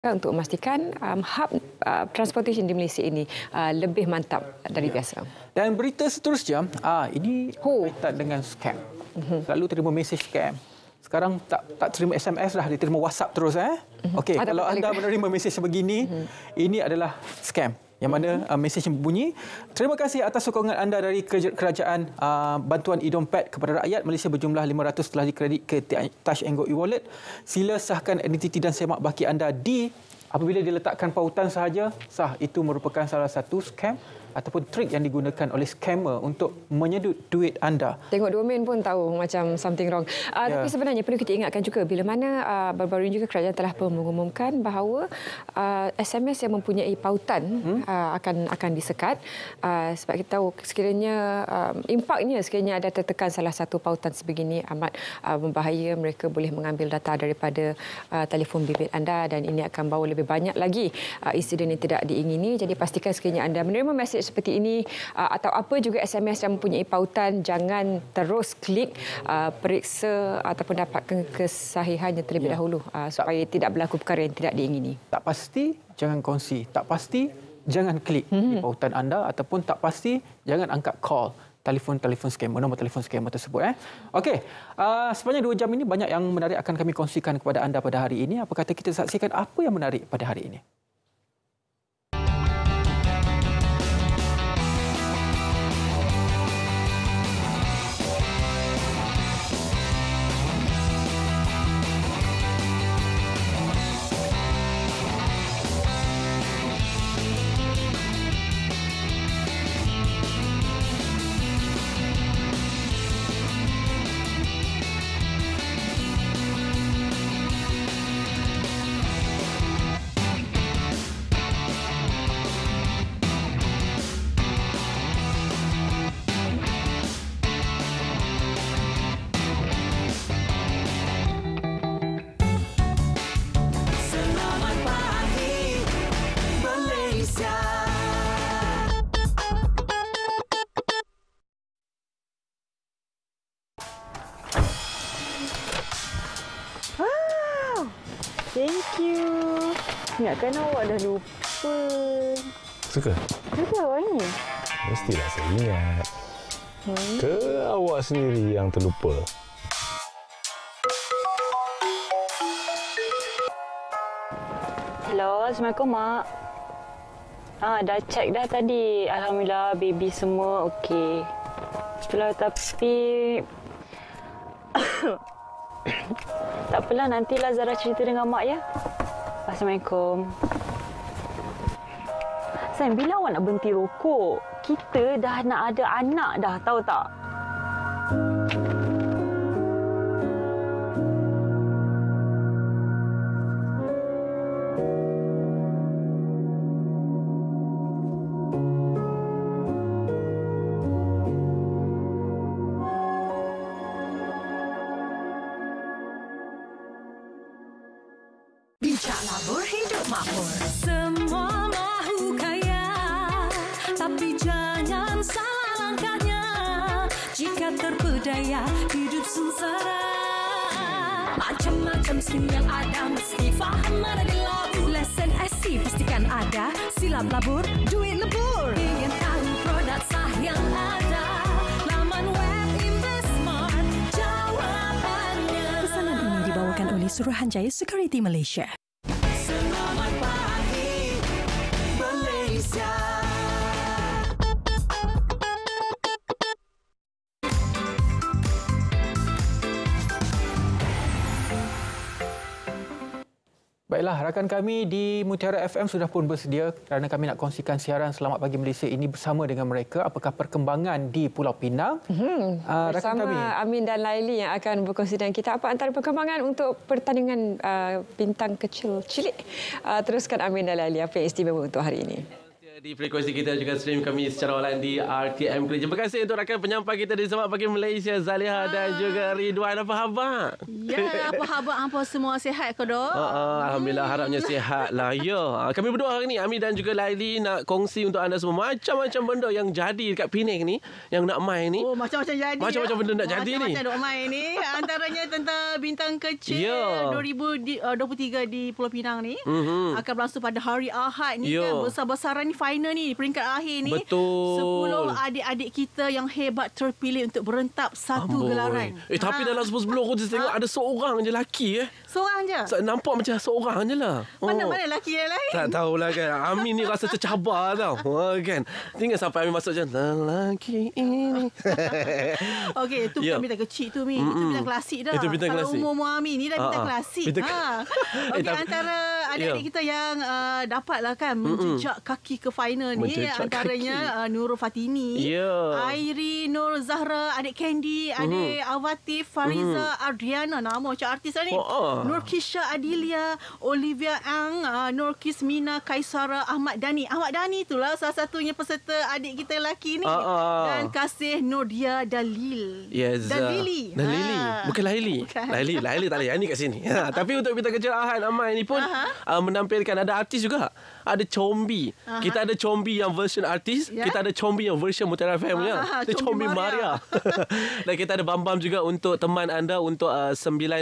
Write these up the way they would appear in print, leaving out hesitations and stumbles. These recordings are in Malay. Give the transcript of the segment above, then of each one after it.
untuk memastikan hub transportation di Malaysia ini lebih mantap dari biasa. Dan berita seterusnya, ini berkaitan dengan scam. Selalu terima mesej scam. Sekarang tak terima SMS dah, dia terima WhatsApp terus. Okey, kalau anda menerima mesej sebegini, ini adalah scam. Yang mana mesej yang berbunyi, terima kasih atas sokongan anda dari kerajaan bantuan e-dompet kepada rakyat Malaysia berjumlah 500 telah dikredit ke Touch 'n Go e-wallet. Sila sahkan identiti dan semak baki anda di apabila diletakkan pautan sahaja, sah. Itu merupakan salah satu scam ataupun trik yang digunakan oleh scammer untuk menyedut duit anda. Tengok domain pun tahu macam something wrong. Tapi sebenarnya perlu kita ingatkan juga bila mana baru-baru ini juga kerajaan telah pun mengumumkan bahawa SMS yang mempunyai pautan akan disekat. Sebab kita tahu sekiranya impaknya sekiranya ada tertekan salah satu pautan sebegini amat membahaya. Mereka boleh mengambil data daripada telefon bimbit anda dan ini akan bawa lebih banyak lagi insiden yang tidak diingini. Jadi pastikan sekiranya anda menerima mesej seperti ini atau apa juga SMS yang mempunyai pautan, jangan terus klik, periksa ataupun dapatkan kesahihannya terlebih dahulu supaya tidak berlaku perkara yang tidak diingini. Tak pasti, jangan kongsi. Tak pasti, jangan klik di pautan anda ataupun tak pasti, jangan angkat call telefon scammer, nombor telefon scammer tersebut. Okey, sepanjang 2 jam ini banyak yang menarik akan kami kongsikan kepada anda pada hari ini. Apa kata kita saksikan apa yang menarik pada hari ini? Thank you. Ingatkan awak dah lupa. Suka? Suka awak ni? Mestilah saya ingat. Ke awak sendiri yang terlupa? Hello, Assalamualaikum, Mak. Dah cek dah tadi. Alhamdulillah, baby semua okey. Itulah, tapi... tak apalah, nantilah Zara cerita dengan Mak ya. Assalamualaikum. Sayang, bila awak nak berhenti rokok? Kita dah nak ada anak dah, tahu tak? Bijak labur hidup makmur. Semua mahu kaya, tapi jangan salah langkahnya. Jika terpedaya hidup sengsara. Macam-macam sim yang ada, mesti faham ada di labu. Lesen SC pastikan ada, silap labur, duit lebur. Ingin tahu produk sah yang ada, laman web Investmart jawapannya. Pesanan ini dibawakan oleh Suruhanjaya Security Malaysia. Selamat pagi, Malaysia. Baiklah, rakan kami di Mutiara FM sudah pun bersedia kerana kami nak kongsikan siaran Selamat Pagi Malaysia ini bersama dengan mereka. Apakah perkembangan di Pulau Pinang? Bersama Amin dan Laili yang akan berkongsi dengan kita. Apa antara perkembangan untuk pertandingan bintang kecil cilik? Teruskan Amin dan Laili, apa yang istimewa untuk hari ini? Di frekuensi kita juga stream kami secara online di RTM Klik. Terima kasih untuk rakan penyampai kita di Selamat Pagi Malaysia, Zaliha dan juga Ridwan. Apa khabar? Ya, apa khabar? Apa semua sihat ke, Dok? Alhamdulillah, harapnya sihat lah. Ya, kami berdua hari ni, Ami dan juga Laili nak kongsi untuk anda semua macam-macam benda yang jadi dekat Penang ni, yang nak main ni. Oh, macam-macam jadi. Macam-macam benda nak jadi ni. Macam-macam nak main ni. Antaranya tentang bintang kecil 2023 di Pulau Pinang ni. Akan berlangsung pada hari Ahad ni kan. Besar-besaran ni final ni, peringkat akhir ni. Betul. 10 adik-adik kita yang hebat terpilih untuk berentap satu gelaran. Tapi dalam 10 aku tengok ada seorang je lelaki Seorang je? Nampak macam seorang je lah. Mana lelaki yang lain? Tak tahulah kan. Amin ni rasa tercabar tau. Kan. Tinggal sampai Amin masuk macam lelaki ini. Okey, itu bukan bintang kecil tu, Mi. Itu bintang klasik dah. Itu bintang klasik. Kalau umur Amin ni dah bintang klasik. Okey, antara adik-adik kita yang dapatlah kan menjejak kaki ke final ni, antaranya Nurul Fatini, Airi Nur Zahra, adik Candy, adik Awatif, Fariza Adriana, nama macam artis lah ni. Nur Kisha Adilia, Olivia Ang, Nur Kismina Kaisara, Ahmad Dani. Ahmad Dani itulah salah satunya peserta adik kita lelaki ni. Dan Kasih Nordia Dalil. Yes. Dalili. Bukan Laili. Laili tak layan ni kat sini. Tapi untuk bintang kecil Ahad Amai ni pun menampilkan ada artis juga. Ada Combi. Kita ada Combi yang version artis, kita ada Combi yang version Mutiara FM nya. Itu Combi Maria. Dan kita ada Bambam juga untuk teman anda untuk 9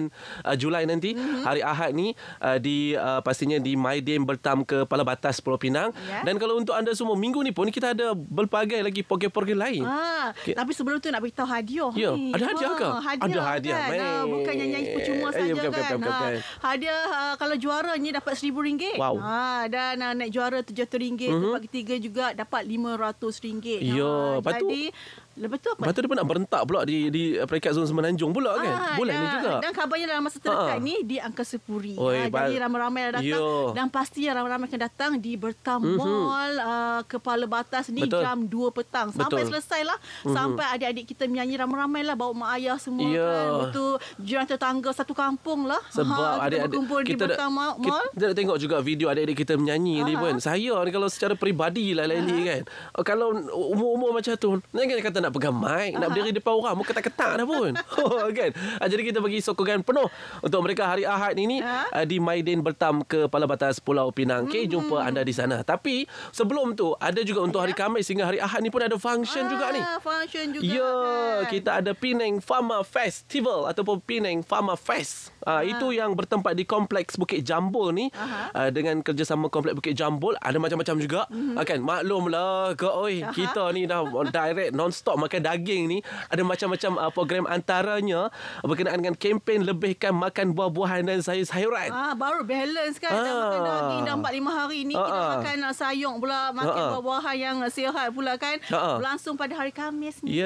Julai nanti, hari Ahad ni, di pastinya di Maidin Bertam Kepala Batas Pulau Pinang. Dan kalau untuk anda semua minggu ni pun kita ada berbagai lagi program-program lain. Tapi sebelum tu nak beritahu hadiah ni. Ada hadiah ke? Ada hadiah. Kan? Bukan nyanyi percuma saja kan. Hadiah kalau juaranya dapat RM1,000. Wow. Dan naik juara RM700. Tempat ketiga juga dapat RM500. Jadi lepas tu apa? Lepas tu dia pun nak berentak pula di peringkat zon Semenanjung pula kan. Bulan ni juga. Dan kabarnya dalam masa terdekat ni di Angka Sepuri. Jadi ramai-ramai datang. Dan pastinya ramai-ramai akan datang di Bertam Mall Kepala Batas ni jam 2 petang. Sampai selesai lah. Sampai adik-adik kita menyanyi ramai-ramai lah. Bawa mak ayah semua kan. Betul. Jiran tetangga satu kampung lah. Sebab adik-adik berkumpul di Bertam Mall. Kita tengok juga video adik-adik kita menyanyi ni pun. Saya ni kalau secara peribadi lah Laili kan. Kalau umur-umur macam tu, jangan kata nak pegang mic, nak berdiri depan orang, muka ketak-ketak dah pun. Kan? Jadi kita bagi sokongan penuh untuk mereka hari Ahad ini di Maidin Bertam Kepala Batas Pulau Pinang. Okay, jumpa anda di sana. Tapi sebelum tu ada juga untuk hari Khamis hingga hari Ahad ni pun ada function juga ni. Function juga. Kita ada Penang Pharma Festival ataupun Penang Pharma Fest. Itu yang bertempat di Kompleks Bukit Jambul ni. Dengan kerjasama Kompleks Bukit Jambul, ada macam-macam juga. Kan, maklumlah kita ni dah direct non-stop makan daging ni. Ada macam-macam program, antaranya berkenaan dengan kempen lebihkan makan buah-buahan dan sayur-sayuran. Baru balance kan. Dah makan daging dah 4-5 hari ni. Kita makan sayur pula, makan buah-buahan yang sihat pula kan. Berlangsung pada hari Khamis ni.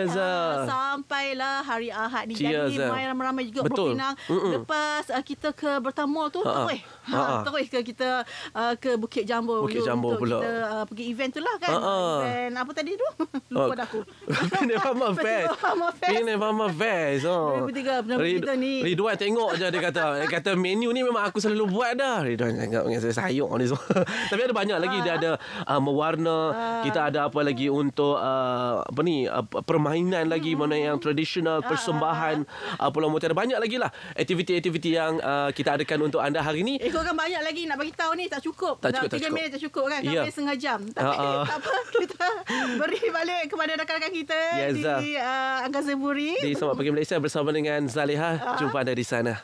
Sampailah hari Ahad ni. Jadi ramai-ramai juga Pinang. Lepas kita ke bertamu tu, terus kita ke Bukit Jambul. Bukit Jambul pula. Kita pergi event tu lah kan. Event apa tadi tu? Lupa dah aku. Penang Pharma Fest. Penang Pharma Fest. 2003 kita ni. Ridwan tengok je dia kata menu ni memang aku selalu buat dah. Ridwan tengok dengan sayur ni semua. Tapi ada banyak lagi. Dia ada mewarna. Kita ada apa lagi untuk permainan lagi, mana yang tradisional, persembahan Pulau Mutiara. Banyak lagi lah aktiviti-aktiviti yang kita adakan untuk anda hari ni. Ikutkan banyak lagi nak bagi tahu ni tak cukup. 3 minit tak cukup kan. Sampai setengah jam. Tapi tak apa, kita beri balik kepada rakan-rakan kita di Angka Sepuri. Di Selamat Pagi Malaysia bersama dengan Zaliha. Jumpa anda di sana.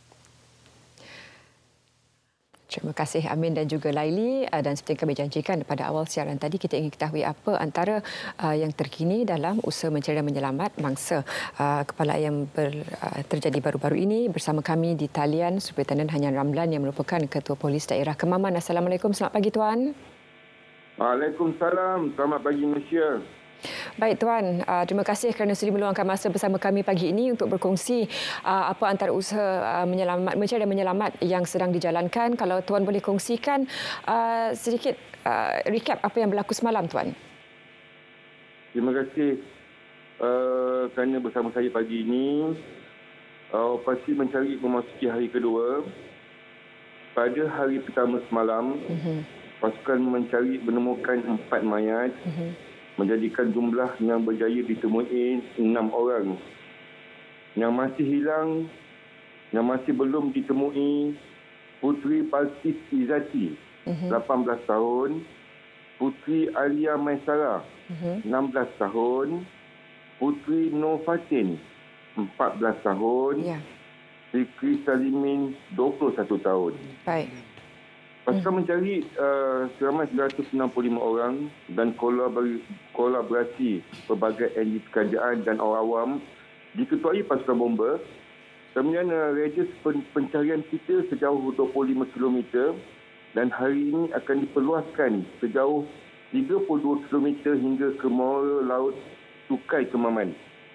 Terima kasih Amin dan juga Laili. Dan seperti yang kami janjikan pada awal siaran tadi, kita ingin ketahui apa antara yang terkini dalam usaha mencari dan menyelamat mangsa kepala yang terjadi baru-baru ini. Bersama kami di talian Superintendent Hanyan Ramlan yang merupakan Ketua Polis Daerah Kemaman. Assalamualaikum, selamat pagi Tuan. Waalaikumsalam, selamat pagi Malaysia. Baik Tuan, terima kasih kerana sudi meluangkan masa bersama kami pagi ini untuk berkongsi apa antara usaha mencari dan menyelamat yang sedang dijalankan. Kalau Tuan boleh kongsikan sedikit recap apa yang berlaku semalam Tuan. Terima kasih kerana bersama saya pagi ini. Operasi mencari memasuki hari kedua. Pada hari pertama semalam, pasukan mencari menemukan 4 mayat, menjadikan jumlah yang berjaya ditemui 6 orang. Yang masih hilang, yang masih belum ditemui, Putri Balkis Izzati, 18 tahun, Putri Alia Maisara, 16 tahun, Putri Nur Fatin, 14 tahun, Fikri Salimin, 21 tahun. Baik. Pasukan mencari seramai 165 orang dan kolaborasi pelbagai entiti kerajaan dan orang awam diketuai pasukan bomber. Kemudian radius pencarian kita sejauh 25 km dan hari ini akan diperluaskan sejauh 32 km hingga ke Muara Laut Tukai Kemaman.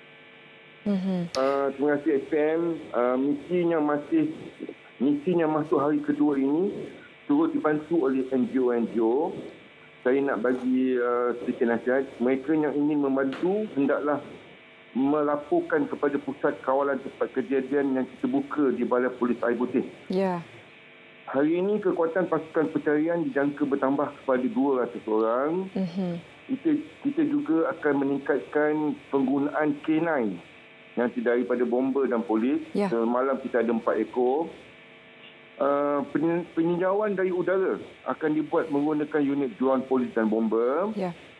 Terima kasih SPM. Misinya masuk hari kedua ini turut dibantu oleh NGO-NGO. Saya nak bagi sedikit nasihat. Mereka yang ingin membantu hendaklah melaporkan kepada Pusat Kawalan Tempat Kejadian yang kita buka di Balai Polis Air Putih. Ya. Hari ini kekuatan pasukan pencarian dijangka bertambah kepada 200 orang. Kita juga akan meningkatkan penggunaan K9 yang daripada bomber dan polis. Semalam kita ada 4 ekor. Peninjauan dari udara akan dibuat menggunakan unit drone polis dan bomber.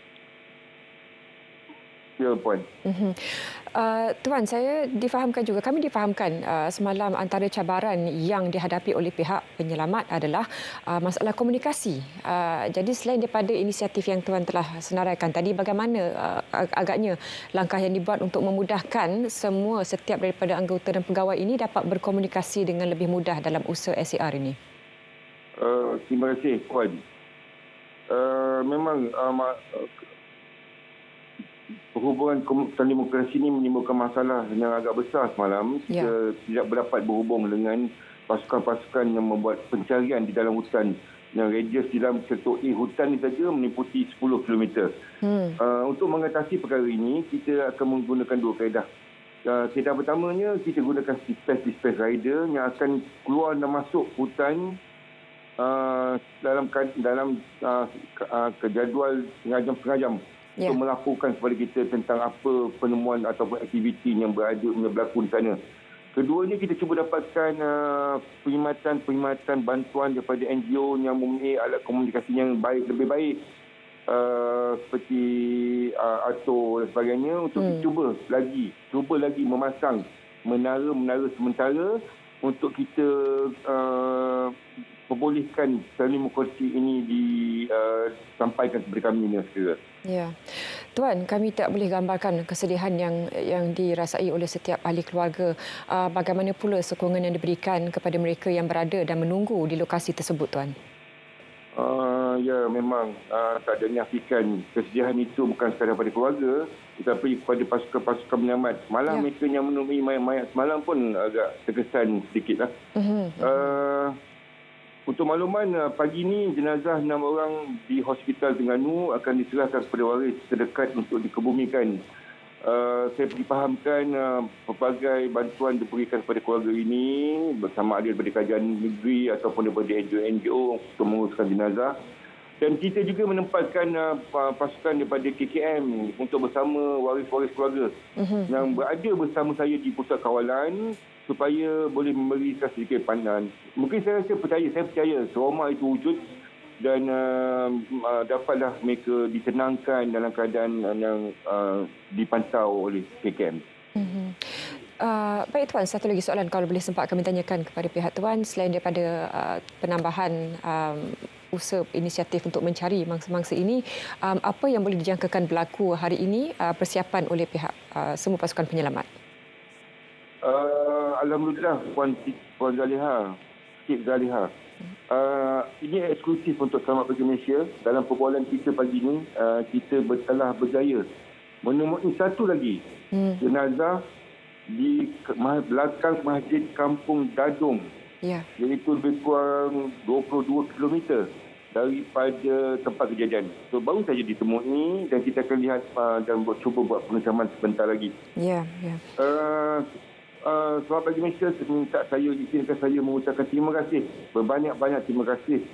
Ya, Puan. Tuan, kami difahamkan semalam antara cabaran yang dihadapi oleh pihak penyelamat adalah masalah komunikasi. Jadi selain daripada inisiatif yang Tuan telah senaraikan tadi, bagaimana agaknya langkah yang dibuat untuk memudahkan setiap daripada anggota dan pegawai ini dapat berkomunikasi dengan lebih mudah dalam usaha SAR ini? Terima kasih, Puan. Memang perhubungan dan demokrasi ini menimbulkan masalah yang agak besar semalam. Kita tidak berdapat berhubung dengan pasukan-pasukan yang membuat pencarian di dalam hutan. Yang radius di dalam sektor A hutan ini saja meliputi 10 km. Untuk mengatasi perkara ini, kita akan menggunakan 2 kaedah. Kaedah pertamanya, kita gunakan dispatch rider yang akan keluar dan masuk hutan dalam jadual setengah jam. Untuk melaporkan kepada kita tentang apa penemuan ataupun aktiviti yang berlaku di sana. Keduanya, kita cuba dapatkan perkhidmatan bantuan daripada NGO yang mempunyai alat komunikasi yang lebih baik seperti ATO dan sebagainya untuk cuba lagi memasang menara-menara sementara untuk kita perbolehkan telekomunikasi ini disampaikan kepada kami segera. Ya, Tuan, kami tak boleh gambarkan kesedihan yang dirasai oleh setiap ahli keluarga. Bagaimana pula sokongan yang diberikan kepada mereka yang berada dan menunggu di lokasi tersebut, Tuan? Ya, memang tak ada nafikan kesedihan itu bukan sekadar pada keluarga, tetapi kepada pasukan-pasukan penyelamat. Malah mereka yang menemui mayat-mayat semalam pun agak terkesan sedikitlah. Untuk makluman, pagi ini jenazah 6 orang di Hospital Terengganu akan diserahkan kepada waris terdekat untuk dikebumikan. Saya difahamkan pelbagai bantuan diberikan kepada keluarga ini bersama ada daripada kerajaan negeri ataupun daripada NGO untuk menguruskan jenazah. Dan kita juga menempatkan pasukan daripada KKM untuk bersama waris-waris keluarga yang berada bersama saya di pusat kawalan supaya boleh memberikan sedikit pandangan. Mungkin saya percaya trauma itu wujud dan dapatlah mereka ditenangkan dalam keadaan yang dipantau oleh KKM. Baik Tuan, satu lagi soalan kalau boleh sempat kami tanyakan kepada pihak Tuan, selain daripada penambahan usaha inisiatif untuk mencari mangsa-mangsa ini, apa yang boleh dijangkakan berlaku hari ini persiapan oleh pihak semua pasukan penyelamat? Alhamdulillah, Puan Zaliha, Cik Zaliha. Ini eksklusif untuk Selamat Pagi Malaysia. Dalam perbualan kita pagi ini, kita telah berjaya menemui satu lagi jenazah di belakang Masjid Kampung Dadung. Iaitu lebih kurang 22 km daripada tempat kejadian. So, baru saja ditemui dan kita akan lihat dan cuba buat pengecaman sebentar lagi. Selamat Pagi Malaysia, izinkan saya mengucapkan terima kasih, berbanyak-banyak terima kasih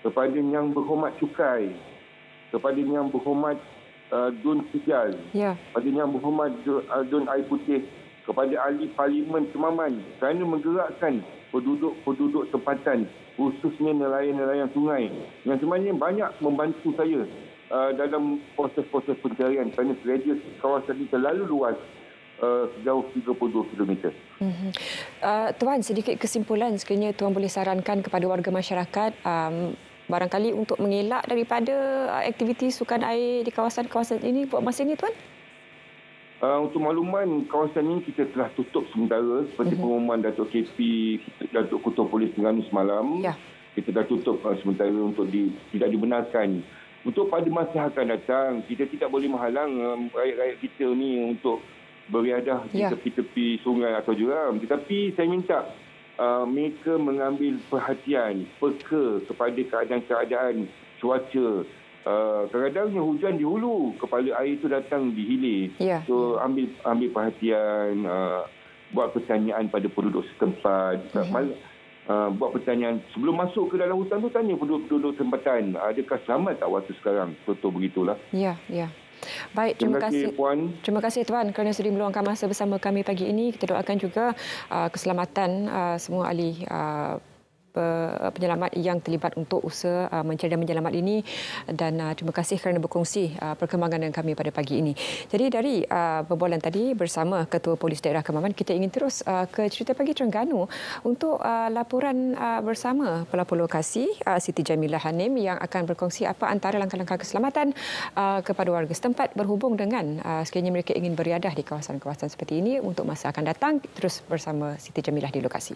kepada Yang Berhormat Cukai, kepada Yang Berhormat Dun Sijal, kepada Yang Berhormat Dun Air Putih, kepada Ahli Parlimen Semaman kerana menggerakkan penduduk tempatan, khususnya nelayan-nelayan sungai yang sebenarnya banyak membantu saya dalam proses-proses pencarian kerana radius kawasan ini terlalu luas, sejauh 32 km. Tuan, sedikit kesimpulan sekiranya Tuan boleh sarankan kepada warga masyarakat barangkali untuk mengelak daripada aktiviti sukan air di kawasan-kawasan ini buat masa ini, Tuan? Untuk makluman, kawasan ini kita telah tutup sementara seperti pengumuman Datuk KP, Datuk Ketua Polis Terengganu semalam. Kita dah tutup sementara untuk tidak dibenarkan. Untuk pada masa akan datang, kita tidak boleh menghalang rakyat-rakyat kita ni untuk beriadah di tepi-tepi sungai atau jurang. Tetapi saya minta mereka mengambil perhatian, peka kepada keadaan-keadaan cuaca. Kadang-kadang hujan di hulu, kepala air itu datang di hilir. So ambil perhatian, buat pertanyaan pada penduduk setempat. Buat pertanyaan sebelum masuk ke dalam hutan tu, tanya penduduk tempatan, adakah selamat tak waktu sekarang? Contoh begitulah. Ya. Baik, terima kasih Puan. Terima kasih Tuan kerana sudi meluangkan masa bersama kami pagi ini. Kita doakan juga keselamatan semua ahli penyelamat yang terlibat untuk usaha mencari dan menyelamat ini, dan terima kasih kerana berkongsi perkembangan dengan kami pada pagi ini. Jadi dari perbualan tadi bersama Ketua Polis Daerah Kemaman, kita ingin terus ke Cerita Pagi Terengganu untuk laporan bersama pelapor lokasi Siti Jamilah Hanim yang akan berkongsi apa antara langkah-langkah keselamatan kepada warga setempat berhubung dengan sekiranya mereka ingin beriadah di kawasan-kawasan seperti ini untuk masa akan datang. Terus bersama Siti Jamilah di lokasi.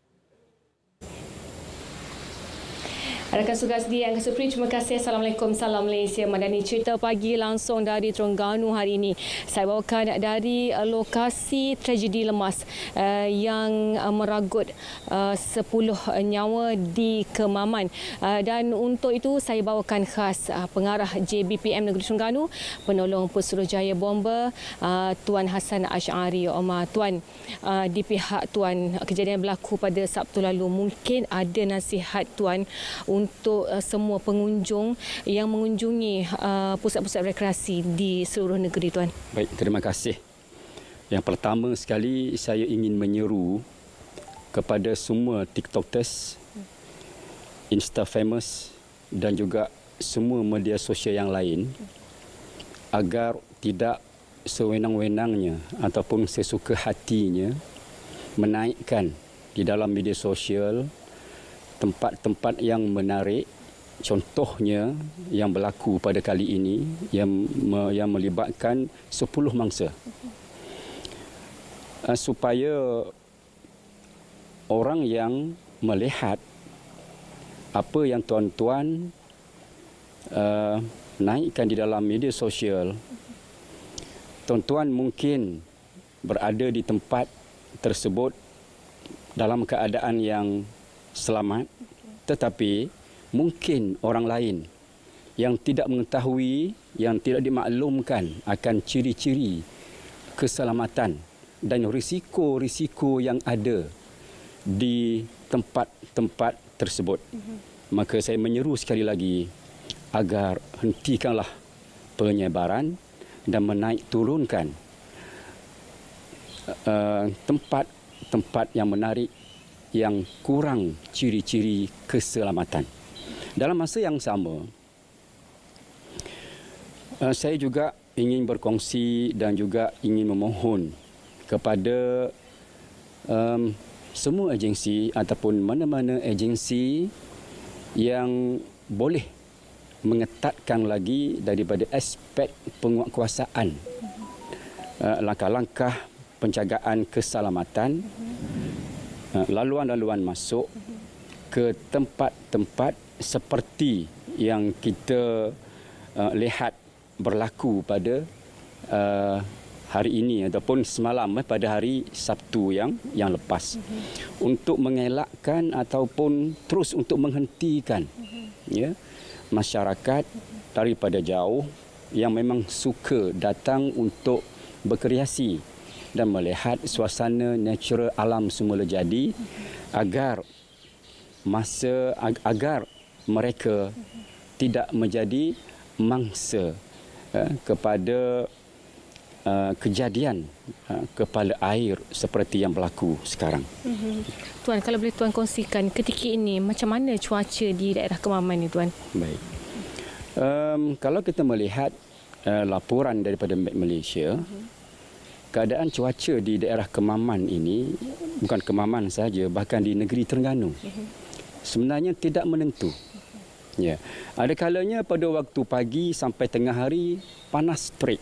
Rakan Sugasdi yang Supri, terima kasih. Assalamualaikum, salam Malaysia Madani. Cerita pagi langsung dari Terengganu hari ini. Saya bawakan dari lokasi tragedi lemas yang meragut 10 nyawa di Kemaman. Dan untuk itu saya bawakan khas pengarah JBPM Negeri Terengganu, penolong Pesuruhjaya Bomber, Tuan Hassan Ash'ari. Tuan, di pihak Tuan, kejadian berlaku pada Sabtu lalu. Mungkin ada nasihat Tuan untuk semua pengunjung yang mengunjungi pusat-pusat rekreasi di seluruh negeri, Tuan. Baik, terima kasih. Yang pertama sekali, saya ingin menyeru kepada semua TikTokers, Insta-famous dan juga semua media sosial yang lain agar tidak sewenang-wenangnya ataupun sesuka hatinya menaikkan di dalam media sosial tempat-tempat yang menarik, contohnya yang berlaku pada kali ini yang melibatkan 10 mangsa. Supaya orang yang melihat apa yang tuan-tuan naikkan di dalam media sosial, tuan-tuan mungkin berada di tempat tersebut dalam keadaan yang selamat, tetapi mungkin orang lain yang tidak mengetahui, yang tidak dimaklumkan akan ciri-ciri keselamatan dan risiko-risiko yang ada di tempat-tempat tersebut. Maka saya menyeru sekali lagi agar hentikanlah penyebaran dan menaik turunkan tempat-tempat yang menarik yang kurang ciri-ciri keselamatan. Dalam masa yang sama, saya juga ingin berkongsi dan juga ingin memohon kepada semua agensi ataupun mana-mana agensi yang boleh mengetatkan lagi daripada aspek penguatkuasaan langkah-langkah penjagaan keselamatan, laluan-laluan masuk ke tempat-tempat seperti yang kita lihat berlaku pada hari ini ataupun semalam pada hari Sabtu yang lepas, untuk mengelakkan ataupun terus untuk menghentikan masyarakat daripada jauh yang memang suka datang untuk berkreasi dan melihat suasana natural alam semula jadi, agar mereka tidak menjadi mangsa kepada kejadian kepala air seperti yang berlaku sekarang. Tuan, kalau boleh Tuan kongsikan ketika ini macam mana cuaca di daerah Kemaman ni, Tuan? Baik. Kalau kita melihat laporan daripada Met Malaysia, keadaan cuaca di daerah Kemaman ini, bukan Kemaman sahaja, bahkan di negeri Terengganu, sebenarnya tidak menentu. Ya. Ada kalanya pada waktu pagi sampai tengah hari panas terik.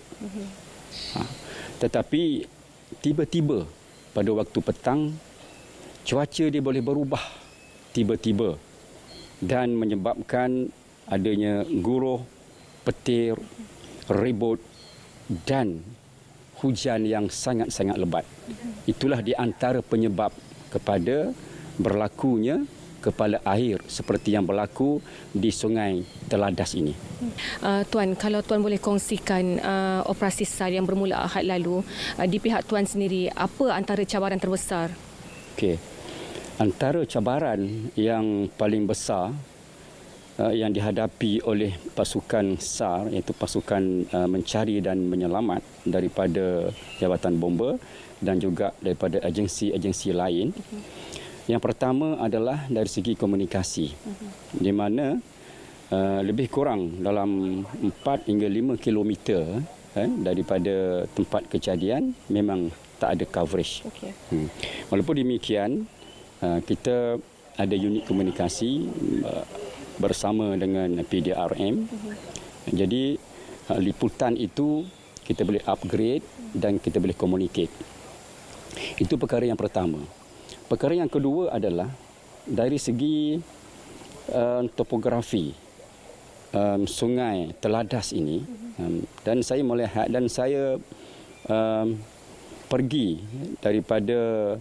Tetapi tiba-tiba pada waktu petang cuaca dia boleh berubah tiba-tiba dan menyebabkan adanya guruh, petir, ribut dan hujan yang sangat-sangat lebat. Itulah di antara penyebab kepada berlakunya kepala air seperti yang berlaku di Sungai Teladas ini. Tuan, kalau Tuan boleh kongsikan operasi SAR yang bermula Ahad lalu, di pihak Tuan sendiri, apa antara cabaran terbesar? Okey. Antara cabaran yang paling besar yang dihadapi oleh pasukan SAR, iaitu pasukan mencari dan menyelamat daripada Jabatan Bomba dan juga daripada agensi-agensi lain. Yang pertama adalah dari segi komunikasi, di mana lebih kurang dalam 4 hingga 5 kilometer daripada tempat kejadian memang tak ada coverage. Walaupun demikian, kita ada unit komunikasi bersama dengan PDRM. Jadi liputan itu kita boleh upgrade dan kita boleh communicate. Itu perkara yang pertama. Perkara yang kedua adalah dari segi topografi Sungai Teladas ini, dan saya melihat dan saya pergi daripada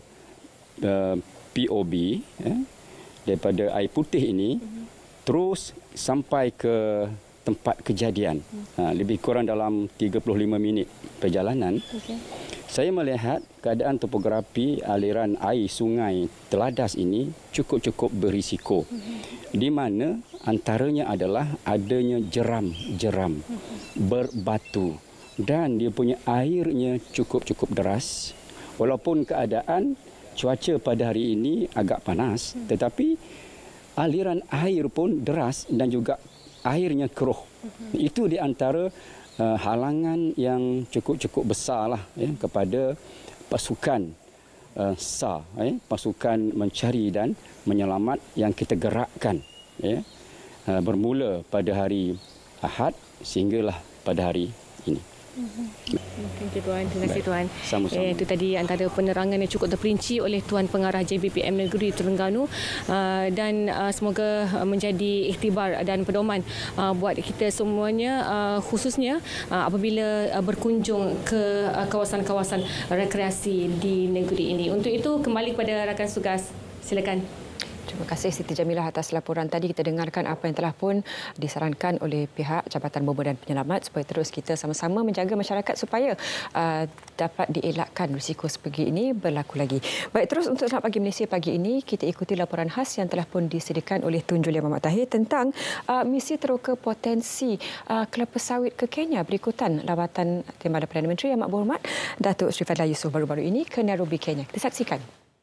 POB, daripada air putih ini terus sampai ke tempat kejadian, lebih kurang dalam 35 minit perjalanan. Saya melihat keadaan topografi aliran air Sungai Teladas ini cukup-cukup berisiko, di mana antaranya adalah adanya jeram-jeram berbatu dan dia punya airnya cukup-cukup deras. Walaupun keadaan cuaca pada hari ini agak panas, tetapi aliran air pun deras dan juga airnya keruh. Itu di antara halangan yang cukup-cukup besarlah kepada pasukan SAR, pasukan mencari dan menyelamat yang kita gerakkan bermula pada hari Ahad sehinggalah pada hari ini. Terima kasih Tuan. Terima kasih Tuan. Sama-sama. Itu tadi antara penerangan yang cukup terperinci oleh Tuan Pengarah JBPM Negeri Terengganu, dan semoga menjadi iktibar dan pedoman buat kita semuanya, khususnya apabila berkunjung ke kawasan-kawasan rekreasi di negeri ini. Untuk itu kembali kepada rakan tugas. Silakan. Terima kasih Siti Jamilah atas laporan tadi. Kita dengarkan apa yang telah pun disarankan oleh pihak Jabatan Bomba dan Penyelamat supaya terus kita sama-sama menjaga masyarakat supaya dapat dielakkan risiko seperti ini berlaku lagi. Baik, terus untuk Selamat Pagi Malaysia pagi ini, kita ikuti laporan khas yang telah pun disediakan oleh Tun Julia Muhammad Tahir tentang misi teroka potensi kelapa sawit ke Kenya berikutan lawatan Timbalan Perdana Menteri Yang Berhormat Datuk Seri Fadlan Yusof baru-baru ini ke Nairobi, Kenya. Kita saksikan.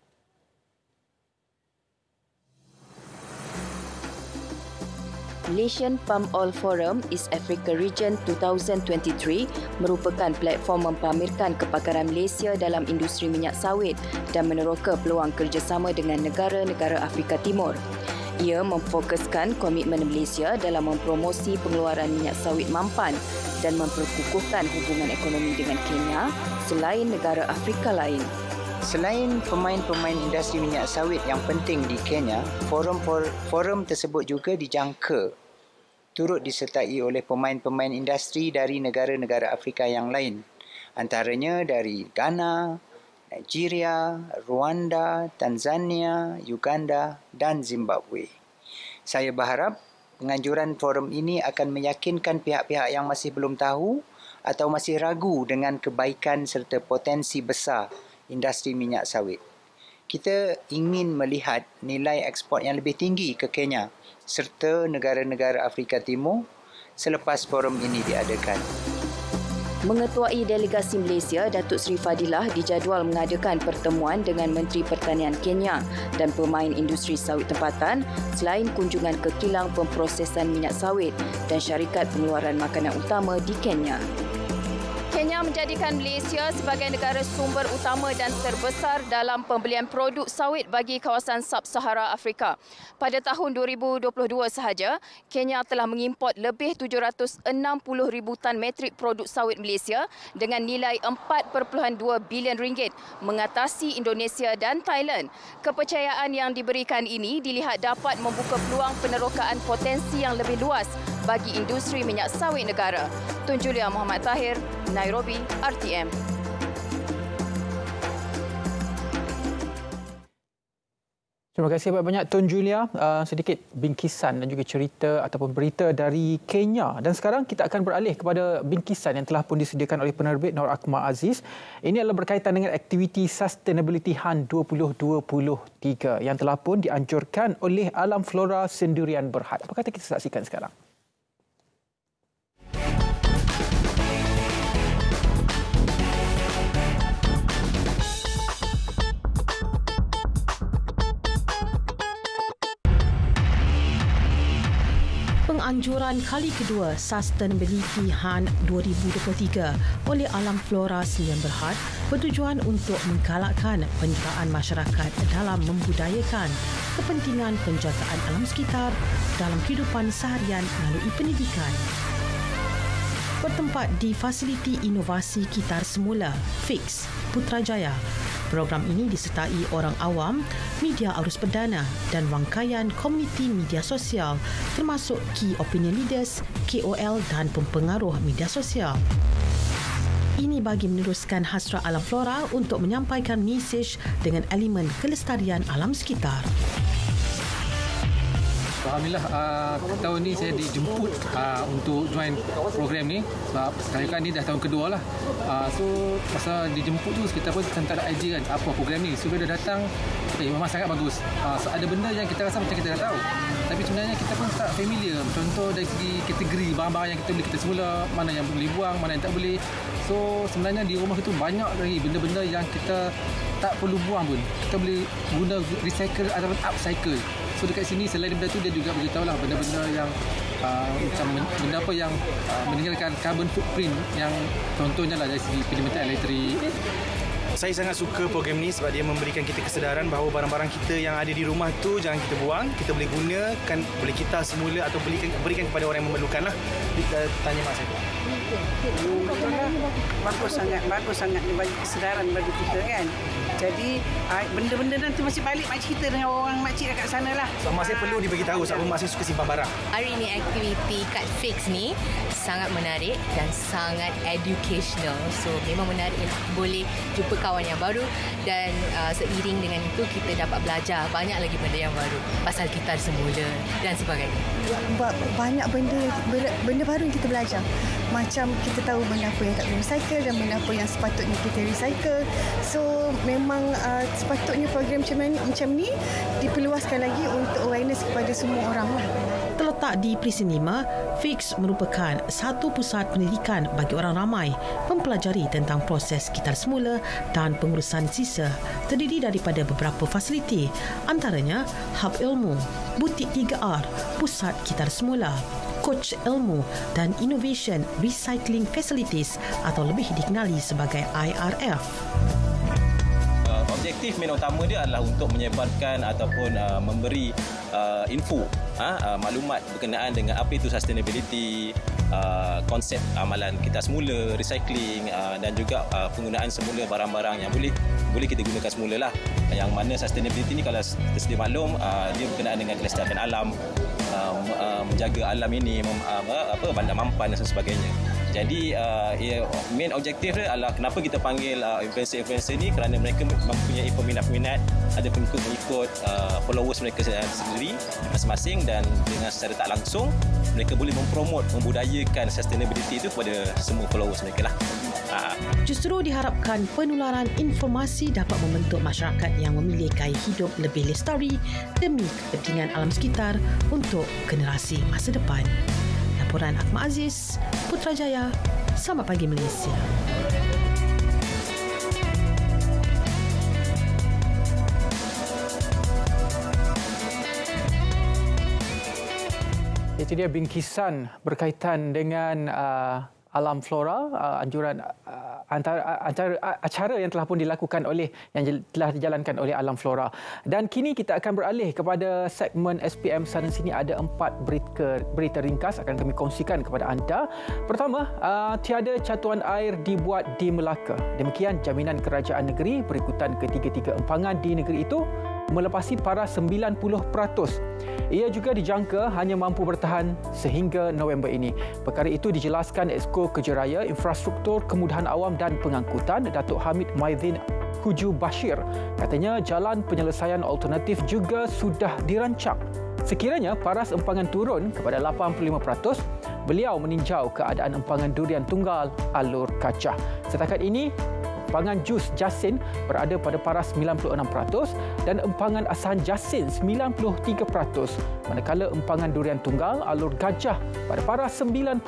Malaysian Palm Oil Forum East Africa Region 2023 merupakan platform mempamerkan kepakaran Malaysia dalam industri minyak sawit dan meneroka peluang kerjasama dengan negara-negara Afrika Timur. Ia memfokuskan komitmen Malaysia dalam mempromosi pengeluaran minyak sawit mampan dan memperkukuhkan hubungan ekonomi dengan Kenya selain negara Afrika lain. Selain pemain-pemain industri minyak sawit yang penting di Kenya, forum tersebut juga dijangka turut disertai oleh pemain-pemain industri dari negara-negara Afrika yang lain, antaranya dari Ghana, Nigeria, Rwanda, Tanzania, Uganda dan Zimbabwe. Saya berharap penganjuran forum ini akan meyakinkan pihak-pihak yang masih belum tahu atau masih ragu dengan kebaikan serta potensi besar industri minyak sawit. Kita ingin melihat nilai ekspor yang lebih tinggi ke Kenya serta negara-negara Afrika Timur selepas forum ini diadakan. Mengetuai delegasi Malaysia, Datuk Seri Fadilah dijadual mengadakan pertemuan dengan Menteri Pertanian Kenya dan pemain industri sawit tempatan selain kunjungan ke kilang pemprosesan minyak sawit dan syarikat pengeluaran makanan utama di Kenya. Kenya menjadikan Malaysia sebagai negara sumber utama dan terbesar dalam pembelian produk sawit bagi kawasan Sub-Sahara Afrika. Pada tahun 2022 sahaja, Kenya telah mengimport lebih 760,000 tan metrik produk sawit Malaysia dengan nilai 4.2 bilion ringgit, mengatasi Indonesia dan Thailand. Kepercayaan yang diberikan ini dilihat dapat membuka peluang penerokaan potensi yang lebih luas bagi industri minyak sawit negara. Tun Julia Muhammad Tahir, Nairobi, RTM. Terima kasih banyak Tun Julia. Sedikit bingkisan dan juga cerita ataupun berita dari Kenya. Dan sekarang kita akan beralih kepada bingkisan yang telah pun disediakan oleh penerbit Nur Akmal Aziz. Ini adalah berkaitan dengan aktiviti Sustainability Hunt 2023 yang telah pun dianjurkan oleh Alam Flora Sendirian Berhad. Apa kata kita saksikan sekarang? Penganjuran kali kedua Sustainability Hunt 2023 oleh Alam Flora Sendirian Berhad bertujuan untuk menggalakkan penyertaan masyarakat dalam membudayakan kepentingan penjagaan alam sekitar dalam kehidupan seharian melalui pendidikan. Bertempat di Fasiliti Inovasi Kitar Semula, FIX, Putrajaya. Program ini disertai orang awam, media arus perdana dan rangkaian komuniti media sosial termasuk Key Opinion Leaders, KOL dan pempengaruh media sosial. Ini bagi meneruskan hasrat Alam Flora untuk menyampaikan mesej dengan elemen kelestarian alam sekitar. Alhamdulillah, tahun ni saya dijemput untuk join program ni sebab sekarang ni dah tahun kedua lah. So masa dijemput tu kita pun tak ada idea kan apa program ni. So bila datang, memang sangat bagus. So, ada benda yang kita rasa macam kita dah tahu, tapi sebenarnya kita pun tak familiar. Contoh dari segi kategori barang-barang yang kita beli kita semula, mana yang boleh buang, mana yang tak boleh. So sebenarnya di rumah itu banyak lagi benda-benda yang kita tak perlu buang pun. Kita boleh guna recycle ataupun upcycle. So dekat sini selain benda tu dia juga beritahu lah benda-benda yang macam benda apa yang meninggalkan carbon footprint yang contohnya lah dari segi penghematan elektrik. Saya sangat suka program ni sebab dia memberikan kita kesedaran bahawa barang-barang kita yang ada di rumah tu jangan kita buang, kita boleh gunakan, boleh kita semula atau berikan kepada orang yang memerlukan lah. Kita tanya mak saya. Bagus sangat dia bagi kesedaran bagi kita kan. Jadi benda-benda nanti masih balik mak cerita dengan orang makcik dekat sana lah. So, mak saya perlu diberitahu sebab mak saya suka simpan barang. Hari ini aktiviti kat FIX ni sangat menarik dan sangat educational. So memang menarik, boleh jumpa kawan yang baru dan seiring dengan itu kita dapat belajar banyak lagi benda yang baru pasal kitar semula dan sebagainya. Banyak benda baru yang kita belajar. Macam kita tahu benda apa yang tak boleh recycle dan benda apa yang sepatutnya kita recycle. So memang sepatutnya program macam ni diperluaskan lagi untuk awareness kepada semua orang. Terletak di Presin 5, FIX merupakan satu pusat pendidikan bagi orang ramai mempelajari tentang proses kitar semula dan pengurusan sisa, terdiri daripada beberapa fasiliti, antaranya Hub Ilmu, Butik 3R, Pusat Kitar Semula, Coach Ilmu dan Innovation Recycling Facilities atau lebih dikenali sebagai IRF. Objektif main utama dia adalah untuk menyebarkan ataupun memberi info, maklumat berkenaan dengan apa itu sustainability, konsep amalan kita semula, recycling dan juga penggunaan semula barang-barang yang boleh kita gunakan semula lah. Yang mana sustainability ni kalau tersedia maklum dia berkenaan dengan kelestarian alam, menjaga alam ini, bandar mampan dan sebagainya. Jadi main objektif dia adalah kenapa kita panggil influencer-influencer ni, kerana mereka mempunyai peminat-peminat, ada pengikut-pengikut, followers mereka sendiri masing-masing, dan dengan secara tak langsung mereka boleh mempromot, membudayakan sustainability itu kepada semua followers mereka lah. Justru diharapkan penularan informasi dapat membentuk masyarakat yang memilih gaya hidup lebih lestari demi kepentingan alam sekitar untuk generasi masa depan. Laporan Akmal Aziz, Putrajaya. Selamat pagi Malaysia. Itu dia bingkisan berkaitan dengan alam flora, anjuran antara acara yang telah pun dilakukan oleh yang telah dijalankan oleh Alam Flora. Dan kini kita akan beralih kepada segmen SPM Sana Sini. Ada 4 berita ringkas akan kami kongsikan kepada anda. Pertama, tiada catuan air dibuat di Melaka. Demikian jaminan kerajaan negeri berikutan ketiga-tiga empangan di negeri itu melepasi paras 90%. Ia juga dijangka hanya mampu bertahan sehingga November ini. Perkara itu dijelaskan Exco Kejeraya, Infrastruktur, Kemudahan Awam dan Pengangkutan, Datuk Hamid Maidin Huju Bashir. Katanya jalan penyelesaian alternatif juga sudah dirancang. Sekiranya paras empangan turun kepada 85%, beliau meninjau keadaan empangan durian tunggal alur kacah. Setakat ini, empangan jus Jasin berada pada paras 96% dan empangan asahan Jasin 93%, manakala empangan durian tunggal alur gajah pada paras 90%.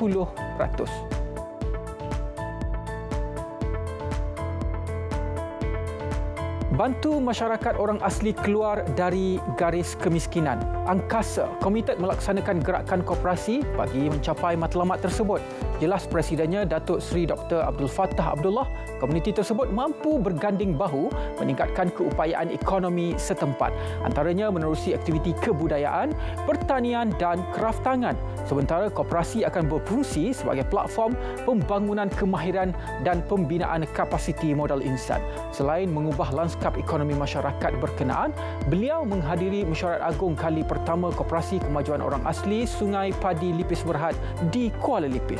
Bantu masyarakat orang asli keluar dari garis kemiskinan. Angkasa komited melaksanakan gerakan koperasi bagi mencapai matlamat tersebut. Jelas Presidennya Datuk Seri Dr. Abdul Fattah Abdullah, komuniti tersebut mampu berganding bahu meningkatkan keupayaan ekonomi setempat. Antaranya menerusi aktiviti kebudayaan, pertanian dan kraftangan. Sementara koperasi akan berfungsi sebagai platform pembangunan kemahiran dan pembinaan kapasiti modal insan. Selain mengubah lanskap ekonomi masyarakat berkenaan, beliau menghadiri mesyuarat agung kali pertama Koperasi Kemajuan Orang Asli Sungai Padi Lipis Berhad di Kuala Lipis.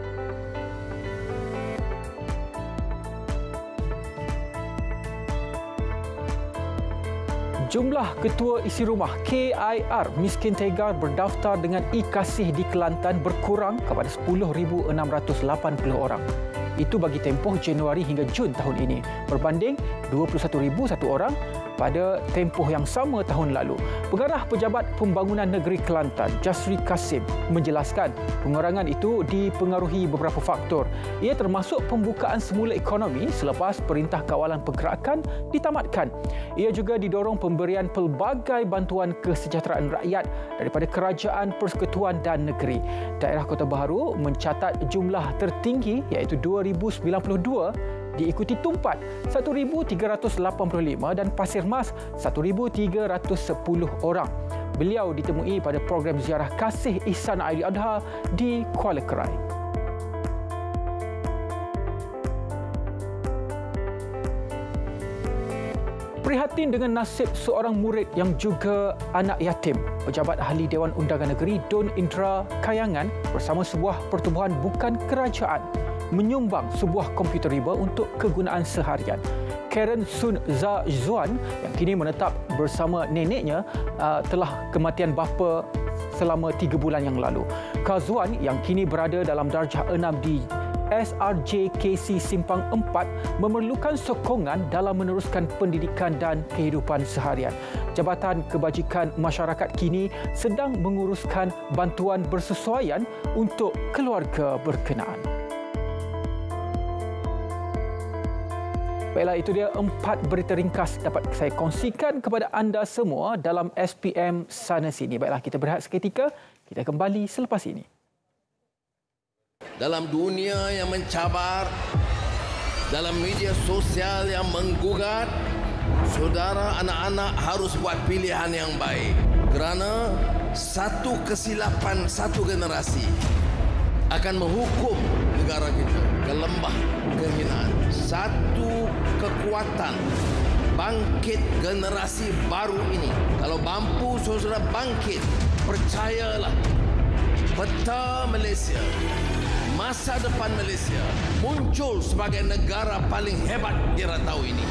Jumlah ketua isi rumah KIR miskin tegar berdaftar dengan e-kasih di Kelantan berkurang kepada 10,680 orang. Itu bagi tempoh Januari hingga Jun tahun ini berbanding 21,001 orang pada tempoh yang sama tahun lalu. Pengarah Pejabat Pembangunan Negeri Kelantan, Jasri Kasim, menjelaskan pengurangan itu dipengaruhi beberapa faktor. Ia termasuk pembukaan semula ekonomi selepas Perintah Kawalan Pergerakan ditamatkan. Ia juga didorong pemberian pelbagai bantuan kesejahteraan rakyat daripada kerajaan, persekutuan dan negeri. Daerah Kota Baharu mencatat jumlah tertinggi iaitu 2,092, diikuti Tumpat 1,385 dan Pasir Mas 1,310 orang. Beliau ditemui pada program ziarah kasih Ihsan Aidiladha di Kuala Kerai. Prihatin dengan nasib seorang murid yang juga anak yatim, Pejabat Ahli Dewan Undangan Negeri Don Indra Kayangan bersama sebuah pertubuhan bukan kerajaan menyumbang sebuah komputer riba untuk kegunaan seharian. Karen Sun Za Zuan yang kini menetap bersama neneknya telah kematian bapa selama 3 bulan yang lalu. Kazuan yang kini berada dalam darjah 6 di SRJKC Simpang 4 memerlukan sokongan dalam meneruskan pendidikan dan kehidupan seharian. Jabatan Kebajikan Masyarakat kini sedang menguruskan bantuan bersesuaian untuk keluarga berkenaan. Baiklah, itu dia 4 berita ringkas dapat saya kongsikan kepada anda semua dalam SPM Sana Sini. Baiklah, kita berehat seketika. Kita kembali selepas ini. Dalam dunia yang mencabar, dalam media sosial yang menggugat, saudara anak-anak harus buat pilihan yang baik. Kerana satu kesilapan satu generasi akan menghukum negara kita ke lembah kehinaan. Satu kekuatan bangkit generasi baru ini. Kalau mampu saudara bangkit, percayalah, peta Malaysia, masa depan Malaysia muncul sebagai negara paling hebat di rantau ini.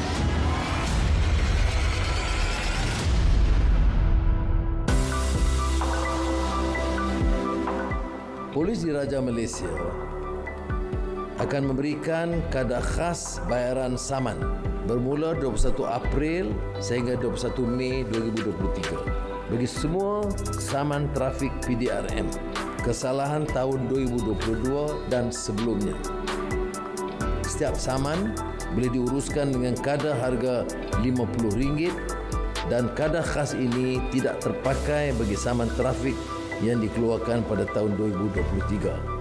Polis Diraja Malaysia akan memberikan kadar khas bayaran saman bermula 21 April sehingga 21 Mei 2023 bagi semua saman trafik PDRM kesalahan tahun 2022 dan sebelumnya. Setiap saman boleh diuruskan dengan kadar harga RM50 dan kadar khas ini tidak terpakai bagi saman trafik yang dikeluarkan pada tahun 2023.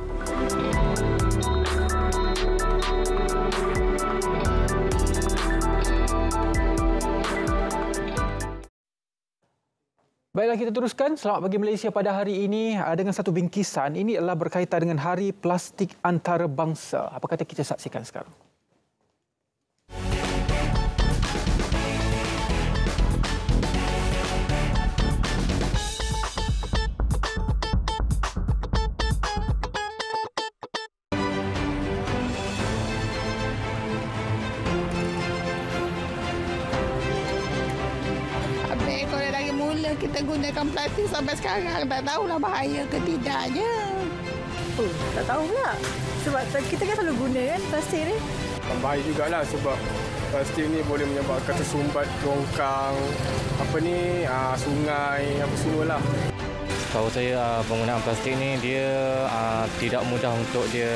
Baiklah, kita teruskan. Selamat pagi Malaysia pada hari ini dengan satu bingkisan. Ini adalah berkaitan dengan Hari Plastik Antarabangsa. Apa kata kita saksikan sekarang? Kita gunakan plastik sampai sekarang. Tak tahulah bahaya ke tidaknya. Tak tahu pula. Sebab kita kan selalu guna kan plastik ni. Bahaya jugalah sebab plastik ni boleh menyebabkan tersumbat longkang, sungai, apa semualah. Tahu saya penggunaan plastik ni dia tidak mudah untuk dia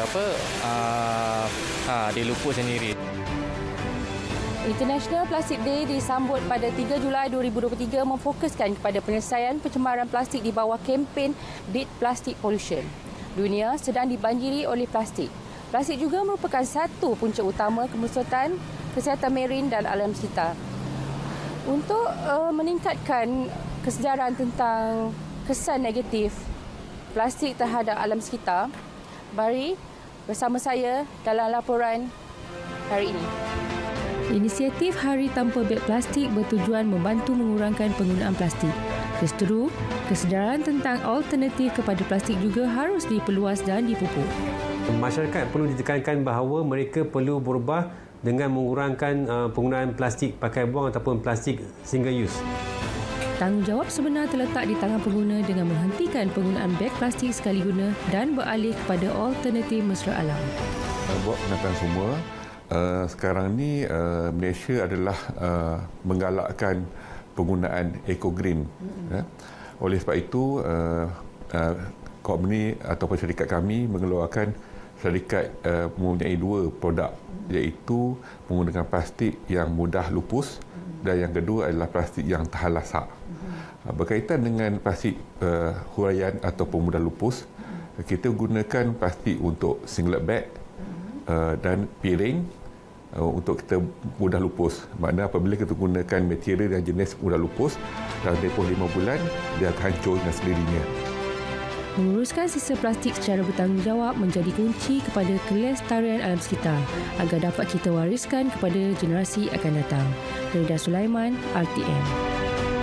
diluput sendiri. International Plastic Day disambut pada 3 Julai 2023 memfokuskan kepada penyelesaian pencemaran plastik di bawah kempen Beat Plastic Pollution. Dunia sedang dibanjiri oleh plastik. Plastik juga merupakan satu punca utama kemerosotan kesihatan marin dan alam sekitar. Untuk meningkatkan kesedaran tentang kesan negatif plastik terhadap alam sekitar, mari bersama saya dalam laporan hari ini. Inisiatif Hari Tanpa Beg Plastik bertujuan membantu mengurangkan penggunaan plastik. Seteru, kesedaran tentang alternatif kepada plastik juga harus diperluas dan dipupuk. Masyarakat perlu ditekankan bahawa mereka perlu berubah dengan mengurangkan penggunaan plastik pakai buang ataupun plastik single use. Tanggungjawab sebenar terletak di tangan pengguna dengan menghentikan penggunaan beg plastik sekali guna dan beralih kepada alternatif mesra alam. Buat penonton semua, sekarang ni Malaysia adalah menggalakkan penggunaan eco-green. Oleh sebab itu, company ataupun syarikat kami mengeluarkan syarikat mempunyai 2 produk, iaitu menggunakan plastik yang mudah lupus dan yang kedua adalah plastik yang tahan lasak. Berkaitan dengan plastik huraian ataupun mudah lupus, kita gunakan plastik untuk singlet bag dan piring untuk kita mudah lupus. Maknanya apabila kita gunakan material dan jenis mudah lupus, dalam tempoh 5 bulan, dia akan hancur dengan sendirinya. Menguruskan sisa plastik secara bertanggungjawab menjadi kunci kepada kelestarian alam sekitar agar dapat kita wariskan kepada generasi akan datang. Rida Sulaiman, RTM.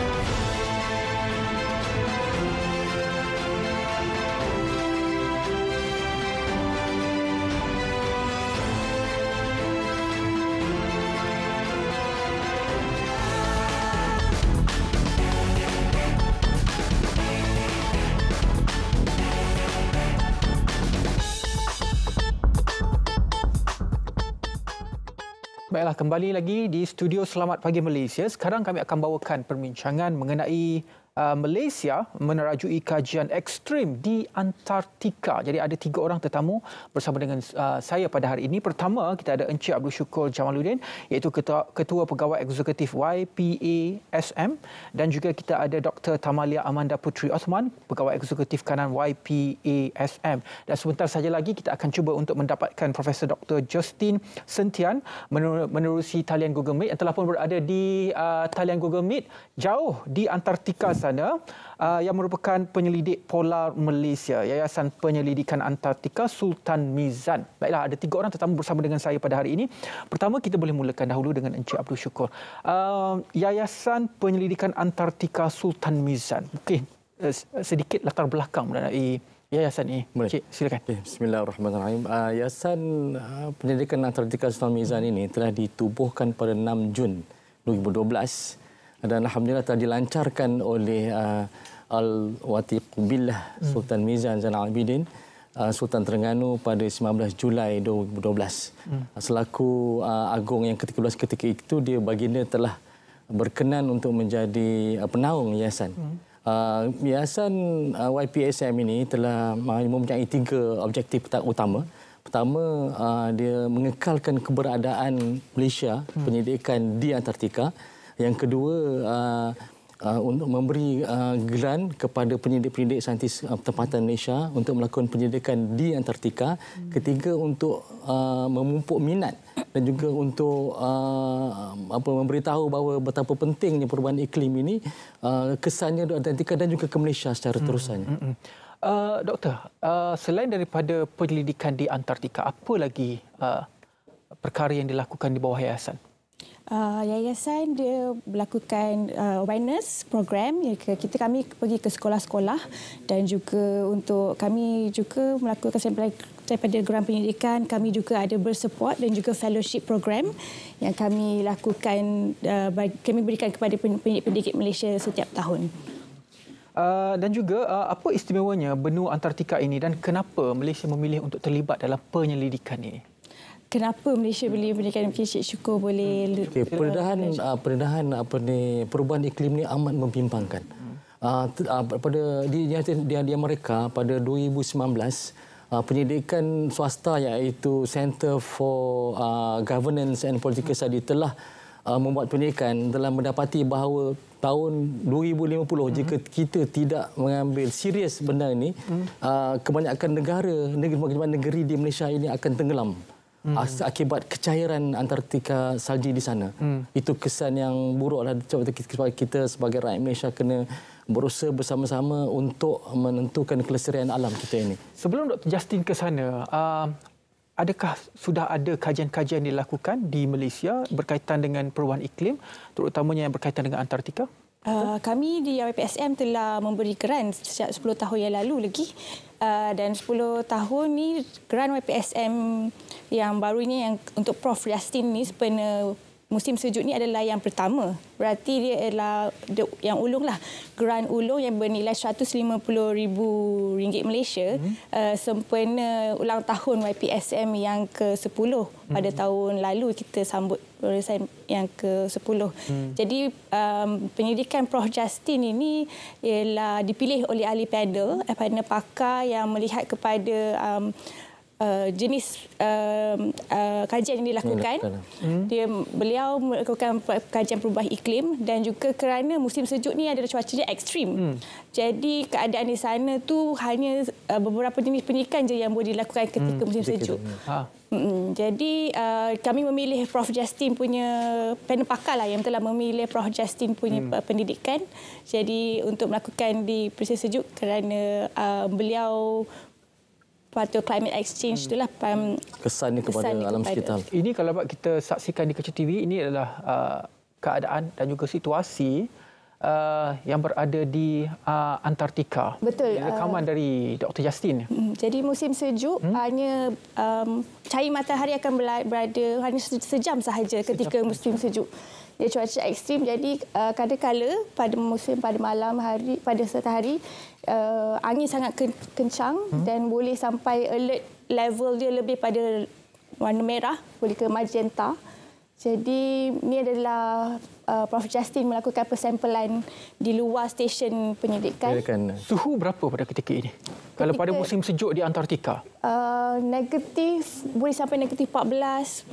Baiklah, kembali lagi di studio Selamat Pagi Malaysia. Sekarang kami akan bawakan perbincangan mengenai Malaysia menerajui kajian ekstrim di Antartika. Jadi ada 3 orang tetamu bersama dengan saya pada hari ini. Pertama, kita ada Encik Abdul Syukur Jamaluddin, iaitu Ketua Pegawai Eksekutif YPASM, dan juga kita ada Dr. Tamalia Amanda Putri Osman, Pegawai Eksekutif Kanan YPASM. Dan sebentar saja lagi kita akan cuba untuk mendapatkan Profesor Dr. Justin Sentian menerusi talian Google Meet yang telah pun berada di talian Google Meet jauh di Antartika sana, yang merupakan penyelidik polar Malaysia, Yayasan Penyelidikan Antartika Sultan Mizan. Baiklah, ada 3 orang tetamu bersama dengan saya pada hari ini. Pertama, kita boleh mulakan dahulu dengan Encik Abdul Syukur. Yayasan Penyelidikan Antartika Sultan Mizan. Mungkin sedikit latar belakang mengenai yayasan ini. Encik, silakan. Bismillahirrahmanirrahim. Yayasan Penyelidikan Antartika Sultan Mizan ini telah ditubuhkan pada 6 Jun 2012 dan alhamdulillah telah dilancarkan oleh Al-Watiq Billah Sultan Mizan Zainal Abidin Sultan Terengganu pada 19 Julai 2012. Selaku Agong yang ke-13 ketika itu, baginda telah berkenan untuk menjadi penaung yayasan. Yayasan YPSM ini telah mempunyai 3 objektif utama. Pertama, dia mengekalkan keberadaan Malaysia, penyediaan di Antartika. Yang kedua, untuk memberi grant kepada penyidik-penyidik saintis tempatan Malaysia untuk melakukan penyelidikan di Antartika. Ketiga, untuk memupuk minat dan juga untuk memberitahu bahawa betapa pentingnya perubahan iklim ini, kesannya di Antartika dan juga ke Malaysia secara terusannya. Doktor, selain daripada penyelidikan di Antartika, apa lagi perkara yang dilakukan di bawah yayasan? Yayasan dia melakukan awareness program. Kami pergi ke sekolah-sekolah dan juga untuk kami juga melakukan daripada geran pendidikan, kami juga ada bersupport dan juga fellowship program yang kami lakukan, kami berikan kepada pendidik-pendidik Malaysia setiap tahun. Dan juga apa istimewanya benua Antartika ini dan kenapa Malaysia memilih untuk terlibat dalam penyelidikan ini? Kenapa Malaysia boleh berikan Cik Syukur boleh perubahan iklim ini amat membimbangkan. Pada di Amerika pada 2019, penyidikan swasta iaitu Center for Governance and Political Studies telah membuat penyidikan telah mendapati bahawa tahun 2050 jika kita tidak mengambil serius benda ini, kebanyakan negeri di Malaysia ini akan tenggelam akibat kecairan Antartika salji di sana. Itu kesan yang buruklah. Kita sebagai rakyat Malaysia kena berusaha bersama-sama untuk menentukan kelestarian alam kita ini. Sebelum Dr. Justin ke sana, adakah sudah ada kajian-kajian dilakukan di Malaysia berkaitan dengan perubahan iklim, terutamanya yang berkaitan dengan Antartika? Kami di YPSM telah memberi grant sejak 10 tahun yang lalu lagi. Dan 10 tahun ni grant YPSM yang baru ini yang untuk Prof Justin ni sebenarnya musim sejuk ni adalah yang pertama. Berarti dia adalah yang ulung lah. Grant ulung yang bernilai RM150,000 Malaysia sempena ulang tahun YPSM yang ke-10 pada tahun lalu kita sambut barisan yang ke-10. Jadi penyidikan Prof Justin ini ialah dipilih oleh ahli panel pakar yang melihat kepada jenis kajian yang dilakukan. Beliau melakukan kajian perubahan iklim dan juga kerana musim sejuk ni adalah cuacanya ekstrim. Jadi keadaan di sana tu hanya beberapa jenis penyidikan je yang boleh dilakukan ketika musim sejuk. Jadi kami memilih Prof Justin punya panel pakar lah yang telah memilih Prof Justin punya pendidikan. Jadi untuk melakukan di musim sejuk kerana beliau patuh climate exchange itulah kesannya kepada alam sekitar. Ini kalau kita saksikan di Kecil TV, ini adalah keadaan dan juga situasi yang berada di Antartika. Betul. Rekaman dari Dr. Justin. Jadi musim sejuk hanya cahaya matahari akan berada hanya sejam sahaja ketika musim sejuk. Dia cuaca ekstrim, jadi kadang-kala pada malam hari, pada serta hari angin sangat kencang dan boleh sampai alert level dia lebih pada warna merah, boleh ke magenta. Jadi ini adalah Prof Justin melakukan persampelan di luar stesen penyidikan. Suhu berapa pada ketika ini? Kalau pada musim sejuk di Antartika? Negatif, boleh sampai negatif 14.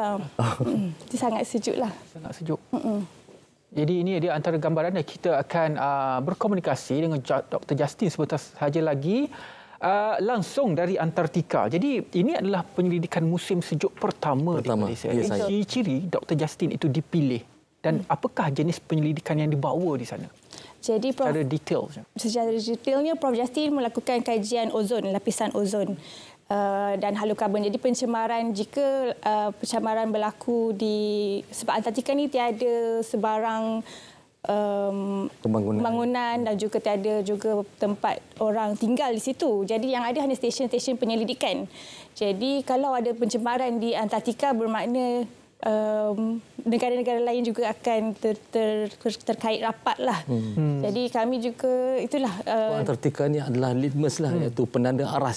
Itu sangat sejuk lah. Sangat sejuk. Jadi ini dia antara gambaran yang kita akan berkomunikasi dengan Dr. Justin sebentar sahaja lagi. Langsung dari Antartika. Jadi ini adalah penyelidikan musim sejuk pertama di Malaysia. Ciri-ciri Dr. Justin itu dipilih dan apakah jenis penyelidikan yang dibawa di sana? Jadi secara detail. Secara detailnya Prof Justin melakukan kajian ozon, lapisan ozon dan halokarbon. Jadi pencemaran, jika pencemaran berlaku sebab Antartika ni tiada sebarang pembangunan dan juga tiada juga tempat orang tinggal di situ. Jadi yang ada hanya stesen-stesen penyelidikan. Jadi kalau ada pencemaran di Antartika bermakna negara-negara lain juga akan terkait rapat lah. Jadi kami juga itulah. Antartika ni adalah litmus lah, iaitu penanda aras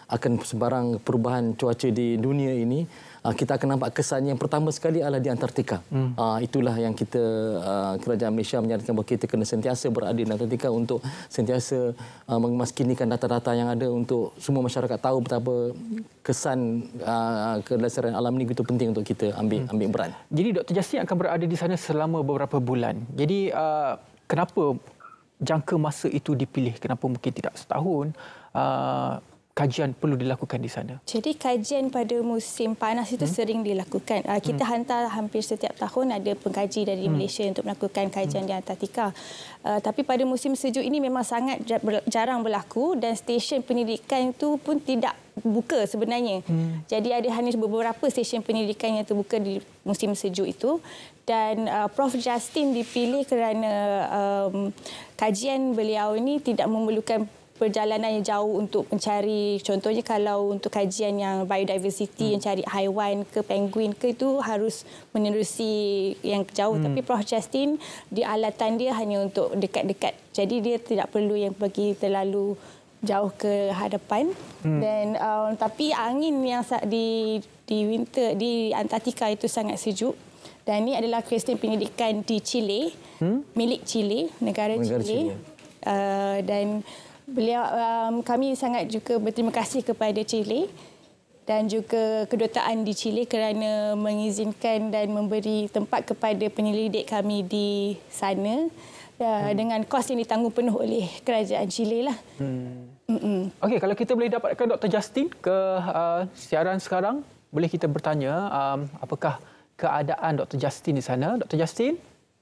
akan sebarang perubahan cuaca di dunia ini, kita akan nampak kesan yang pertama sekali adalah di Antartika. Itulah yang kita, kerajaan Malaysia menyatakan bahawa kita kena sentiasa berada di Antartika untuk sentiasa memaskinikan data-data yang ada untuk semua masyarakat tahu betapa kesan kelestarian alam ini begitu penting untuk kita ambil peran. Jadi Dr. Justin akan berada di sana selama beberapa bulan. Jadi kenapa jangka masa itu dipilih? Kenapa mungkin tidak setahun? Kajian perlu dilakukan di sana. Jadi kajian pada musim panas itu sering dilakukan. Kita hantar hampir setiap tahun ada pengkaji dari Malaysia untuk melakukan kajian di Antartika. Tapi pada musim sejuk ini memang sangat jarang berlaku dan stesen pendidikan itu pun tidak buka sebenarnya. Jadi ada hanya beberapa stesen pendidikan yang terbuka di musim sejuk itu. Dan Prof. Justin dipilih kerana kajian beliau ini tidak memerlukan perjalanan yang jauh untuk mencari, contohnya kalau untuk kajian yang biodiversity, yang cari haiwan ke penguin ke, itu harus menerusi yang jauh. Tapi Prof. Justin, alatan dia hanya untuk dekat-dekat. Jadi dia tidak perlu yang pergi terlalu jauh ke hadapan. Dan tapi angin yang di winter di Antartika itu sangat sejuk. Dan ini adalah stesen pendidikan di Chile, milik Chile, negara Chile. Dan beliau, kami sangat juga berterima kasih kepada Chile dan juga kedutaan di Chile kerana mengizinkan dan memberi tempat kepada penyelidik kami di sana dengan kos yang ditanggung penuh oleh kerajaan Chile lah. Okey, kalau kita boleh dapatkan Dr. Justin ke siaran sekarang, boleh kita bertanya apakah keadaan Dr. Justin di sana? Dr. Justin?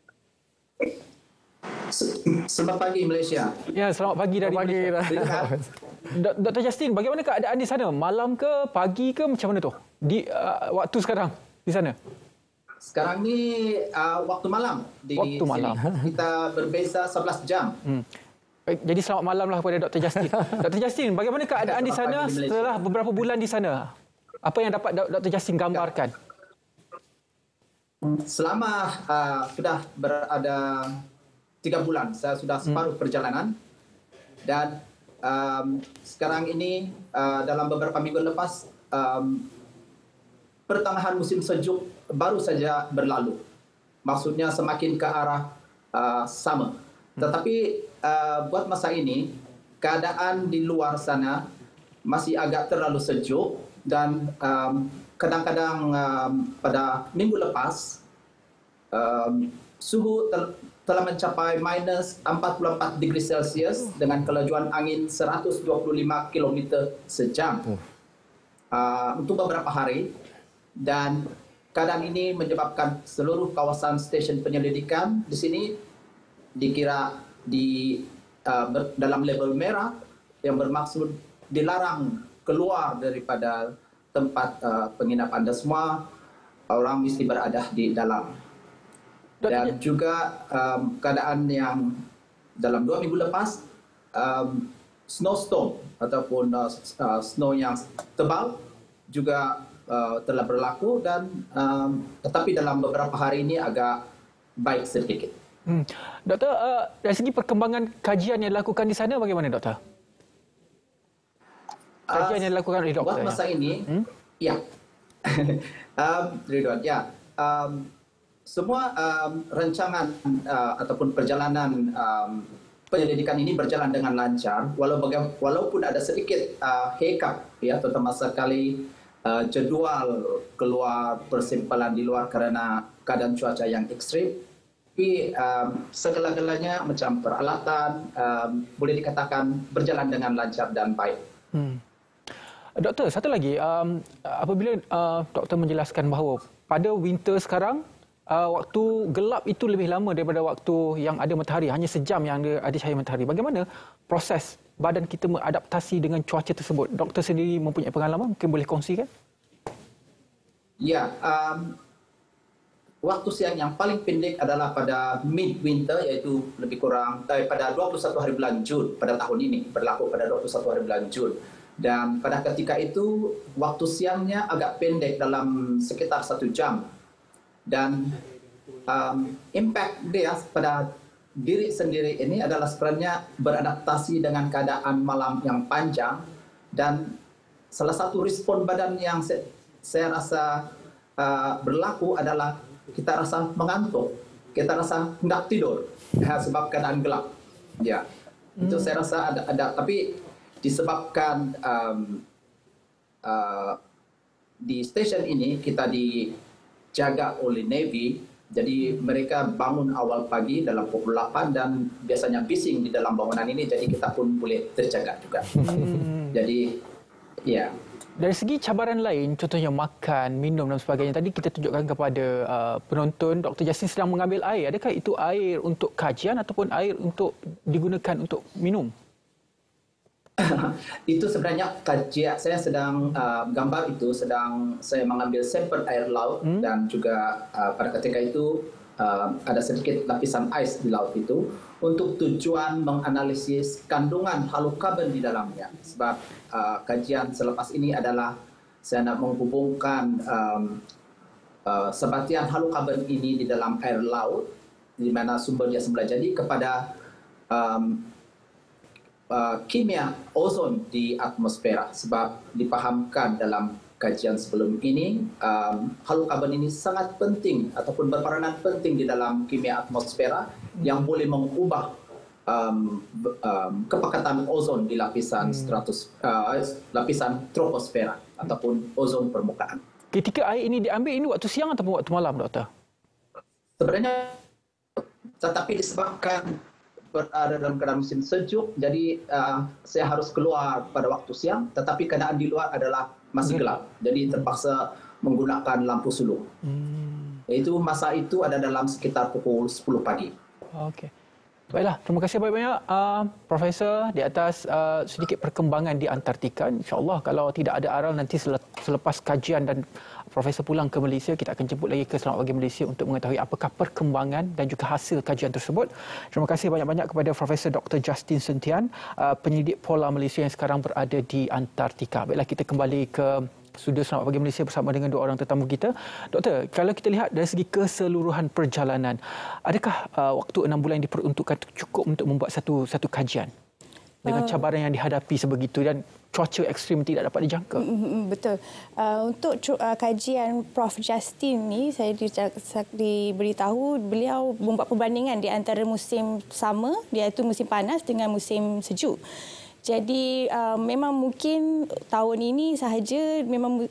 Selamat pagi Malaysia. Ya, selamat pagi dari Malaysia. Dr. Justin, bagaimana keadaan di sana? Malam ke, pagi ke, macam mana tu? Di waktu sekarang di sana? Sekarang ni waktu malam di sini. Kita berbeza 11 jam. Jadi selamat malam lah kepada Dr. Justin. Dr. Justin, bagaimana keadaan di sana setelah beberapa bulan di sana? Apa yang dapat Dr. Justin gambarkan? Selama sudah berada 3 bulan, saya sudah separuh perjalanan dan sekarang ini dalam beberapa minggu lepas pertengahan musim sejuk baru saja berlalu. Maksudnya semakin ke arah summer. Tetapi buat masa ini keadaan di luar sana masih agak terlalu sejuk dan kadang-kadang pada minggu lepas suhu telah mencapai minus 44 degree Celsius dengan kelajuan angin 125 km sejam untuk beberapa hari. Dan keadaan ini menyebabkan seluruh kawasan stesen penyelidikan di sini dikira dalam label merah yang bermaksud dilarang keluar daripada tempat penginapan dan semua orang mesti berada di dalam. Dan juga keadaan yang dalam 2 minggu lepas snowstorm ataupun snow yang tebal juga telah berlaku dan tetapi dalam beberapa hari ini agak baik sedikit. Doktor, dari segi perkembangan kajian yang dilakukan di sana bagaimana, Doktor? Kajian yang dilakukan oleh doktor. Buat masa ini, ya. Ridwan, ya. Semua rancangan ataupun perjalanan penyelidikan ini berjalan dengan lancar, walaupun ada sedikit hiccup, ya, terutama sekali jadual keluar persimpalan di luar kerana keadaan cuaca yang ekstrim. Tapi segala-galanya macam peralatan boleh dikatakan berjalan dengan lancar dan baik. Doktor, satu lagi, apabila doktor menjelaskan bahawa pada winter sekarang waktu gelap itu lebih lama daripada waktu yang ada matahari, hanya sejam yang ada cahaya matahari. Bagaimana proses badan kita mengadaptasi dengan cuaca tersebut? Doktor sendiri mempunyai pengalaman, mungkin boleh kongsikan? Ya, waktu siang yang paling pendek adalah pada mid-winter, iaitu lebih kurang pada 21 hari bulan Jun pada tahun ini, berlaku pada 21 hari bulan Jun. Dan pada ketika itu, waktu siangnya agak pendek dalam sekitar 1 jam. Dan impact dia pada diri sendiri ini adalah sebenarnya beradaptasi dengan keadaan malam yang panjang dan salah satu respon badan yang saya rasa berlaku adalah kita rasa mengantuk, kita rasa hendak tidur sebab keadaan gelap. Ya, itu saya rasa ada. Tapi disebabkan di stesen ini kita dijaga oleh Navy, jadi mereka bangun awal pagi dalam pukul 8 dan biasanya bising di dalam bangunan ini, jadi kita pun boleh terjaga juga. Jadi, ya. Dari segi cabaran lain, contohnya makan, minum dan sebagainya, tadi kita tunjukkan kepada penonton, Dr. Justin sedang mengambil air. Adakah itu air untuk kajian ataupun air untuk digunakan untuk minum? Itu sebenarnya kajian. Saya sedang gambar itu, sedang saya mengambil sampel air laut dan juga pada ketika itu ada sedikit lapisan ais di laut itu untuk tujuan menganalisis kandungan halokarbon di dalamnya. Sebab kajian selepas ini adalah saya nak menghubungkan sebatian halokarbon ini di dalam air laut, di mana sumber dia semula jadi, kepada kimia ozon di atmosfera. Sebab dipahamkan dalam kajian sebelum ini, halokarbon ini sangat penting ataupun berperanan penting di dalam kimia atmosfera yang boleh mengubah kepekatan ozon di lapisan lapisan troposfera ataupun ozon permukaan. Ketika air ini diambil, ini waktu siang ataupun waktu malam, Doktor? Sebenarnya, tetapi disebabkan berada dalam keadaan musim sejuk, jadi saya harus keluar pada waktu siang, tetapi keadaan di luar adalah masih gelap, jadi terpaksa menggunakan lampu sulur. Itu masa itu ada dalam sekitar pukul 10 pagi. Okey. Baiklah, terima kasih banyak-banyak Profesor di atas sedikit perkembangan di Antartika. InsyaAllah kalau tidak ada aral nanti selepas kajian dan Profesor pulang ke Malaysia, kita akan jemput lagi ke Selamat Pagi Malaysia untuk mengetahui apakah perkembangan dan juga hasil kajian tersebut. Terima kasih banyak-banyak kepada Profesor Dr. Justin Sentian, penyelidik Polar Malaysia yang sekarang berada di Antartika. Baiklah, kita kembali ke studio Selamat Pagi Malaysia bersama dengan dua orang tetamu kita. Doktor, kalau kita lihat dari segi keseluruhan perjalanan, adakah waktu 6 bulan yang diperuntukkan cukup untuk membuat satu kajian dengan cabaran yang dihadapi sebegitu dan cuaca ekstrim tidak dapat dijangka? Betul. Untuk kajian Prof. Justin ni, saya diberitahu beliau membuat perbandingan di antara musim sama, iaitu musim panas dengan musim sejuk. Jadi memang mungkin tahun ini sahaja memang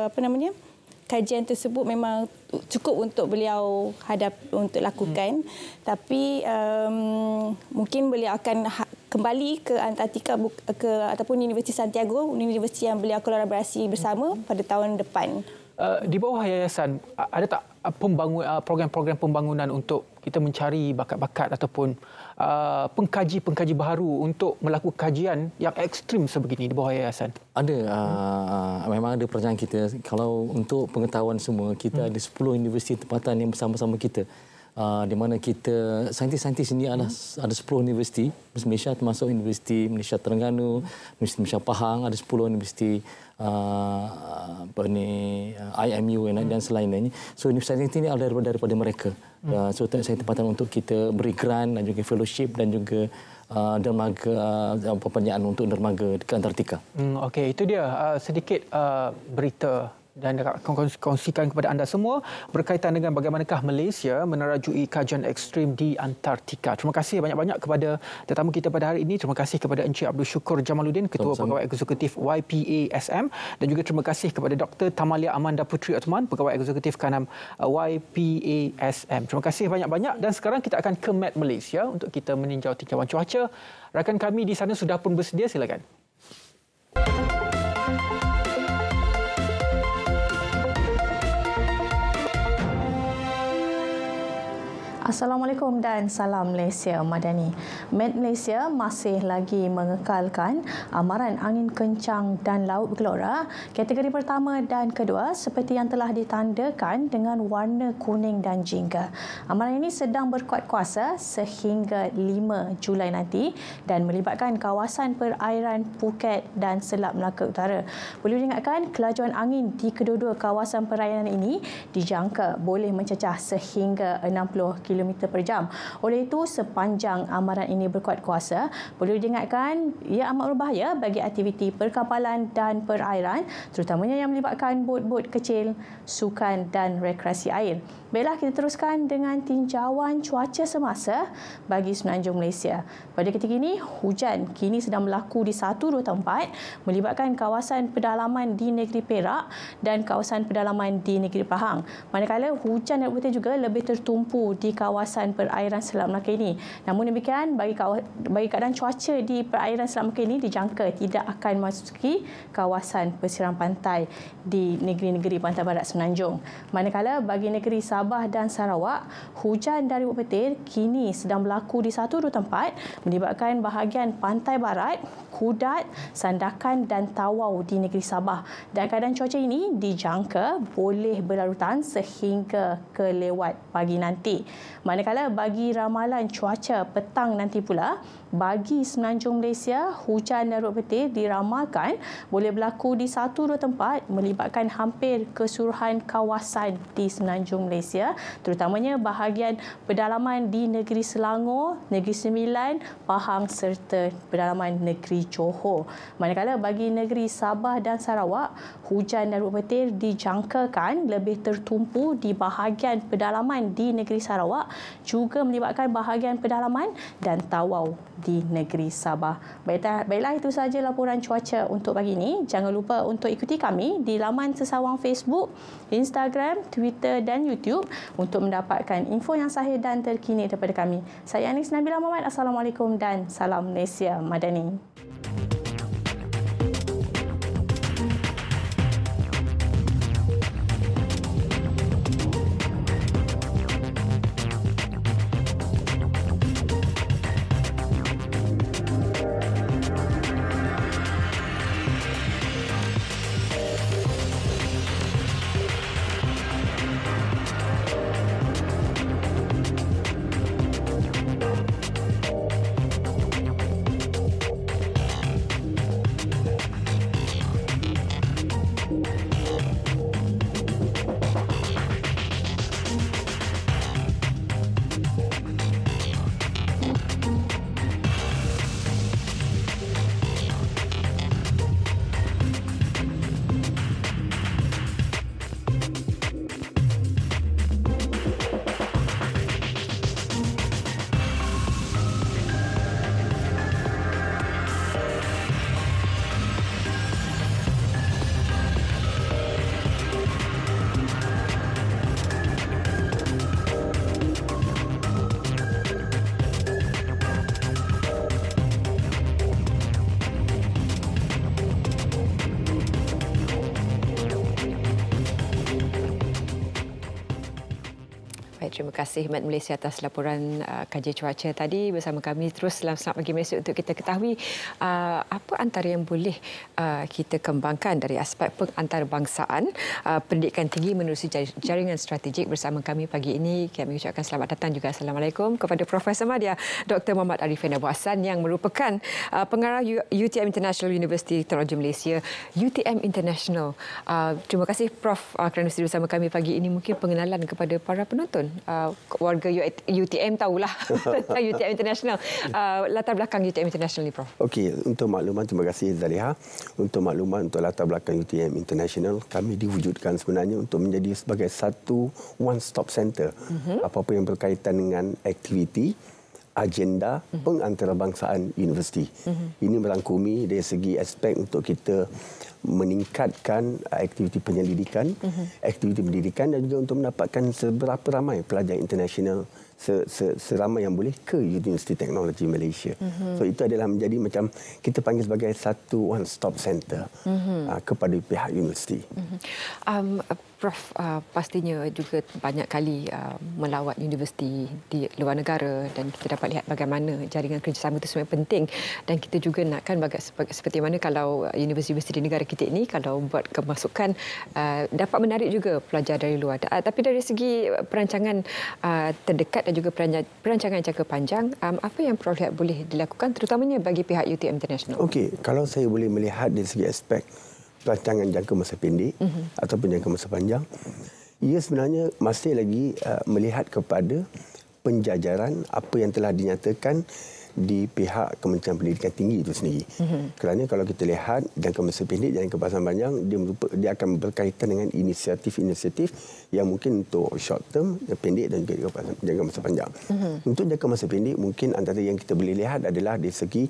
kajian tersebut memang cukup untuk beliau untuk lakukan. Tapi mungkin beliau akan kembali ke Antartika ataupun Universiti Santiago, universiti yang beliau kolaborasi bersama pada tahun depan. Di bawah yayasan, ada tak program-program pembangunan untuk kita mencari bakat-bakat ataupun pengkaji-pengkaji baru untuk melakukan kajian yang ekstrim sebegini di bawah yayasan? Ada. Memang ada perancangan kita. Kalau untuk pengetahuan semua, kita ada 10 universiti tempatan yang bersama-sama kita. Di mana kita, saintis-saintis ini ada 10 universiti Malaysia, termasuk Universiti Malaysia Terengganu, Universiti Malaysia Pahang, ada 10 universiti IMU dan selain-lainnya. So universiti ini adalah daripada mereka. So saya tempatan untuk kita beri grant dan juga fellowship dan juga dermaga perpanjangan untuk dermaga ke Antartika. Okey, itu dia sedikit berita dan akan kongsikan kepada anda semua berkaitan dengan bagaimanakah Malaysia menerajui kajian ekstrim di Antartika. Terima kasih banyak-banyak kepada tetamu kita pada hari ini. Terima kasih kepada Encik Abdul Syukur Jamaluddin, Ketua Pegawai Eksekutif YPASM, dan juga terima kasih kepada Dr. Tamalia Amanda Putri Othman, Pegawai Eksekutif Kanam YPASM. Terima kasih banyak-banyak dan sekarang kita akan ke Met Malaysia untuk kita meninjau tinjauan cuaca. Rakan kami di sana sudah pun bersedia, silakan. Assalamualaikum dan salam Malaysia Madani. Met Malaysia masih lagi mengekalkan amaran angin kencang dan laut bergelora kategori pertama dan kedua seperti yang telah ditandakan dengan warna kuning dan jingga. Amaran ini sedang berkuat kuasa sehingga 5 Julai nanti dan melibatkan kawasan perairan Phuket dan Selat Melaka Utara. Boleh diingatkan, kelajuan angin di kedua-dua kawasan perairan ini dijangka boleh mencecah sehingga 60 km km per jam. Oleh itu, sepanjang amaran ini berkuat kuasa, perlu diingatkan ia amat berbahaya bagi aktiviti perkapalan dan perairan, terutamanya yang melibatkan bot-bot kecil, sukan dan rekreasi air. Baiklah, kita teruskan dengan tinjauan cuaca semasa bagi Semenanjung Malaysia. Pada ketika ini, hujan kini sedang berlaku di 1-2 tempat melibatkan kawasan pedalaman di negeri Perak dan kawasan pedalaman di negeri Pahang. Manakala hujan dan putih juga lebih tertumpu di kawasan perairan Selat Melaka ini. Namun demikian, bagi keadaan cuaca di perairan Selat Melaka ini dijangka tidak akan memasuki kawasan persiram pantai di negeri-negeri pantai barat Semenanjung. Manakala bagi negeri Sabah dan Sarawak, hujan dari bukit petir kini sedang berlaku di 1-2 tempat melibatkan bahagian pantai barat, Kudat, Sandakan dan Tawau di negeri Sabah. Dan keadaan cuaca ini dijangka boleh berlarutan sehingga ke lewat pagi nanti. Manakala bagi ramalan cuaca petang nanti pula, bagi Semenanjung Malaysia, hujan dan rut petir diramalkan boleh berlaku di 1-2 tempat melibatkan hampir keseluruhan kawasan di Semenanjung Malaysia, terutamanya bahagian pedalaman di negeri Selangor, negeri Sembilan, Pahang serta pedalaman negeri Johor. Manakala bagi negeri Sabah dan Sarawak, hujan dan rut petir dijangkakan lebih tertumpu di bahagian pedalaman di negeri Sarawak, juga melibatkan bahagian pedalaman dan Tawau di negeri Sabah. Baiklah, itu sahaja laporan cuaca untuk pagi ini. Jangan lupa untuk ikuti kami di laman sesawang Facebook, Instagram, Twitter dan YouTube untuk mendapatkan info yang sahih dan terkini daripada kami. Saya Anis Nabila Muhammad. Assalamualaikum dan salam Malaysia Madani. Terima kasih Met Malaysia atas laporan kajian cuaca tadi bersama kami. Terus dalam Selamat Pagi Malaysia untuk kita ketahui apa antara yang boleh kita kembangkan dari aspek pengantarbangsaan pendidikan tinggi menerusi jaringan strategik. Bersama kami pagi ini kami ucapkan selamat datang juga Assalamualaikum kepada Profesor Madya Dr. Muhammad Arifin Abu Hassan yang merupakan pengarah UTM International University Teknologi Malaysia, UTM International. Terima kasih Prof kerana sedia bersama kami pagi ini. Mungkin pengenalan kepada para penonton. Warga UTM tahulah tentang UTM International. Latar belakang UTM International ni, Prof. Okey, untuk makluman, terima kasih Zaliha. Untuk makluman untuk latar belakang UTM International, kami diwujudkan sebenarnya untuk menjadi sebagai satu one-stop center. Apa-apa yang berkaitan dengan aktiviti, agenda pengantarbangsaan universiti. Ini merangkumi dari segi aspek untuk kita meningkatkan aktiviti penyelidikan, aktiviti pendidikan dan juga untuk mendapatkan seberapa ramai pelajar internasional seramai yang boleh ke Universiti Teknologi Malaysia. So itu adalah menjadi macam kita panggil sebagai satu one stop center kepada pihak universiti. Prof pastinya juga banyak kali melawat universiti di luar negara dan kita dapat lihat bagaimana jaringan kerjasama itu sebenarnya penting, dan kita juga nakkan seperti mana kalau universiti di negara kita ini kalau buat kemasukan dapat menarik juga pelajar dari luar. Tapi dari segi perancangan terdekat dan juga perancangan jangka panjang, apa yang Prof lihat boleh dilakukan terutamanya bagi pihak UTM International? Okey, kalau saya boleh melihat dari segi aspek perancangan jangka masa pendek ataupun jangka masa panjang, ia sebenarnya masih lagi melihat kepada penjajaran apa yang telah dinyatakan di pihak Kementerian Pendidikan Tinggi itu sendiri. Kerana kalau kita lihat jangka masa pendek dan jangka masa panjang, dia akan berkaitan dengan inisiatif-inisiatif yang mungkin untuk short term, pendek dan juga jangka masa panjang. Untuk jangka masa pendek, mungkin antara yang kita boleh lihat adalah dari segi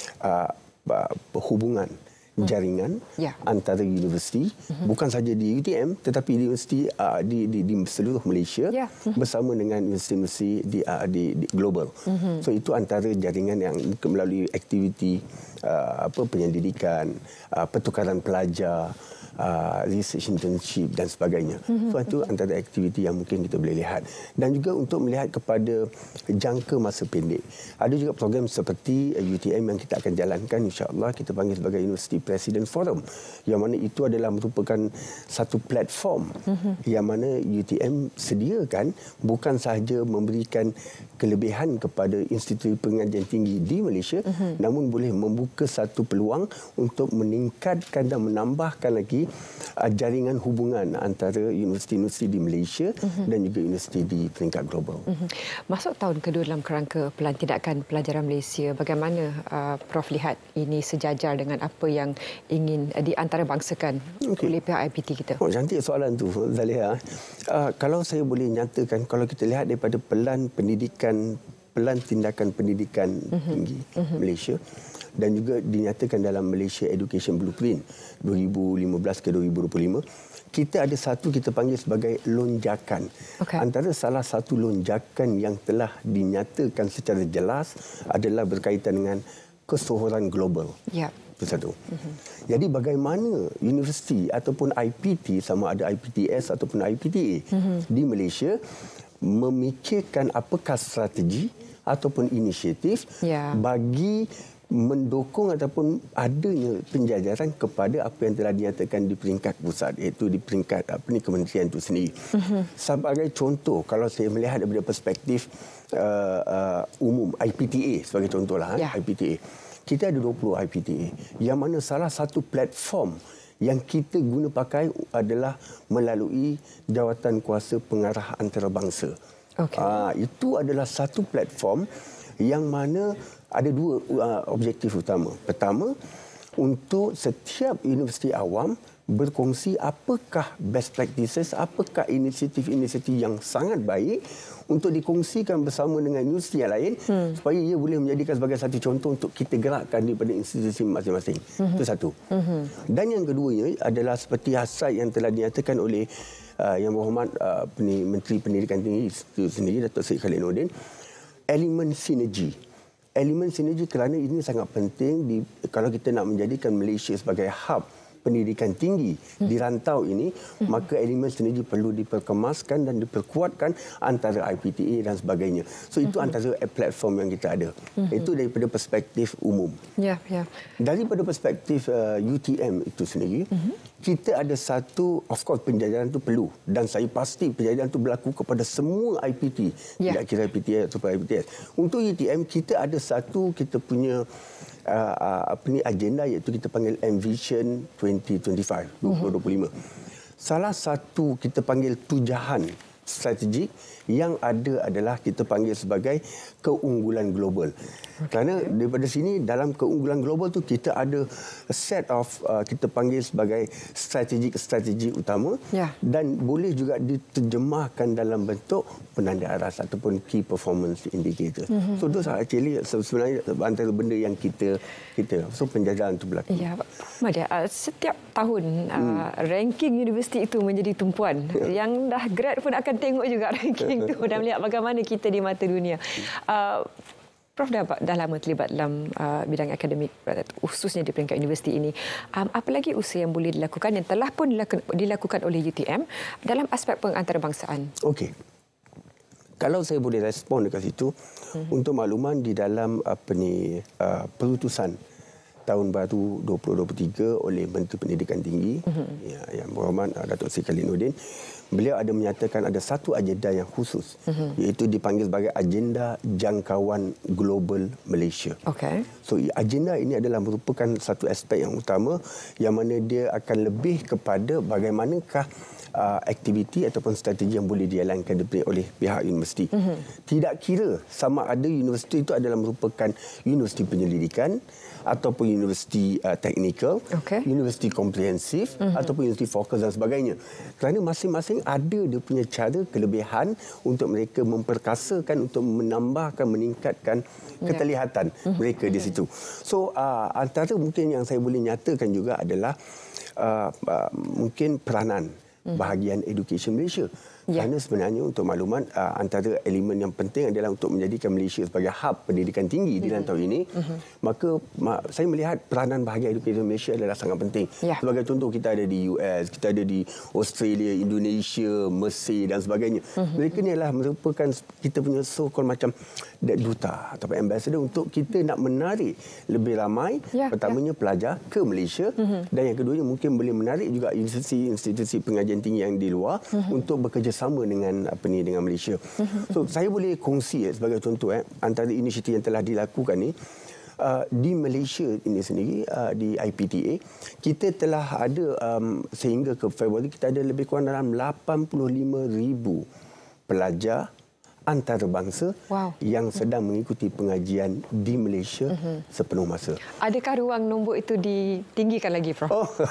hubungan jaringan antara universiti, bukan saja di UTM tetapi di universiti di seluruh Malaysia bersama dengan universiti-universiti di global. So itu antara jaringan yang melalui aktiviti penyelidikan, pertukaran pelajar, research internship dan sebagainya. So itu antara aktiviti yang mungkin kita boleh lihat. Dan juga untuk melihat kepada jangka masa pendek, ada juga program seperti UTM yang kita akan jalankan, insya-Allah kita panggil sebagai University President Forum, yang mana itu adalah merupakan satu platform yang mana UTM sediakan bukan sahaja memberikan kelebihan kepada institusi pengajian tinggi di Malaysia, namun boleh membuka satu peluang untuk meningkatkan dan menambahkan lagi jaringan hubungan antara universiti-universiti di Malaysia dan juga universiti di peringkat global. Masuk tahun kedua dalam kerangka Pelantidakan Pelajaran Malaysia, bagaimana Prof lihat ini sejajar dengan apa yang ingin diantarabangsakan oleh pihak IPT kita? Oh, cantik soalan tu, Zaliha. Kalau saya boleh nyatakan, kalau kita lihat daripada pelan tindakan pendidikan tinggi Malaysia, dan juga dinyatakan dalam Malaysia Education Blueprint 2015 ke 2025, kita ada satu kita panggil sebagai lonjakan. Antara salah satu lonjakan yang telah dinyatakan secara jelas adalah berkaitan dengan kesohoran global. Itu satu. Jadi bagaimana universiti ataupun IPT, sama ada IPTS ataupun IPTA di Malaysia memikirkan apakah strategi ataupun inisiatif bagi mendukung ataupun adanya penjajaran kepada apa yang telah dinyatakan di peringkat pusat, iaitu di peringkat kementerian itu sendiri. Sebagai contoh, kalau saya melihat daripada perspektif umum IPTA sebagai contohlah, IPTA. Kita ada 20 IPTA yang mana salah satu platform yang kita guna pakai adalah melalui Jawatan Kuasa Pengarah Antarabangsa. Itu adalah satu platform yang mana ada dua objektif utama. Pertama, untuk setiap universiti awam berkongsi apakah best practices, apakah inisiatif-inisiatif yang sangat baik untuk dikongsikan bersama dengan universiti yang lain supaya ia boleh menjadikan sebagai satu contoh untuk kita gerakkan daripada institusi masing-masing. Itu satu. Dan yang keduanya adalah seperti hasrat yang telah dinyatakan oleh Yang Berhormat Menteri Pendidikan Tinggi itu sendiri, Datuk Seri Khalid Nordin, elemen sinergi. Elemen sinergi kerana ini sangat penting kalau kita nak menjadikan Malaysia sebagai hub pendidikan tinggi di rantau ini, maka elemen sinergi perlu diperkemaskan dan diperkuatkan antara IPTA dan sebagainya. So itu antara platform yang kita ada. Itu daripada perspektif umum. Daripada perspektif UTM itu sendiri, kita ada satu, of course penjajaran itu perlu, dan saya pasti penjajaran itu berlaku kepada semua IPT, tidak kira IPTA atau IPTS. Untuk UTM kita ada satu, kita punya agenda, iaitu kita panggil Envision 2025. Salah satu kita panggil tujahan strategik yang ada adalah kita panggil sebagai keunggulan global. Kerana daripada sini, dalam keunggulan global tu kita ada set of kita panggil sebagai strategi utama dan boleh juga diterjemahkan dalam bentuk penanda aras ataupun key performance indicator. So those are actually sebenarnya antara benda yang kita so penjajahan itu berlaku. Madia, setiap tahun ranking universiti itu menjadi tumpuan. Yang dah grad pun akan tengok juga ranking itu dan melihat bagaimana kita di mata dunia. Prof dah lama terlibat dalam bidang akademik, khususnya di peringkat universiti ini. Apa lagi usaha yang boleh dilakukan, yang telah pun dilakukan oleh UTM dalam aspek pengantarbangsaan? Okey. Kalau saya boleh respon dekat situ, untuk makluman di dalam perutusan tahun baru 2023 oleh Menteri Pendidikan Tinggi, Yang Berhormat Datuk Seri Khalid Nordin, beliau ada menyatakan ada satu agenda yang khusus, iaitu dipanggil sebagai agenda jangkauan global Malaysia. So agenda ini adalah merupakan satu aspek yang utama, yang mana dia akan lebih kepada bagaimanakah aktiviti ataupun strategi yang boleh dijalankan oleh pihak universiti. Tidak kira sama ada universiti itu adalah merupakan universiti penyelidikan ataupun universiti teknikal, universiti komprehensif ataupun universiti fokus dan sebagainya. Kerana masing-masing ada dia punya cara kelebihan untuk mereka memperkasakan, untuk menambahkan, meningkatkan keterlihatan mereka di situ. So antara mungkin yang saya boleh nyatakan juga adalah mungkin peranan bahagian Education Malaysia. Kerana sebenarnya untuk makluman antara elemen yang penting adalah untuk menjadikan Malaysia sebagai hub pendidikan tinggi di rantau ini. Maka saya melihat peranan bahagian Education Malaysia adalah sangat penting. Sebagai contoh, kita ada di US, kita ada di Australia, Indonesia, Mesir dan sebagainya. Mereka ni adalah merupakan kita punya so-called macam duta atau ambassador untuk kita nak menarik lebih ramai pertamanya pelajar ke Malaysia dan yang keduanya mungkin boleh menarik juga institusi pengajian tinggi yang di luar untuk bekerjasama dengan dengan Malaysia. So saya boleh kongsi sebagai contoh antara inisiatif yang telah dilakukan ni di Malaysia ini sendiri di IPTA kita telah ada sehingga ke Februari kita ada lebih kurang dalam 85,000 pelajar antarabangsa yang sedang mengikuti pengajian di Malaysia sepenuh masa. Adakah ruang nombor itu ditinggikan lagi, Prof?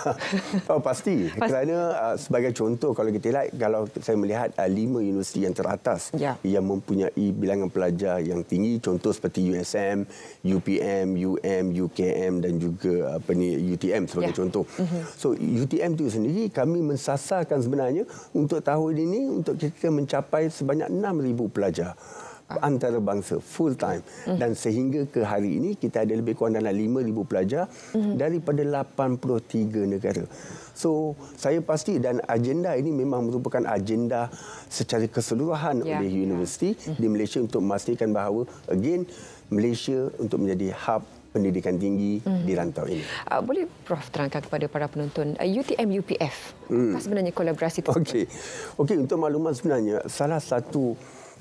Pasti. Kerana sebagai contoh, kalau kita lihat, kalau saya melihat 5 universiti yang teratas yang mempunyai bilangan pelajar yang tinggi, contoh seperti USM, UPM, UM, UKM dan juga UTM sebagai contoh. So UTM itu sendiri kami mensasarkan sebenarnya untuk tahun ini untuk kita mencapai sebanyak 6,000 pelajar antarabangsa full time dan sehingga ke hari ini kita ada lebih kurang dalam 5,000 pelajar daripada 83 negara. So saya pasti dan agenda ini memang merupakan agenda secara keseluruhan oleh universiti di Malaysia untuk memastikan bahawa again Malaysia untuk menjadi hub pendidikan tinggi di rantau ini. Boleh Prof terangkan kepada para penonton UTM UPF apa sebenarnya kolaborasi tersebut? Okey, untuk makluman sebenarnya salah satu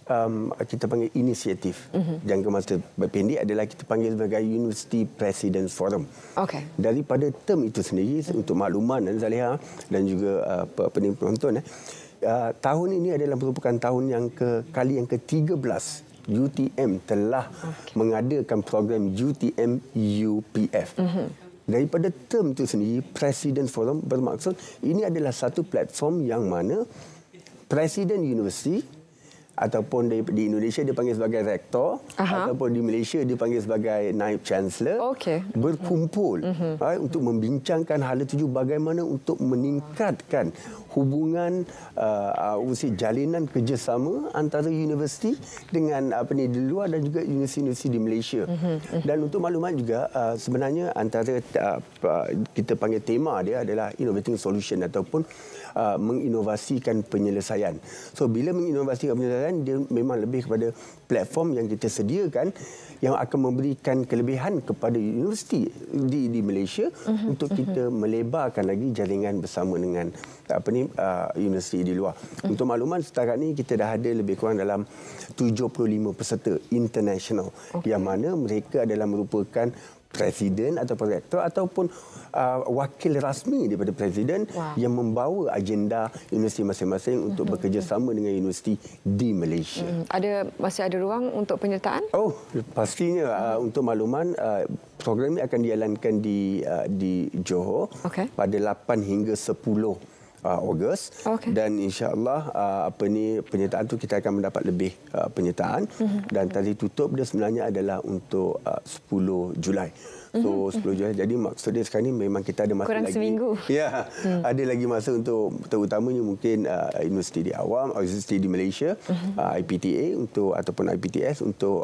kita panggil inisiatif jangka masa pendek adalah kita panggil sebagai University Presidents Forum. Daripada term itu sendiri untuk makluman Zaliha dan juga penonton tahun ini adalah merupakan tahun yang kali yang ke-13 UTM telah mengadakan program UTM UPF. Daripada term itu sendiri Presidents Forum bermaksud ini adalah satu platform yang mana Presiden Universiti ataupun di Indonesia dipanggil sebagai rektor ataupun di Malaysia dipanggil sebagai naib chancellor berkumpul untuk membincangkan hala tuju bagaimana untuk meningkatkan hubungan jalinan kerjasama antara universiti dengan di luar dan juga universiti di Malaysia. Dan untuk maklumat juga sebenarnya antara kita panggil tema dia adalah innovating solution ataupun menginovasikan penyelesaian. So bila menginovasikan penyelesaian dia memang lebih kepada platform yang kita sediakan yang akan memberikan kelebihan kepada universiti di Malaysia untuk kita melebarkan lagi jaringan bersama dengan universiti di luar. Untuk makluman setakat ini kita dah ada lebih kurang dalam 75 peserta international yang mana mereka adalah merupakan presiden ataupun rektor ataupun wakil rasmi daripada presiden yang membawa agenda universiti masing-masing untuk bekerjasama dengan universiti di Malaysia. Masih ada ruang untuk penyertaan? Pastinya untuk makluman program ini akan dijalankan di Johor pada 8 hingga 10 Ogos dan insya-Allah penyertaan tu kita akan mendapat lebih penyertaan dan tarikh tutup dia sebenarnya adalah untuk 10 Julai. So 10 Julai. Jadi maksud dia sekarang ni memang kita ada masa kurang lagi. Seminggu. Ya, ada lagi masa untuk terutamanya mungkin universiti di awam, universiti di Malaysia, IPTA untuk ataupun IPTS untuk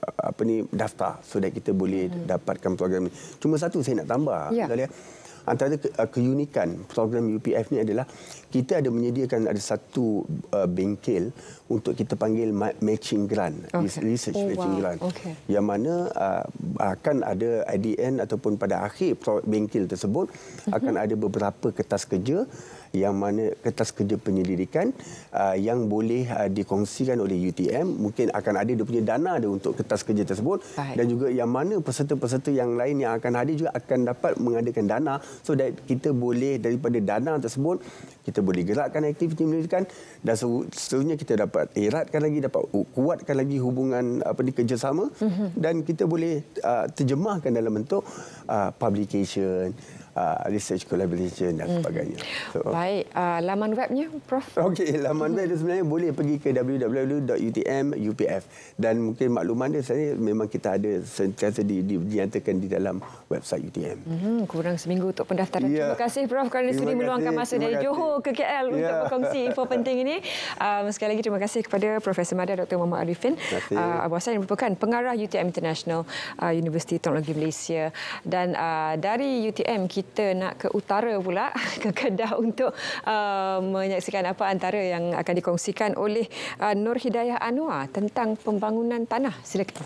daftar so that kita boleh dapatkan program ni. Cuma satu saya nak tambah. Antara keunikan program UPF ni adalah kita ada menyediakan ada satu bengkel untuk kita panggil matching grant, research matching grant, yang mana akan ada at the end ataupun pada akhir bengkel tersebut akan ada beberapa kertas kerja yang mana kertas kerja penyelidikan yang boleh dikongsikan oleh UTM. Mungkin akan ada dia punya dana ada untuk kertas kerja tersebut dan juga yang mana peserta-peserta yang lain yang akan hadir juga akan dapat mengadakan dana so that kita boleh daripada dana tersebut kita boleh gerakkan aktiviti penyelidikan dan seterusnya kita dapat eratkan lagi, dapat kuatkan lagi hubungan kerjasama dan kita boleh terjemahkan dalam bentuk publication, research collaboration dan sebagainya. Baik, laman webnya Prof? Okey, laman web dia sebenarnya boleh pergi ke www.utm.upf dan mungkin makluman dia saya memang kita ada sentiasa dinyatakan di dalam website UTM. Kurang seminggu untuk pendaftaran. Terima kasih Prof kerana sudi meluangkan masa dari Johor ke KL untuk berkongsi info penting ini. Sekali lagi terima kasih kepada Profesor Madya Dr. Muhammad Arifin Abu Hassan yang merupakan pengarah UTM International Universiti Teknologi Malaysia. Dan dari UTM kita nak ke utara pula, ke Kedah untuk menyaksikan apa antara yang akan dikongsikan oleh Nur Hidayah Anwar tentang pembangunan tanah. Silakan.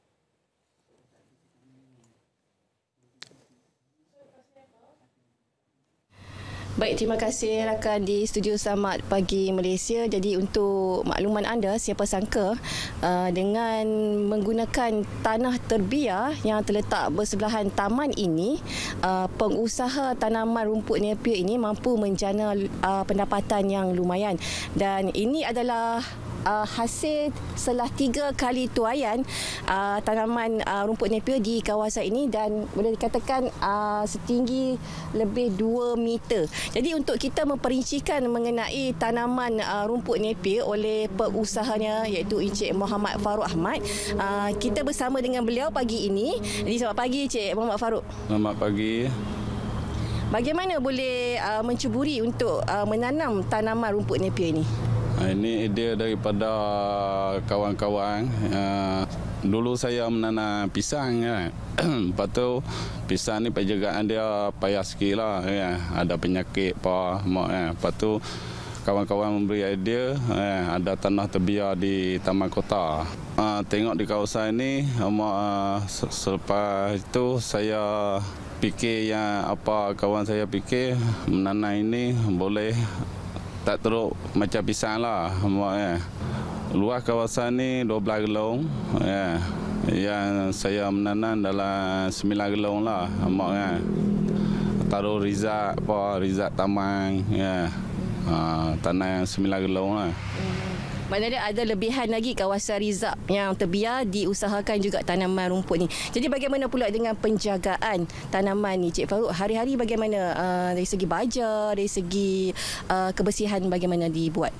Baik, terima kasih rakan di Studio Selamat Pagi Malaysia. Jadi untuk makluman anda, siapa sangka dengan menggunakan tanah terbiar yang terletak bersebelahan taman ini, pengusaha tanaman rumput Napier ini mampu menjana pendapatan yang lumayan. Dan ini adalah hasil setelah 3 kali tuaian tanaman rumput Napier di kawasan ini dan boleh dikatakan setinggi lebih 2 meter. Jadi untuk kita memperincikan mengenai tanaman rumput Napier oleh peusahanya iaitu Encik Muhammad Farouk Ahmad, kita bersama dengan beliau pagi ini. Jadi selamat pagi Encik Muhammad Farouk. Selamat pagi. Bagaimana boleh mencuburi untuk menanam tanaman rumput Napier ini? Ini idea daripada kawan-kawan. Dulu saya menanam pisang kan. Lepas tu pisang ni penjagaan dia payah sikit lah kan. Ada penyakit apa kan. Lepas tu kawan-kawan memberi idea ada tanah terbiar di Taman Kota. Tengok di kawasan ini, selepas itu saya fikir yang apa kawan saya fikir menanam ini boleh tak teruk macam pisang lah. Luas kawasan ni 12 gelong. Yang saya menanam dalam 9 gelong lah. Taruh rizat taman. Tanah yang 9 gelong lah. Maknanya ada lebihan lagi kawasan rizab yang terbiar diusahakan juga tanaman rumput ni. Jadi bagaimana pula dengan penjagaan tanaman ni Cik Farouk? Hari-hari bagaimana dari segi baja, dari segi kebersihan bagaimana dibuat?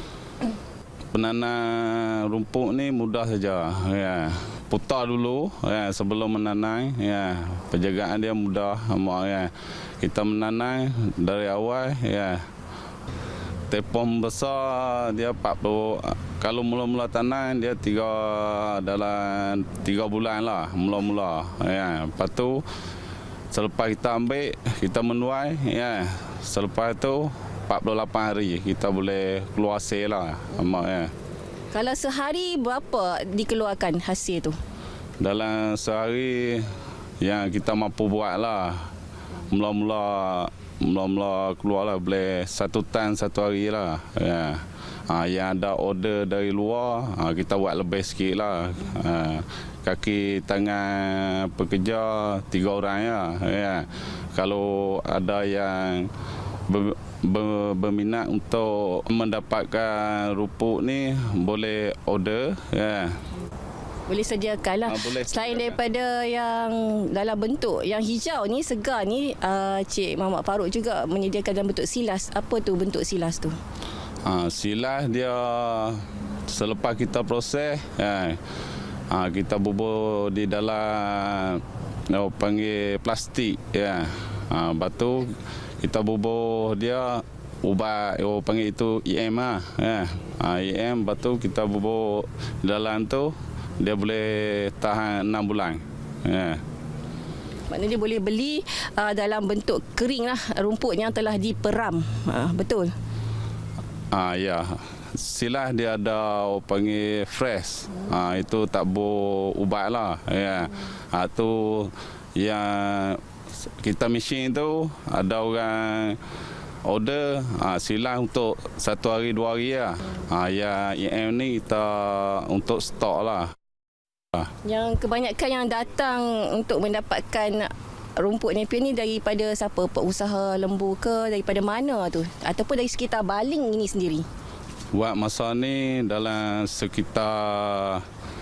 Penanam rumput ni mudah saja. Putar dulu sebelum menanam. Penjagaan dia mudah. Kita menanam dari awal. Tepung besar dia 40. Kalau mula-mula tanam dia dalam 3 bulan lah mula-mula. Lepas tu selepas kita ambil, kita menuai, selepas tu 48 hari kita boleh keluar hasil lah. Kalau sehari berapa dikeluarkan hasil tu? Dalam sehari yang kita mampu buat lah. Mula-mula keluar lah boleh 1 tan 1 hari lah. Yang ada order dari luar, kita buat lebih sikit lah. Kaki tangan pekerja 3 orang ya. Kalau ada yang berminat untuk mendapatkan rumput ni, boleh order. Boleh sediakan lah. Selain daripada yang dalam bentuk yang hijau ni, segar ni, Cik Muhammad Farouk juga menyediakan dalam bentuk silas. Apa tu bentuk silas tu? Silas dia selepas kita proses, kita bubur di dalam panggil plastik. Lepas tu kita bubur dia ubat, panggil itu EM lah. EM, lepas tu kita bubur dalam tu, dia boleh tahan 6 bulan. Maknanya dia boleh beli dalam bentuk kering lah, rumput yang telah diperam. Betul? Ya. Silas dia ada panggil fresh. Itu tak berubat lah. Tu yang kita mesin tu ada orang order silas untuk 1 hari 2 hari lah. Yang EM ni kita untuk stok lah. Yang kebanyakan yang datang untuk mendapatkan rumput Napier ni daripada siapa? Pengusaha lembu ke, daripada mana tu? Ataupun dari sekitar baling ini sendiri? Buat masa ni dalam sekitar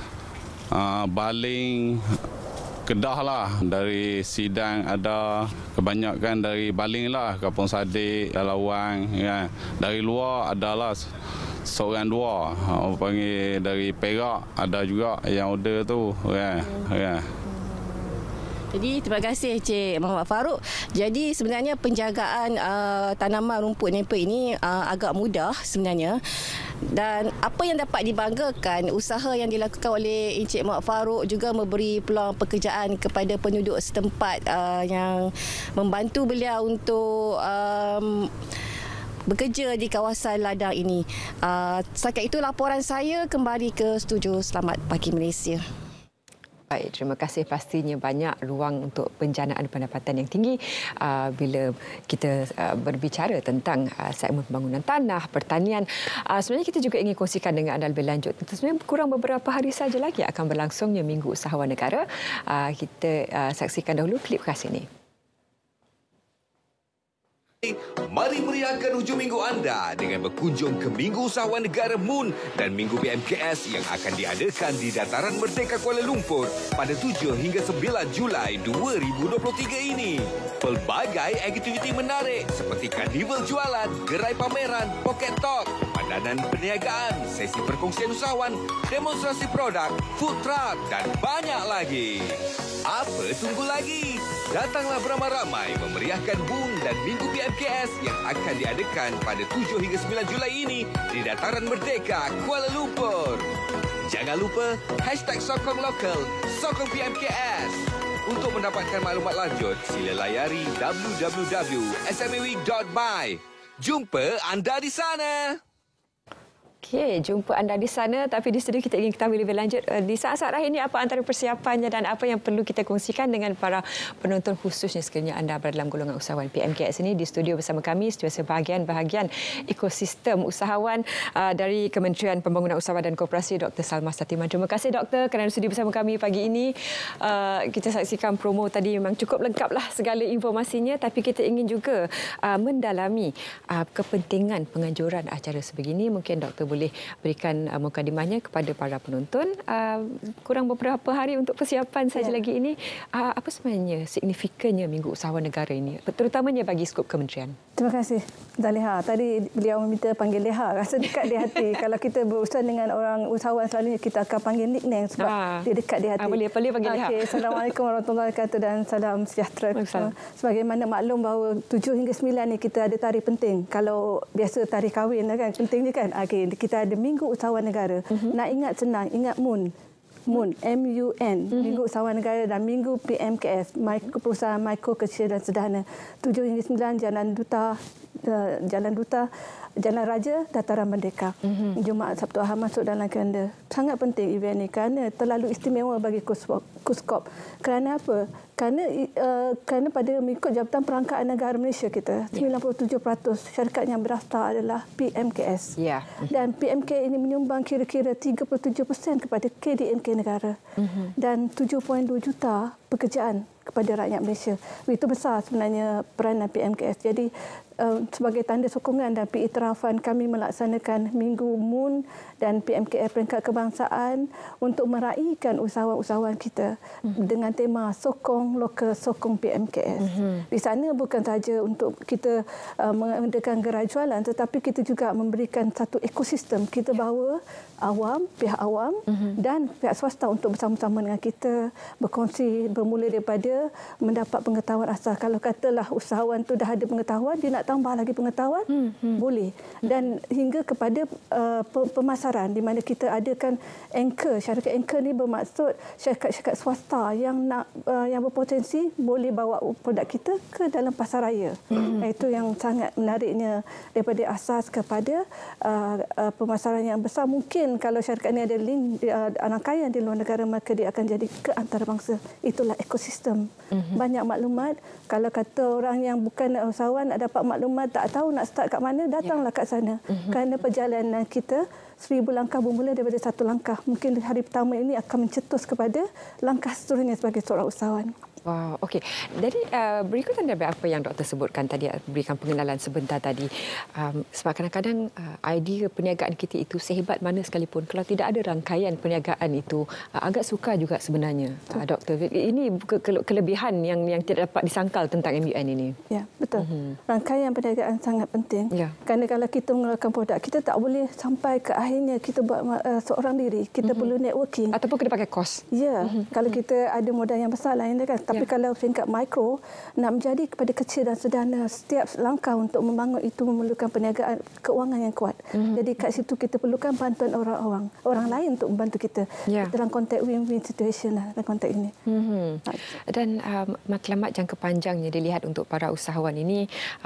baling Kedah lah, dari Sidang ada, kebanyakan dari baling lah, Kampung Sadik, Dalawang, ya. Dari luar adalah seorang dua, orang panggil dari Perak ada juga yang order tu, ya. Ya. Jadi terima kasih Encik Muhammad Farouk. Jadi sebenarnya penjagaan tanaman rumput Napier ini agak mudah sebenarnya. Dan apa yang dapat dibanggakan, usaha yang dilakukan oleh Encik Muhammad Farouk juga memberi peluang pekerjaan kepada penduduk setempat yang membantu beliau untuk bekerja di kawasan ladang ini. Setakat itu laporan saya, kembali ke studio. Selamat pagi Malaysia. Baik, terima kasih. Pastinya banyak ruang untuk penjanaan pendapatan yang tinggi bila kita berbicara tentang segmen pembangunan tanah, pertanian. Sebenarnya kita juga ingin kongsikan dengan anda lebih lanjut. Sebenarnya kurang beberapa hari saja lagi akan berlangsungnya Minggu Usahawan Negara. Kita saksikan dahulu klip khas ini. Mari meriahkan hujung minggu anda dengan berkunjung ke Minggu Usahawan Negara MUN dan Minggu PMKS yang akan diadakan di Dataran Merdeka Kuala Lumpur pada 7 hingga 9 Julai 2023 ini. Pelbagai aktiviti menarik seperti karnival jualan, gerai pameran, pocket talk, padanan perniagaan, sesi perkongsian usahawan, demonstrasi produk, food truck dan banyak lagi. Apa tunggu lagi? Datanglah beramai-ramai memeriahkan MUN dan Minggu PMKS yang akan diadakan pada 7 hingga 9 Julai ini di Dataran Merdeka, Kuala Lumpur. Jangan lupa #SokongLokal, Sokong PMKS. Untuk mendapatkan maklumat lanjut, sila layari www.smaweek.my. Jumpa anda di sana. Okey, jumpa anda di sana. Tapi di studio kita ingin ketahui lebih lanjut di saat-saat akhir ini apa antara persiapannya dan apa yang perlu kita kongsikan dengan para penonton, khususnya sekiranya anda berada dalam golongan usahawan PMKS ini. Di studio bersama kami setiausaha bahagian ekosistem usahawan dari Kementerian Pembangunan Usahawan dan Koperasi, Dr. Salma Satiman. Terima kasih Doktor kerana sudi bersama kami pagi ini. Kita saksikan promo tadi, memang cukup lengkaplah segala informasinya, tapi kita ingin juga mendalami kepentingan penganjuran acara sebegini. Mungkin Doktor boleh berikan mukadimahnya kepada para penonton. Kurang beberapa hari untuk persiapan saja lagi ini. Apa sebenarnya signifikannya Minggu Usahawan Negara ini, terutamanya bagi skop kementerian? Terima kasih Zaliha. Tadi beliau meminta panggil Leha. Rasa dekat di hati. Kalau kita berurusan dengan orang usahawan selalunya kita akan panggil nickname sebab dia dekat di hati. Boleh panggil Leha. Okay. Assalamualaikum warahmatullahi wabarakatuh dan salam sejahtera. Sebagaimana maklum bahawa 7 hingga 9 ni kita ada tarikh penting. Kalau biasa tarikh kahwin kan, penting je kan. Okay. Kita ada Minggu Usahawan Negara. Nak ingat senang, ingat MUN. MUN, M-U-N, Minggu Usahawan Negara dan Minggu PMKS, perusahaan mikro, kecil dan sederhana. 7 hingga 9 Jalan Raja, Dataran Merdeka. Jumaat, Sabtu, Ahad masuk dalam kalender. Sangat penting event ini kerana terlalu istimewa bagi KUSKOP. Kerana apa? Kerana pada mengikut Jabatan Perangkaan Negara Malaysia kita, 97% syarikat yang berdaftar adalah PMKS. Dan PMK ini menyumbang kira-kira 37% kepada KDNK negara. Dan 7.2 juta pekerjaan kepada rakyat Malaysia. Begitu besar sebenarnya peranan PMKS. Jadi sebagai tanda sokongan dan pengiktirafan, kami melaksanakan Minggu MUN dan PMKS peringkat kebangsaan untuk meraihkan usahawan-usahawan kita dengan tema Sokong Lokal, Sokong PMKS. Di sana bukan sahaja untuk kita mengadakan gerai jualan, tetapi kita juga memberikan satu ekosistem. Kita bawa pihak awam dan pihak swasta untuk bersama-sama dengan kita berkongsi, bermula daripada mendapat pengetahuan asal. Kalau katalah usahawan tu dah ada pengetahuan, dia nak tambah lagi pengetahuan, boleh. Dan hingga kepada pemasaran, di mana kita adakan anchor. Syarikat anchor ni bermaksud syarikat-syarikat swasta yang nak yang berpotensi boleh bawa produk kita ke dalam pasar raya. Itu yang sangat menariknya daripada asas kepada pemasaran yang besar. Mungkin kalau syarikat ini ada link rangkaian di luar negara, maka dia akan jadi ke antarabangsa. Itulah ekosistem. Banyak maklumat. Kalau kata orang yang bukan usahawan nak dapat maklumat, tak tahu nak start kat mana, datanglah kat sana. Kerana perjalanan kita 1000 langkah bermula daripada satu langkah. Mungkin hari pertama ini akan mencetus kepada langkah seterusnya sebagai seorang usahawan. Wow, okey. Jadi berikutan daripada apa yang doktor sebutkan tadi, berikan pengenalan sebentar tadi. Sebab kadang-kadang idea perniagaan kita itu sehebat mana sekalipun, kalau tidak ada rangkaian perniagaan itu, agak sukar juga sebenarnya, doktor. Ini kelebihan yang tidak dapat disangkal tentang MUN ini. Ya, betul. Rangkaian perniagaan sangat penting. Ya. Kerana kalau kita mengeluarkan produk, kita tak boleh sampai ke akhirnya kita buat seorang diri. Kita perlu networking. Ataupun kita pakai kos. Ya, kalau kita ada modal yang besar lain kan. Tapi kalau tingkat mikro, nak menjadi kepada kecil dan sederhana, setiap langkah untuk membangun itu memerlukan perniagaan keuangan yang kuat. Jadi kat situ kita perlukan bantuan orang lain untuk membantu kita. Dalam konteks win-win situation dalam konteks ini. Dan matlamat jangka panjangnya dilihat untuk para usahawan ini,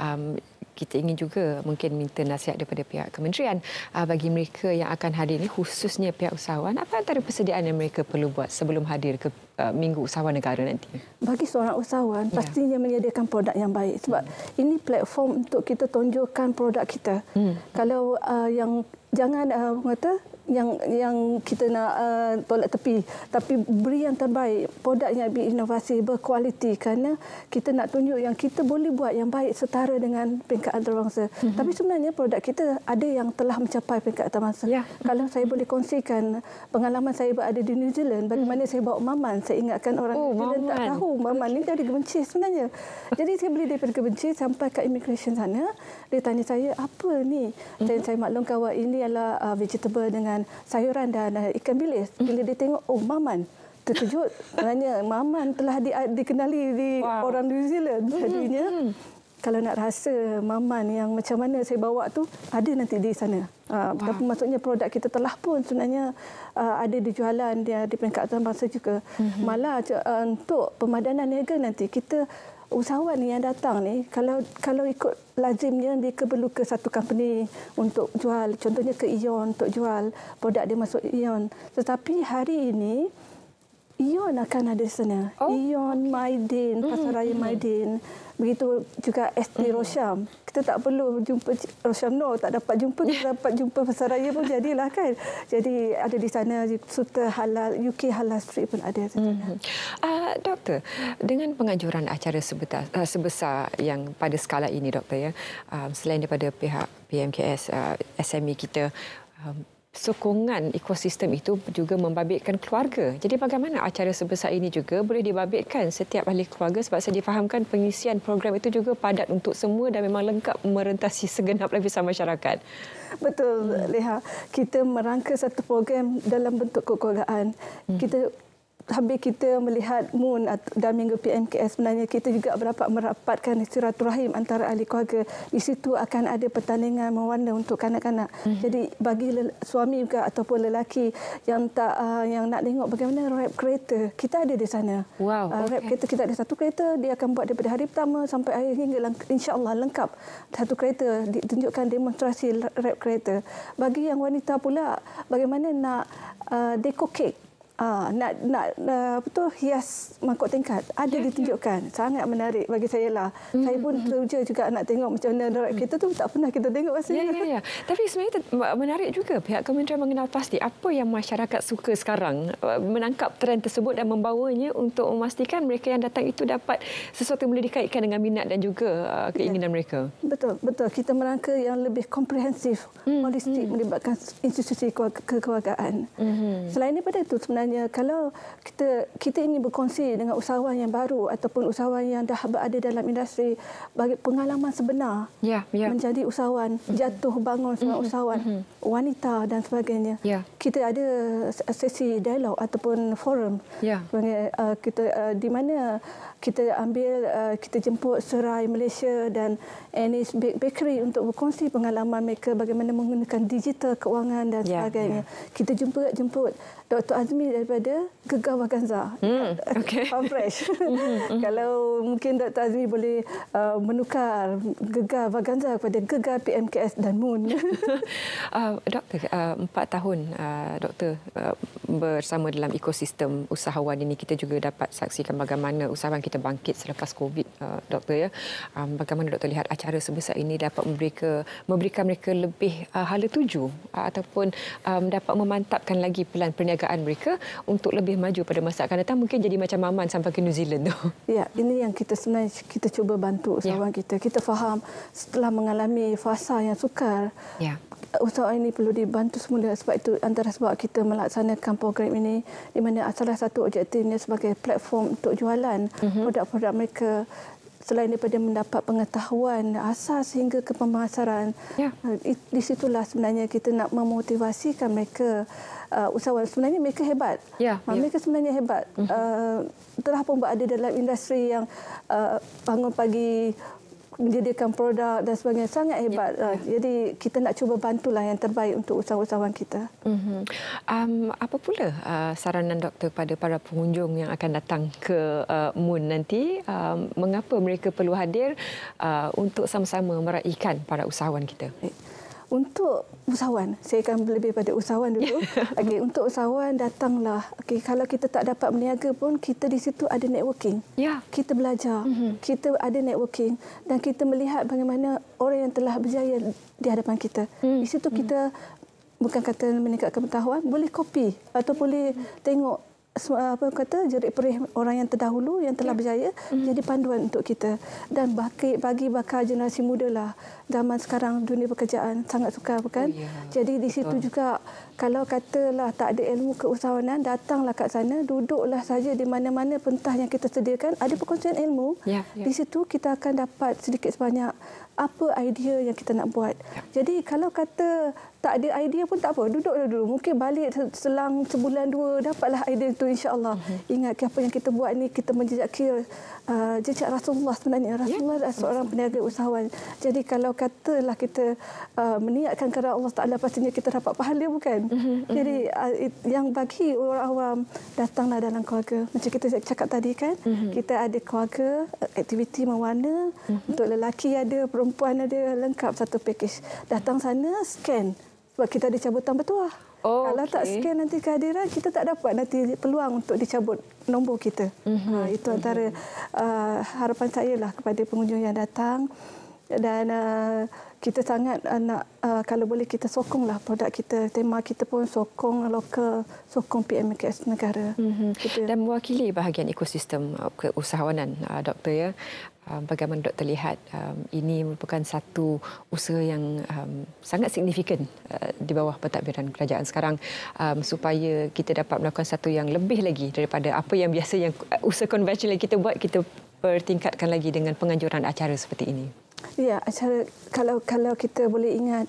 kita ingin juga mungkin minta nasihat daripada pihak kementerian bagi mereka yang akan hadir ini, khususnya pihak usahawan. Apa antara persediaan yang mereka perlu buat sebelum hadir ke Minggu Usahawan Negara nanti? Bagi seorang usahawan, pastinya menyediakan produk yang baik. Sebab ini platform untuk kita tunjukkan produk kita. Kalau yang jangan kata yang kita nak tolak tepi, tapi beri yang terbaik, produk yang berinovasi, berkualiti, kerana kita nak tunjuk yang kita boleh buat yang baik setara dengan peringkat antarabangsa. Tapi sebenarnya produk kita ada yang telah mencapai peringkat antarabangsa. Kalau saya boleh kongsikan pengalaman saya berada di New Zealand, bagaimana saya bawa maman. Saya ingatkan orang New Zealand tak tahu maman ni dari Gebencis sebenarnya. Jadi saya beli daripada Gebencis sampai ke immigration sana. Dia tanya saya, apa ni? Dan saya maklumkan bahawa ini adalah vegetable dengan sayuran dan ikan bilis. Bila dia tengok, oh maman, terkejut. Kerana maman telah dikenali di orang New Zealand. Jadinya, kalau nak rasa maman yang macam mana saya bawa tu, ada nanti di sana. Tapi maksudnya produk kita telah pun sebenarnya ada dijualan di peringkat antarabangsa juga. Malah untuk pemadanan niaga nanti, kita usahawan yang datang ni, kalau ikut lazimnya mereka perlu ke satu company untuk jual, contohnya ke Ion untuk jual produk dia masuk Ion. Tetapi hari ini Ion akan ada di sana. Ion, Maidin, Pasaraya Maidin. Begitu juga SD Rosham. Kita tak perlu jumpa Rosham, tak dapat jumpa, kita dapat jumpa Pasaraya pun jadilah kan. Jadi ada di sana, Suta Halal, UK Halal Street pun ada di sana. Doktor, dengan penganjuran acara sebesar yang pada skala ini, doktor, selain daripada pihak PMKS, SME kita, sokongan ekosistem itu juga membabitkan keluarga. Jadi bagaimana acara sebesar ini juga boleh dibabitkan setiap ahli keluarga, sebab saya difahamkan pengisian program itu juga padat untuk semua dan memang lengkap merentasi segenap lapisan masyarakat. Betul, Leha. Kita merangka satu program dalam bentuk kekeluargaan. Hampir kita melihat MUN dan Minggu PMKS, sebenarnya kita juga dapat merapatkan silaturahim antara ahli keluarga. Di situ akan ada pertandingan mewarna untuk kanak-kanak. Jadi bagi suami juga ataupun lelaki yang nak tengok bagaimana rap kereta, kita ada di sana. Rap kereta, kita ada satu kereta, dia akan buat daripada hari pertama sampai akhir hingga insya-Allah lengkap. Satu kereta ditunjukkan demonstrasi rap kereta. Bagi yang wanita pula, bagaimana nak deco cake, nak hias mangkuk tingkat, ada ditunjukkan. Sangat menarik bagi saya lah. Saya pun teruja juga nak tengok macam mana rap kita tu, tak pernah kita tengok rasanya. Tapi sebenarnya menarik juga pihak kementerian mengenal pasti apa yang masyarakat suka sekarang, menangkap trend tersebut dan membawanya untuk memastikan mereka yang datang itu dapat sesuatu yang boleh dikaitkan dengan minat dan juga keinginan mereka. Betul. Kita merangka yang lebih komprehensif, holistik, melibatkan institusi kekeluargaan. Selain daripada itu, sebenarnya kalau kita ingin berkongsi dengan usahawan yang baru ataupun usahawan yang dah berada dalam industri, bagi pengalaman sebenar menjadi usahawan, jatuh bangun seorang usahawan, wanita dan sebagainya. Kita ada sesi dialog ataupun forum. Kita di mana kita kita jemput Serai Malaysia dan Anis Bakery untuk berkongsi pengalaman mereka bagaimana menggunakan digital keuangan dan sebagainya. Kita jemput Dr. Azmi daripada Gegar Vaganza. Farm Fresh. Kalau mungkin Dr. Azmi boleh menukar Gegar Vaganza kepada Gegar PMKS dan MUN. Doktor, 4 tahun doktor bersama dalam ekosistem usahawan ini, kita juga dapat saksikan bagaimana usahawan kita bangkit selepas COVID, doktor, bagaimana doktor lihat acara sebesar ini dapat memberikan mereka lebih hala tuju ataupun dapat memantapkan lagi pelan perniagaan mereka untuk lebih maju pada masa akan datang, mungkin jadi macam Maman sampai ke New Zealand tu. Ya, ini yang kita sebenarnya kita cuba bantu usahawan kita. Kita faham setelah mengalami fasa yang sukar, usahawan ini perlu dibantu semula. Sebab itu antara sebab kita melaksanakan program ini, di mana salah satu objektifnya sebagai platform untuk jualan produk-produk mereka. Selain daripada mendapat pengetahuan asas hingga ke pemasaran, di situlah sebenarnya kita nak memotivasikan mereka. Usahawan sebenarnya mereka hebat. Mereka sebenarnya hebat. Telah pun berada dalam industri yang bangun pagi, menyediakan produk dan sebagainya, sangat hebat. Jadi kita nak cuba bantulah yang terbaik untuk usahawan kita. Apa pula saranan doktor pada para pengunjung yang akan datang ke Moon nanti? Mengapa mereka perlu hadir untuk sama-sama meraihkan para usahawan kita? Untuk usahawan, saya akan lebih pada usahawan dulu. Untuk usahawan, datanglah. Kalau kita tak dapat berniaga pun, kita di situ ada networking. Kita belajar, kita ada networking dan kita melihat bagaimana orang yang telah berjaya di hadapan kita. Di situ kita bukan kata meningkatkan pengetahuan, boleh copy atau boleh tengok jerit perih orang yang terdahulu yang telah berjaya, jadi panduan untuk kita. Dan bagi bakal generasi muda lah, zaman sekarang dunia pekerjaan sangat sukar, bukan? Jadi di situ juga, kalau katalah tak ada ilmu keusahawanan, datanglah kat sana, duduklah saja di mana-mana pentas yang kita sediakan, ada perkongsian ilmu. Di situ kita akan dapat sedikit sebanyak apa idea yang kita nak buat. Jadi kalau kata tak ada idea pun tak apa, duduklah dulu. Mungkin balik selang sebulan dua, dapatlah idea itu insya-Allah. Ingat apa yang kita buat ni, kita menjejaki jejak Rasulullah sebenarnya. Rasulullah adalah seorang peniaga usahawan. Jadi kalau katalah kita meniatkan kerana Allah Ta'ala, pastinya kita dapat pahala, bukan? Jadi yang bagi orang awam, datanglah dalam keluarga. Macam kita cakap tadi kan, kita ada keluarga, aktiviti mewarna, untuk lelaki ada, perempuan ada, lengkap satu pakej. Datang sana, scan. Sebab kita ada cabutan bertuah. Kalau tak scan nanti kehadiran, kita tak dapat nanti peluang untuk dicabut nombor kita. Itu antara harapan saya lah kepada pengunjung yang datang. Dan kita sangat nak, kalau boleh kita sokonglah produk kita. Tema kita pun sokong lokal, sokong PMKS negara. Dan mewakili bahagian ekosistem keusahawanan, doktor, ya. Bagaimana doktor lihat ini merupakan satu usaha yang sangat signifikan di bawah pentadbiran kerajaan sekarang, supaya kita dapat melakukan satu yang lebih lagi daripada apa yang biasa yang usaha konvensional kita buat, kita pertingkatkan lagi dengan penganjuran acara seperti ini. Ya, acara kalau kita boleh ingat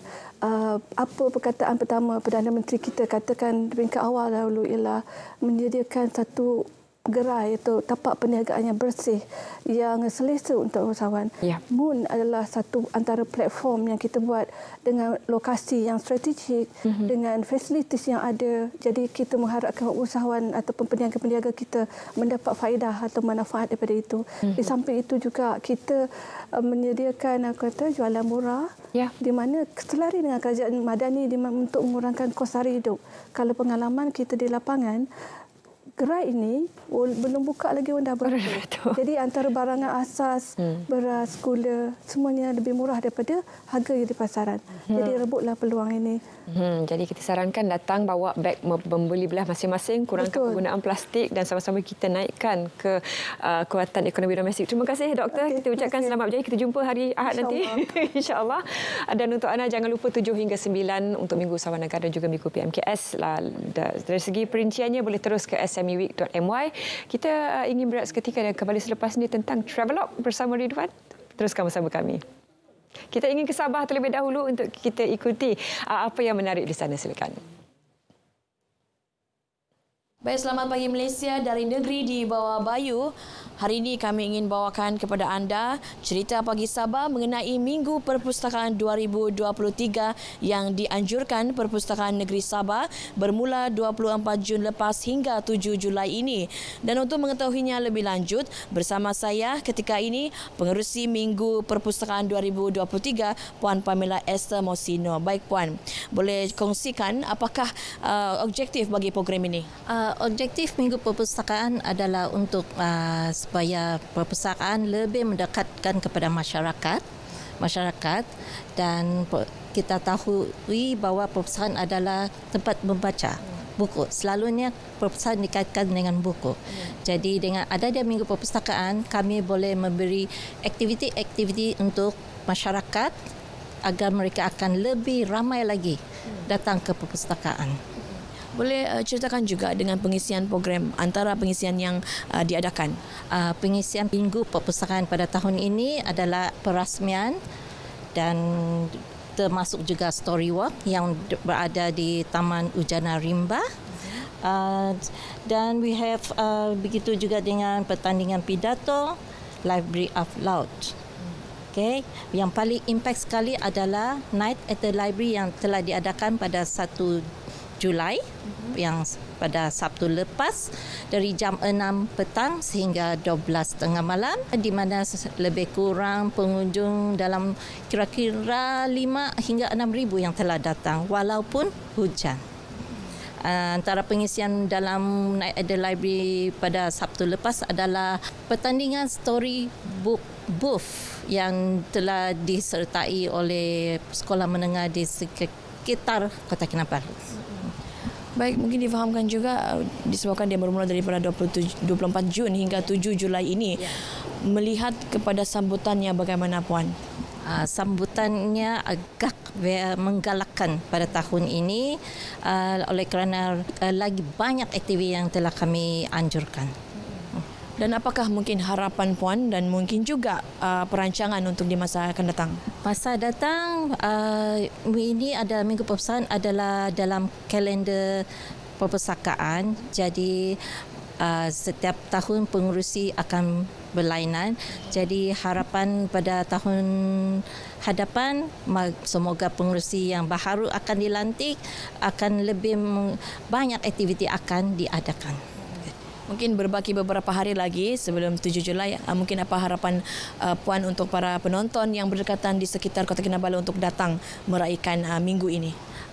apa perkataan pertama Perdana Menteri kita katakan di peringkat awal dahulu, ialah menyediakan satu gerai atau tapak perniagaan yang bersih, yang selesa untuk usahawan. Moon adalah satu antara platform yang kita buat dengan lokasi yang strategik, dengan fasilitis yang ada. Jadi kita mengharapkan usahawan ataupun peniaga-peniaga kita mendapat faedah atau manfaat daripada itu. Di samping itu juga kita menyediakan jualan murah, di mana selari dengan kerajaan Madani untuk mengurangkan kos sara hidup. Kalau pengalaman kita di lapangan, gerai ini belum buka lagi pun dah beratur. Jadi antara barangan asas, beras, gula, semuanya lebih murah daripada harga di pasaran. Jadi rebutlah peluang ini. Jadi kita sarankan datang bawa beg membeli belah masing-masing, kurangkan penggunaan plastik dan sama-sama kita naikkan ke kekuatan ekonomi domestik. Terima kasih doktor. Kita ucapkan selamat berjaya. Kita jumpa hari Ahad nanti insya-Allah. Dan untuk anda jangan lupa 7 hingga 9 untuk Minggu Usahawan Negara dan juga Minggu PMKS. Dari segi perinciannya boleh terus ke smeweek.my. Kita ingin berehat seketika dan kembali selepas ini tentang Travelog bersama Ridwan. Teruskan bersama kami. Kita ingin ke Sabah terlebih dahulu untuk kita ikuti apa yang menarik di sana. Silakan. Baik, selamat pagi Malaysia dari negeri di bawah Bayu. Hari ini kami ingin bawakan kepada anda cerita Pagi Sabah mengenai Minggu Perpustakaan 2023 yang dianjurkan Perpustakaan Negeri Sabah bermula 24 Jun lepas hingga 7 Julai ini. Dan untuk mengetahuinya lebih lanjut, bersama saya ketika ini Pengerusi Minggu Perpustakaan 2023, Puan Pamela Esther Mosino. Baik Puan, boleh kongsikan apakah objektif bagi program ini? Objektif Minggu Perpustakaan adalah untuk supaya perpustakaan lebih mendekatkan kepada masyarakat dan kita tahu bahawa perpustakaan adalah tempat membaca. buku. Selalunya perpustakaan dikaitkan dengan buku. Jadi dengan adanya Minggu Perpustakaan, kami boleh memberi aktiviti-aktiviti untuk masyarakat agar mereka akan lebih ramai lagi datang ke perpustakaan. Boleh ceritakan juga dengan pengisian program antara pengisian yang diadakan? Pengisian Minggu Perpustakaan pada tahun ini adalah perasmian dan termasuk juga story walk yang berada di Taman Ujana Rimba. Dan we have begitu juga dengan pertandingan pidato, Library of Loud. Okay. Yang paling impact sekali adalah Night at the Library yang telah diadakan pada 1 Julai yang pada Sabtu lepas dari jam 6 petang sehingga 12.30 malam, di mana lebih kurang pengunjung dalam kira-kira 5 hingga 6,000 yang telah datang walaupun hujan. Antara pengisian dalam Night at the Library pada Sabtu lepas adalah pertandingan storybook booth yang telah disertai oleh sekolah menengah di sekitar Kota Kinabalu. Baik, mungkin difahamkan juga disebabkan dia bermula daripada 24 Jun hingga 7 Julai ini. Melihat kepada sambutannya bagaimana Puan? Sambutannya agak menggalakkan pada tahun ini oleh kerana lagi banyak aktiviti yang telah kami anjurkan. Dan apakah mungkin harapan Puan dan mungkin juga perancangan untuk di masa akan datang? Masa datang, ini ada Minggu Perpustakaan adalah dalam kalender perpustakaan. Jadi setiap tahun pengurusi akan berlainan. Jadi harapan pada tahun hadapan semoga pengurusi yang baru akan dilantik akan lebih banyak aktiviti akan diadakan. Mungkin berbaki beberapa hari lagi sebelum 7 Julai, mungkin apa harapan Puan untuk para penonton yang berdekatan di sekitar Kota Kinabalu untuk datang meraihkan minggu ini?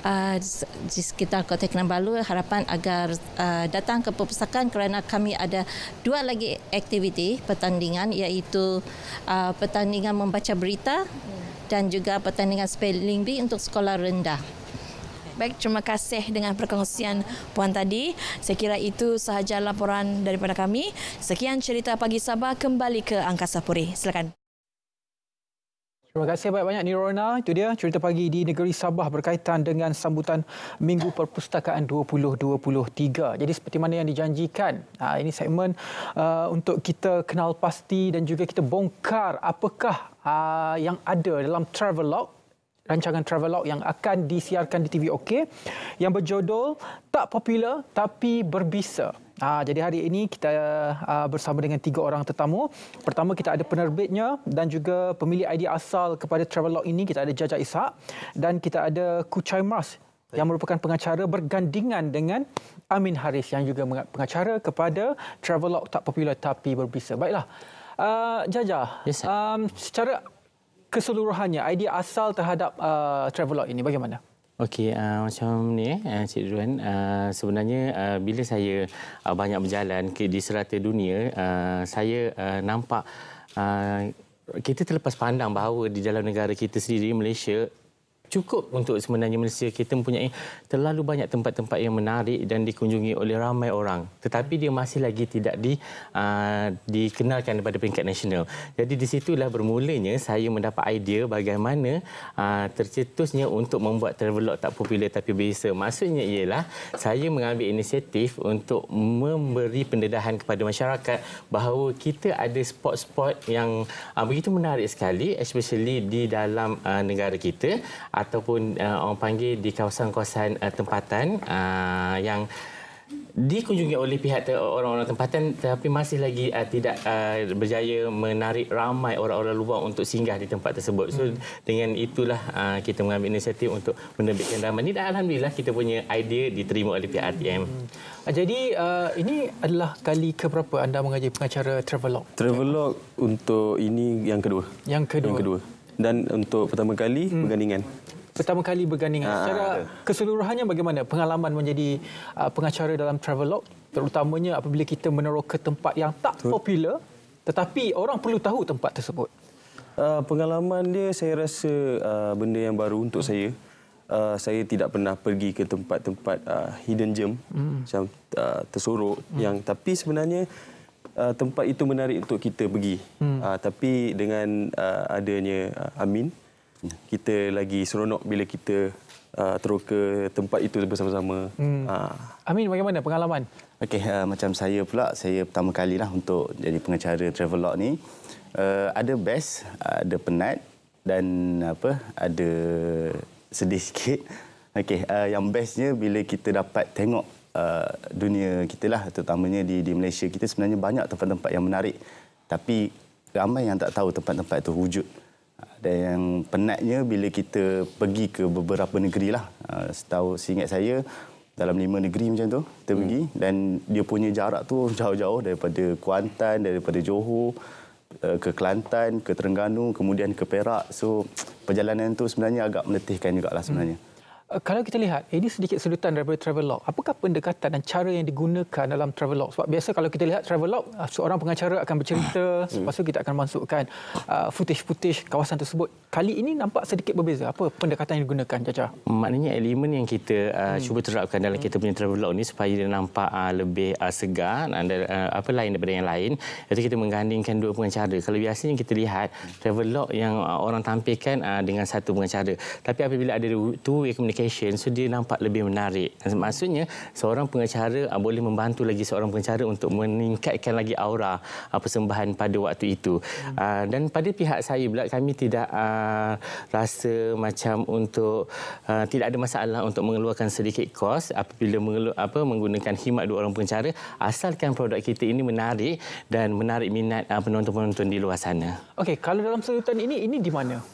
Di sekitar Kota Kinabalu, harapan agar datang ke perpustakaan kerana kami ada 2 lagi aktiviti pertandingan, iaitu pertandingan membaca berita dan juga pertandingan spelling bee untuk sekolah rendah. Baik, terima kasih dengan perkongsian Puan tadi. Saya kira itu sahaja laporan daripada kami. Sekian cerita Pagi Sabah, kembali ke Angkasa Puri. Silakan. Terima kasih banyak-banyak Nirona. Itu dia cerita pagi di negeri Sabah berkaitan dengan sambutan Minggu Perpustakaan 2023. Jadi seperti mana yang dijanjikan, ini segmen untuk kita kenal pasti dan juga kita bongkar apakah yang ada dalam Travelog, rancangan Travelog yang akan disiarkan di TV OK yang berjudul Tak Popular Tapi Berbisa. Jadi hari ini kita bersama dengan 3 orang tetamu. Pertama, kita ada penerbitnya dan juga pemilik idea asal kepada Travelog ini. Kita ada Jaja Ishak dan kita ada Kuchai Mars yang merupakan pengacara bergandingan dengan Amin Haris yang juga pengacara kepada Travelog Tak Popular Tapi Berbisa. Baiklah, Jaja, secara keseluruhannya, idea asal terhadap Travelog ini bagaimana? Okey, macam ni Cik Duan, sebenarnya bila saya banyak berjalan di serata dunia, saya nampak kita terlepas pandang bahawa di dalam negara kita sendiri, Malaysia, cukup untuk sebenarnya Malaysia kita mempunyai terlalu banyak tempat-tempat yang menarik dan dikunjungi oleh ramai orang. Tetapi dia masih lagi tidak dikenalkan daripada peringkat nasional. Jadi di situlah bermulanya saya mendapat idea bagaimana tercetusnya untuk membuat Travelog Tak Popular Tapi Berbisa. Maksudnya ialah saya mengambil inisiatif untuk memberi pendedahan kepada masyarakat bahawa kita ada spot-spot yang begitu menarik sekali, especially di dalam negara kita, ataupun orang panggil di kawasan-kawasan tempatan yang dikunjungi oleh pihak orang-orang tempatan tetapi masih lagi tidak berjaya menarik ramai orang-orang luar untuk singgah di tempat tersebut. So dengan itulah kita mengambil inisiatif untuk menerbitkan drama ini dan alhamdulillah kita punya idea diterima oleh pihak RTM. Jadi ini adalah kali keberapa anda mengaji pengacara Travelog? Travelog untuk ini yang kedua. Yang kedua. Dan untuk pertama kali bergandingan. Pertama kali bergandingan. Secara keseluruhannya bagaimana pengalaman menjadi pengacara dalam Travelog, terutamanya apabila kita meneroka tempat yang tak popular tetapi orang perlu tahu tempat tersebut? Pengalaman dia saya rasa benda yang baru untuk saya. saya tidak pernah pergi ke tempat-tempat hidden gem macam tersorok tapi sebenarnya tempat itu menarik untuk kita pergi. Tapi dengan adanya Amin, kita lagi seronok bila kita terus ke tempat itu bersama-sama. Amin, bagaimana pengalaman? Okey, macam saya pula, saya pertama kalilah untuk jadi pengacara travelog ni. Ada best, ada penat dan ada sedih sikit. Okey, yang bestnya bila kita dapat tengok dunia kita lah, terutamanya di Malaysia kita sebenarnya banyak tempat-tempat yang menarik. Tapi ramai yang tak tahu tempat-tempat itu wujud. Dan yang penatnya bila kita pergi ke beberapa negeri lah. Seingat saya, dalam 5 negeri macam tu kita pergi. Dan dia punya jarak tu jauh-jauh daripada Kuantan, daripada Johor, ke Kelantan, ke Terengganu, kemudian ke Perak. So, perjalanan tu sebenarnya agak meletihkan jugalah sebenarnya. Kalau kita lihat, ini sedikit sedutan daripada travelog. Apakah pendekatan dan cara yang digunakan dalam travelog? Sebab biasa kalau kita lihat travelog, seorang pengacara akan bercerita, lepas tu kita akan masukkan footage-footage kawasan tersebut. Kali ini nampak sedikit berbeza. Apa pendekatan yang digunakan, Caca? Maknanya elemen yang kita cuba terapkan dalam kita punya travelog ni supaya dia nampak lebih segar, lain daripada yang lain. Itu kita menggandingkan dua pengacara. Kalau biasanya kita lihat travelog yang orang tampilkan dengan satu pengacara. Tapi apabila ada two-way communication, so dia nampak lebih menarik. Maksudnya seorang pengacara boleh membantu lagi seorang pengacara untuk meningkatkan lagi aura persembahan pada waktu itu. Dan pada pihak saya pula, kami tidak rasa macam untuk tidak ada masalah untuk mengeluarkan sedikit kos apabila menggunakan khidmat dua orang pengacara, asalkan produk kita ini menarik dan menarik minat penonton-penonton di luar sana. Okey, kalau dalam sedutan ini di mana?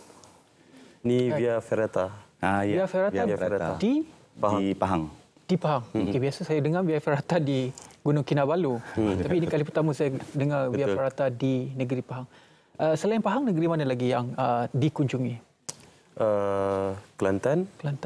Ni Via Ferrata. Via Ferrata di Pahang. Di Pahang. Okey, biasa saya dengar Via Ferrata di Gunung Kinabalu. Tapi ini kali pertama saya dengar Via Ferrata di negeri Pahang. Selain Pahang, negeri mana lagi yang dikunjungi? Kelantan,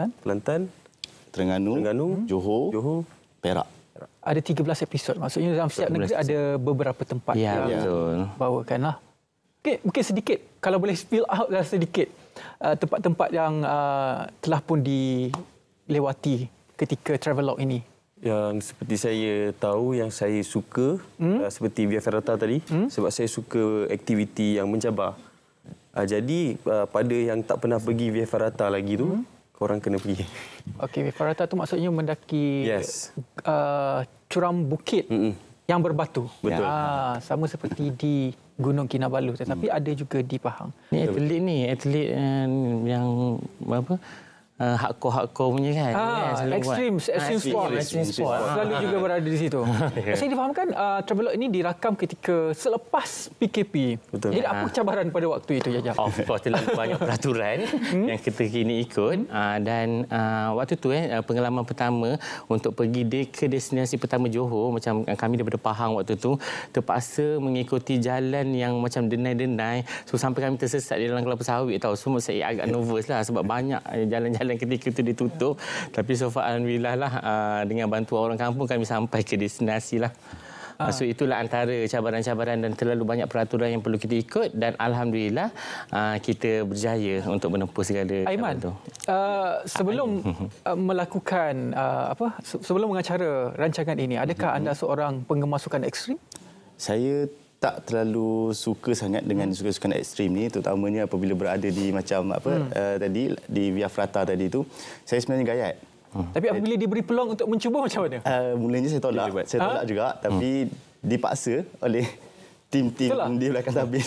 Terengganu, Johor, Perak. Ada 13 episod. Maksudnya dalam setiap negeri ada beberapa tempat yang bawakanlah. Okey, mungkin sedikit kalau boleh spill out lah sedikit tempat-tempat yang telah pun dilewati ketika travelog ini. Yang seperti saya tahu, yang saya suka seperti Via Ferrata tadi, sebab saya suka aktiviti yang mencabar. Jadi pada yang tak pernah pergi Via Ferrata lagi tu, korang kena pergi. Okey, Via Ferrata tu maksudnya mendaki curam bukit yang berbatu. Betul. Sama seperti di Gunung Kinabalu, tetapi ada juga di Pahang. Ni atlet yang apa? Hardcore punya kan. Extreme sport. Selalu juga berada di situ. Saya difahamkan travelog ini dirakam ketika selepas PKP. Betul. Jadi apa cabaran pada waktu itu, Jaja? Of course, terlalu banyak peraturan yang kita kini ikut. Dan waktu tu pengalaman pertama untuk pergi ke destinasi pertama Johor, macam kami daripada Pahang waktu tu, terpaksa mengikuti jalan yang macam denai-denai. So sampai kami tersesat di dalam kelapa sawit tahu. Semua saya agak nervous lah sebab banyak jalan-jalan ketika itu ditutup. Tapi so far alhamdulillah lah dengan bantuan orang kampung kami sampai ke destinasi lah. So itulah antara cabaran-cabaran dan terlalu banyak peraturan yang perlu kita ikut, dan alhamdulillah kita berjaya untuk menempuh segala Aiman, sebelum melakukan sebelum mengacara rancangan ini, adakah anda seorang penggemar sukan ekstrim? Saya tak terlalu suka sangat dengan sukan ekstrim ni, terutamanya apabila berada di macam tadi di Via Ferrata tadi tu. Saya sebenarnya gayat. Tapi apabila diberi peluang untuk mencuba, macam mana? Mulanya saya tolak. Saya tolak juga, tapi dipaksa oleh tim-tim di belakang tabir.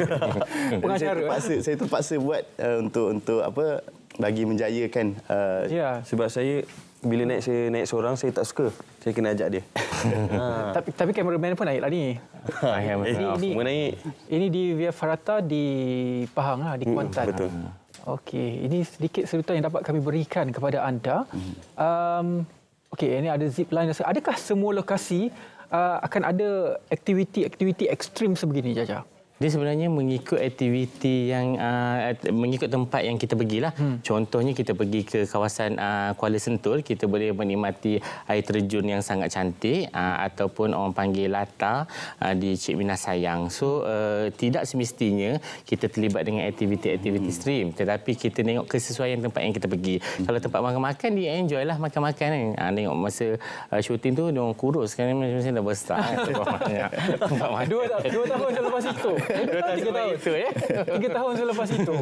Saya terpaksa buat untuk bagi menjayakan. Sebab saya bila naik seorang, saya tak suka. Saya kena ajak dia. Tapi kameraman pun naiklah ni. Ini di Via Ferrata di Pahang lah, di Kuantan. Betul. Okey, ini sedikit sedutan yang dapat kami berikan kepada anda. Okey, ini ada zip line. Adakah semua lokasi akan ada aktiviti-aktiviti ekstrim sebegini, Jaja? Dia sebenarnya mengikut aktiviti yang mengikut tempat yang kita pergilah. Contohnya kita pergi ke kawasan Kuala Sentul, kita boleh menikmati air terjun yang sangat cantik ataupun orang panggil Lata di Cik Minah Sayang. So tidak semestinya kita terlibat dengan aktiviti-aktiviti stream, tetapi kita tengok kesesuaian tempat yang kita pergi. Kalau tempat makan-makan, dia enjoy lah makan-makan ni. Tengok masa syuting tu dia orang kurus kan, macam dah besar. Tempat makan. 2 tahun selepas itu. 3 tahun. 3 tahun selepas itu.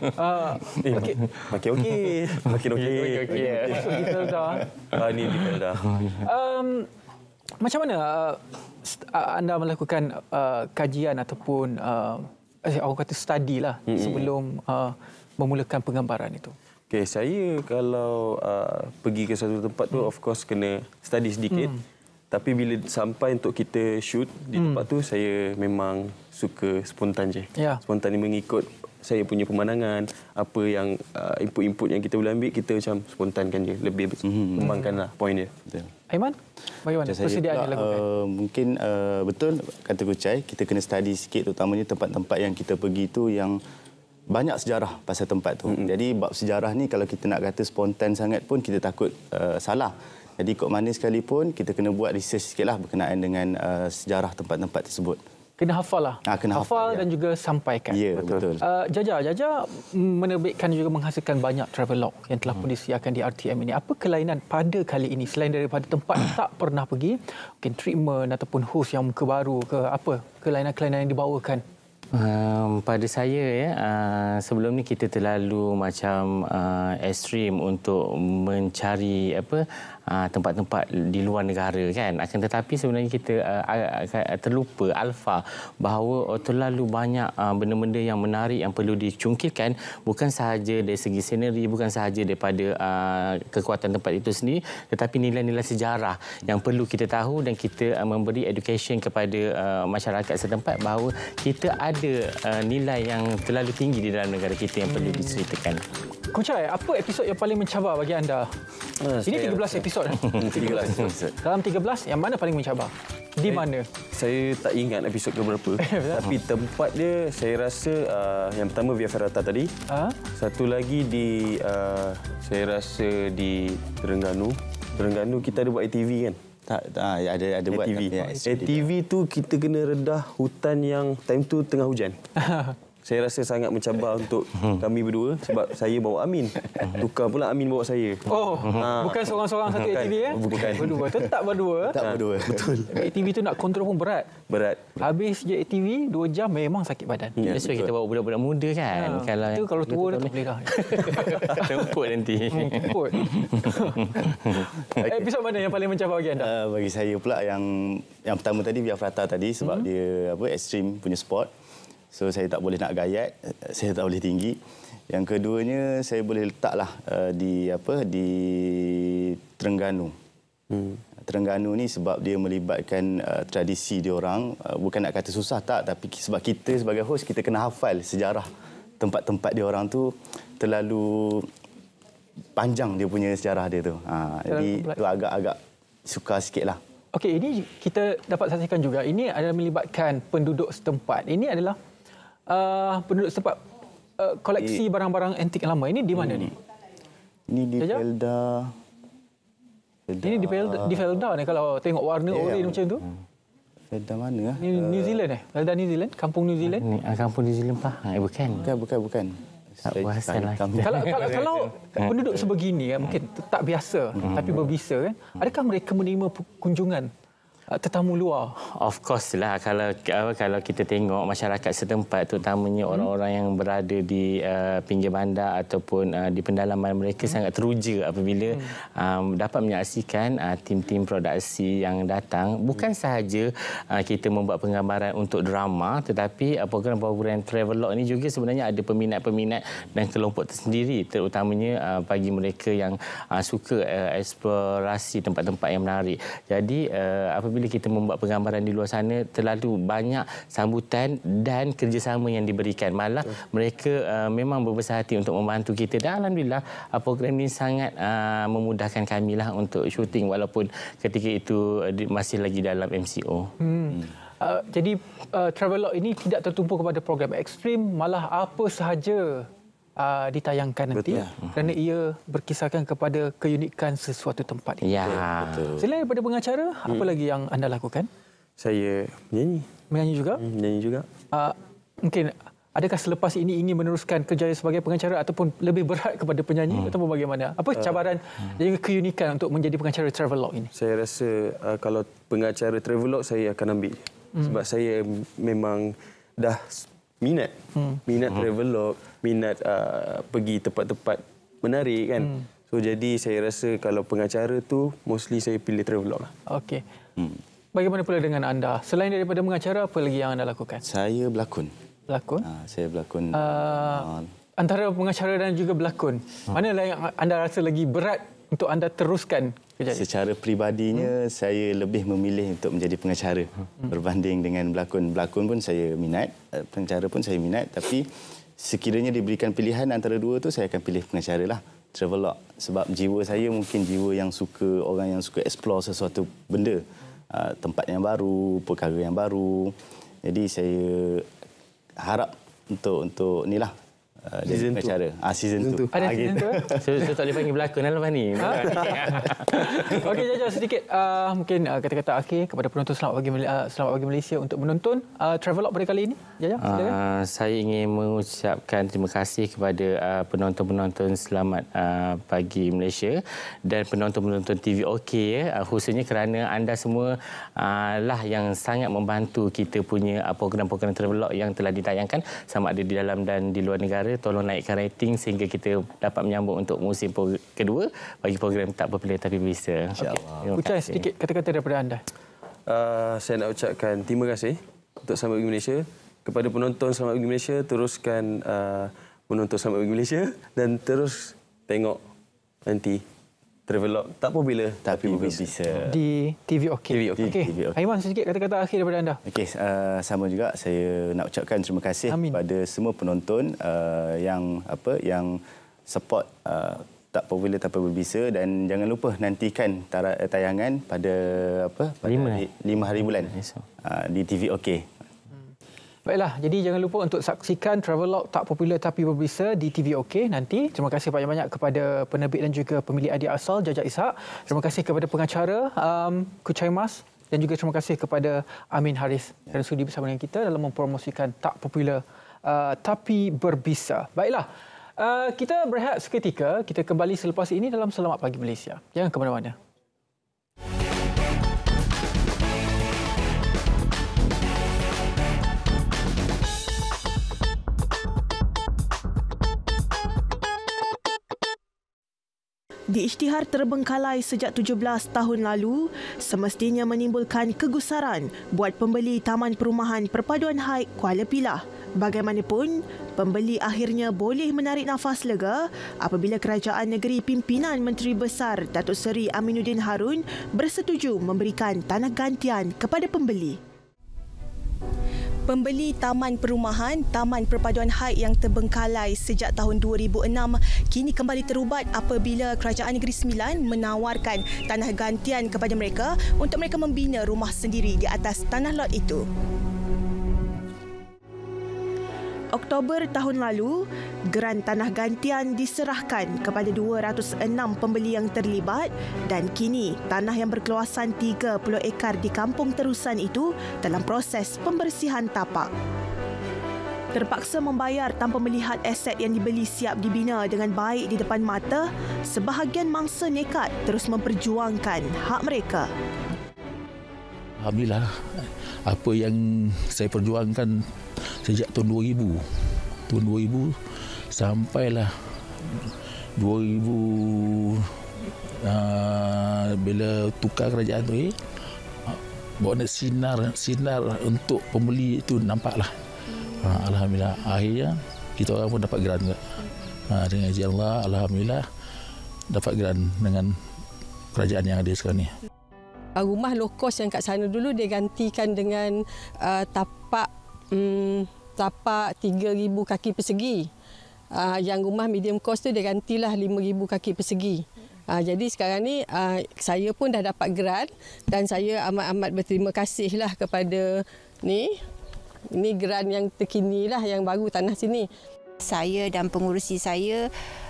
Makin okey. Makin okey. Masuk di Felda. Ni di Felda. Macam mana anda melakukan kajian ataupun orang kata study lah sebelum memulakan penggambaran itu? Okay, saya kalau pergi ke satu tempat tu, of course kena study sedikit. Tapi bila sampai untuk kita shoot di tempat tu, saya memang suka spontan je. Spontan ni mengikut saya punya pemandangan, apa yang input-input yang kita boleh ambil, kita macam spontankan je. Lebih kembangkanlah point dia. Aiman, bagaimana persediaan yang dilakukan? Mungkin betul kata Kucai, kita kena study sikit, terutamanya tempat-tempat yang kita pergi tu yang banyak sejarah pasal tempat tu. Jadi bab sejarah ni kalau kita nak kata spontan sangat pun kita takut salah. Jadi kok mana sekalipun kita kena buat research sikitlah berkenaan dengan sejarah tempat-tempat tersebut. Kena hafal lah. Kena hafal dan juga sampaikan. Ya, betul. Jaja menerbitkan juga menghasilkan banyak travelog yang telah pun disiarkan di RTM ini. Apa kelainan pada kali ini selain daripada tempat yang tak pernah pergi, mungkin treatment ataupun host yang muka baru ke, apa kelainan-kelainan yang dibawakan? Pada saya sebelum ni kita terlalu macam ekstrim untuk mencari tempat-tempat di luar negara kan. Akan tetapi sebenarnya kita terlupa alfa bahawa terlalu banyak benda-benda yang menarik yang perlu dicungkilkan, bukan sahaja dari segi scenery, bukan sahaja daripada kekuatan tempat itu sendiri, tetapi nilai-nilai sejarah yang perlu kita tahu dan kita memberi education kepada masyarakat setempat bahawa kita ada nilai yang terlalu tinggi di dalam negara kita yang perlu diceritakan. Kucai, apa episod yang paling mencabar bagi anda? Ini 13 episod. 13. Dalam 13, yang mana paling mencabar? Di mana? Saya tak ingat episod ke berapa. Tapi tempat dia, saya rasa yang pertama Via Ferrata tadi. Satu lagi saya rasa di Terengganu. Terengganu kita ada buat ATV kan? Ada buat ATV. ATV tu kita kena redah hutan yang time tu tengah hujan. Saya rasa sangat mencabar untuk kami berdua sebab saya bawa Amin. Tukar pula Amin bawa saya. Bukan seorang-seorang satu ATV ya? Bukan. Berdua. Tetap berdua. Betul. ATV tu nak kontrol pun berat. Habis je ATV 2 jam memang sakit badan. That's why kita bawa budak-budak muda kan. Kalau tua dah tak boleh dah. Temput nanti. Temput. Episod mana yang paling mencabar bagi anda? Bagi saya pula yang pertama tadi Via Ferrata tadi sebab dia ekstrim punya sport. So saya tak boleh nak gayat, saya tak boleh tinggi. Yang keduanya saya boleh letaklah di Terengganu. Terengganu ni sebab dia melibatkan tradisi dia orang, bukan nak kata susah tapi sebab kita sebagai host kita kena hafal sejarah tempat-tempat dia orang tu, terlalu panjang dia punya sejarah dia tu. Jadi tu agak-agak sukar sikitlah. Okey, ini kita dapat saksikan juga. Ini adalah melibatkan penduduk setempat. Ini adalah penduduk setempat koleksi barang-barang antik lama. Ini di mana ni? Ini di Felda. Ini di Felda ni kalau tengok warna oren macam tu. Felda mana? Ini New Zealand Felda New Zealand, kampung New Zealand. Kampung New Zealand Bukan. Kalau penduduk sebegini mungkin tak biasa tapi berbisa kan. Adakah mereka menerima kunjungan tetamu luar? Of course lah. Kalau kita tengok masyarakat setempat, terutamanya orang-orang yang berada di pinggir bandar ataupun di pendalaman, mereka sangat teruja apabila dapat menyaksikan tim-tim produksi yang datang. Bukan sahaja kita membuat penggambaran untuk drama, tetapi program-program travelog ini juga sebenarnya ada peminat-peminat dan kelompok tersendiri, terutamanya bagi mereka yang suka eksplorasi tempat-tempat yang menarik. Jadi apabila kita membuat penggambaran di luar sana, terlalu banyak sambutan dan kerjasama yang diberikan. Malah mereka memang berbesar hati untuk membantu kita. Dan alhamdulillah program ini sangat memudahkan kami lah untuk syuting walaupun ketika itu masih lagi dalam MCO. Jadi Travelog ini tidak tertumpu kepada program ekstrim, malah apa sahaja ditayangkan nanti. Kerana ia berkisarkan kepada keunikan sesuatu tempat. Ya, betul. Selain daripada pengacara, apa lagi yang anda lakukan? Saya menyanyi. Menyanyi juga? Menyanyi juga. Mungkin adakah selepas ini ingin meneruskan kerjaya sebagai pengacara ataupun lebih berat kepada penyanyi ataupun bagaimana? Apa cabaran dan juga keunikan untuk menjadi pengacara Travelog ini? Saya rasa kalau pengacara Travelog saya akan ambil. Sebab saya memang dah minat Travelog, minat pergi tempat-tempat menarik kan. So jadi saya rasa kalau pengacara tu mostly saya pilih Travelog lah. Okey. Bagaimana pula dengan anda? Selain daripada mengacara, apa lagi yang anda lakukan? Saya berlakon. Berlakon? Saya berlakon. Antara pengacara dan juga berlakon, manalah yang anda rasa lagi berat untuk anda teruskan kerjaya? Secara peribadinya, saya lebih memilih untuk menjadi pengacara berbanding dengan berlakon. Berlakon pun saya minat, pengacara pun saya minat, tapi sekiranya diberikan pilihan antara dua tu, saya akan pilih pengacara lah, Travelog. Sebab jiwa saya mungkin jiwa yang suka, orang yang suka explore sesuatu benda. Tempat yang baru, perkara yang baru. Jadi saya harap untuk inilah jadi pengacara. Season 2. Ada season 2? Saya tak boleh panggil berlakon dalam lepas ni. Okey, Jaja, sedikit mungkin kata-kata akhir kepada penonton Selamat Pagi Malaysia untuk menonton Travelog pada kali ini. Jaja, silakan. Saya ingin mengucapkan terima kasih kepada penonton-penonton Selamat Pagi Malaysia dan penonton-penonton TV OK, khususnya kerana anda semua lah yang sangat membantu kita punya program-program Travelog yang telah ditayangkan sama ada di dalam dan di luar negara. Tolong naikkan rating sehingga kita dapat menyambut untuk musim kedua bagi program Tak Popular Tapi Berbisa. Okay. Ucap sedikit kata-kata daripada anda. Saya nak ucapkan terima kasih untuk Selamat Pagi Malaysia. Kepada penonton Selamat Pagi Malaysia, teruskan menonton Selamat Pagi Malaysia dan terus tengok nanti Travelog Tak Popular Tapi Berbisa di TV OK. Okey. Aiman, sedikit kata-kata akhir daripada anda. Okey, sama juga saya nak ucapkan terima kasih kepada semua penonton yang support Tak Popular Tapi Berbisa, dan jangan lupa nantikan tayangan pada 5 hari bulan di TV OK. Baiklah, jadi jangan lupa untuk saksikan Travelog Tak Popular Tapi Berbisa di TV OK nanti. Terima kasih banyak-banyak kepada penerbit dan juga pemilik idea asal Jaja Ishak. Terima kasih kepada pengacara Kuchai Mas dan juga terima kasih kepada Amin Haris kerana sudi bersama dengan kita dalam mempromosikan Tak Popular Tapi Berbisa. Baiklah, kita berehat seketika. Kita kembali selepas ini dalam Selamat Pagi Malaysia. Jangan ke mana-mana. Di isytihar terbengkalai sejak 17 tahun lalu, semestinya menimbulkan kegusaran buat pembeli Taman Perumahan Perpaduan Haik Kuala Pilah. Bagaimanapun, pembeli akhirnya boleh menarik nafas lega apabila Kerajaan Negeri Pimpinan Menteri Besar Datuk Seri Aminuddin Harun bersetuju memberikan tanah gantian kepada pembeli. Pembeli Taman Perumahan Taman Perpaduan Haik yang terbengkalai sejak tahun 2006 kini kembali terubat apabila Kerajaan Negeri Sembilan menawarkan tanah gantian kepada mereka untuk mereka membina rumah sendiri di atas tanah lot itu. Oktober tahun lalu, geran tanah gantian diserahkan kepada 206 pembeli yang terlibat dan kini tanah yang berkeluasan 30 ekar di Kampung Terusan itu dalam proses pembersihan tapak. Terpaksa membayar tanpa melihat aset yang dibeli siap dibina dengan baik di depan mata, sebahagian mangsa nekat terus memperjuangkan hak mereka. Alhamdulillah, apa yang saya perjuangkan sejak tahun 2000 sampailah 2000 bila tukar kerajaan tu bawa sinar untuk pembeli itu nampaklah. Alhamdulillah, akhirnya kita orang pun dapat geran juga. Dengan izin Allah, alhamdulillah dapat geran dengan kerajaan yang ada sekarang ni. Rumah low cost yang kat sana dulu dia gantikan dengan tapak 3,000 kaki persegi. Yang rumah medium cost tu dia gantilah 5,000 kaki persegi. Jadi sekarang ni saya pun dah dapat geran dan saya amat-amat berterima kasihlah kepada Ini geran yang terkini lah, yang baru tanah sini. Saya dan pengurusi saya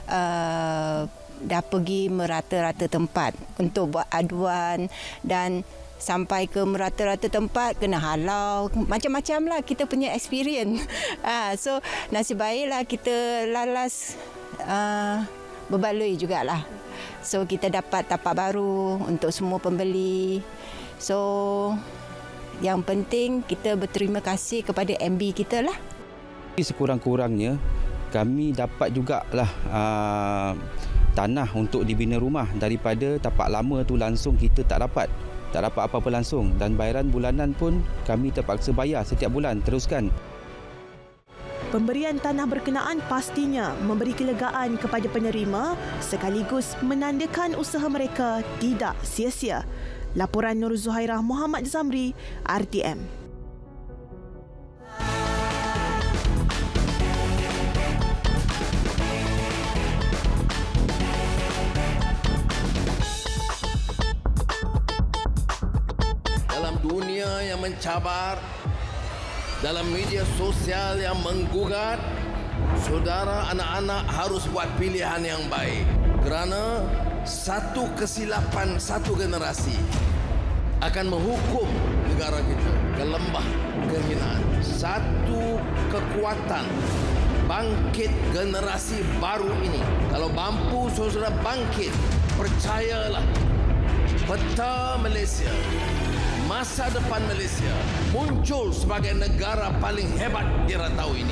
dah pergi merata-rata tempat untuk buat aduan dan sampai ke merata-rata tempat kena halau, macam-macam lah kita punya experience. So nasib baiklah kita lalas berbaloi jugalah. So kita dapat tapak baru untuk semua pembeli. So yang penting kita berterima kasih kepada MB kita lah. Sekurang-kurangnya kami dapat jugalah tanah untuk dibina rumah daripada tapak lama tu langsung kita tak dapat apa-apa langsung, dan bayaran bulanan pun kami terpaksa bayar setiap bulan teruskan. Pemberian tanah berkenaan pastinya memberi kelegaan kepada penerima sekaligus menandakan usaha mereka tidak sia-sia. Laporan Nur Zuhairah Muhammad Zamri, RTM. Dalam dunia yang mencabar, dalam media sosial yang menggugat, saudara anak-anak harus buat pilihan yang baik. Kerana satu kesilapan satu generasi akan menghukum negara kita ke lembah kehinaan. Satu kekuatan bangkit generasi baru ini. Kalau mampu saudara bangkit, percayalah, peta Malaysia, masa depan Malaysia muncul sebagai negara paling hebat di rantau ini.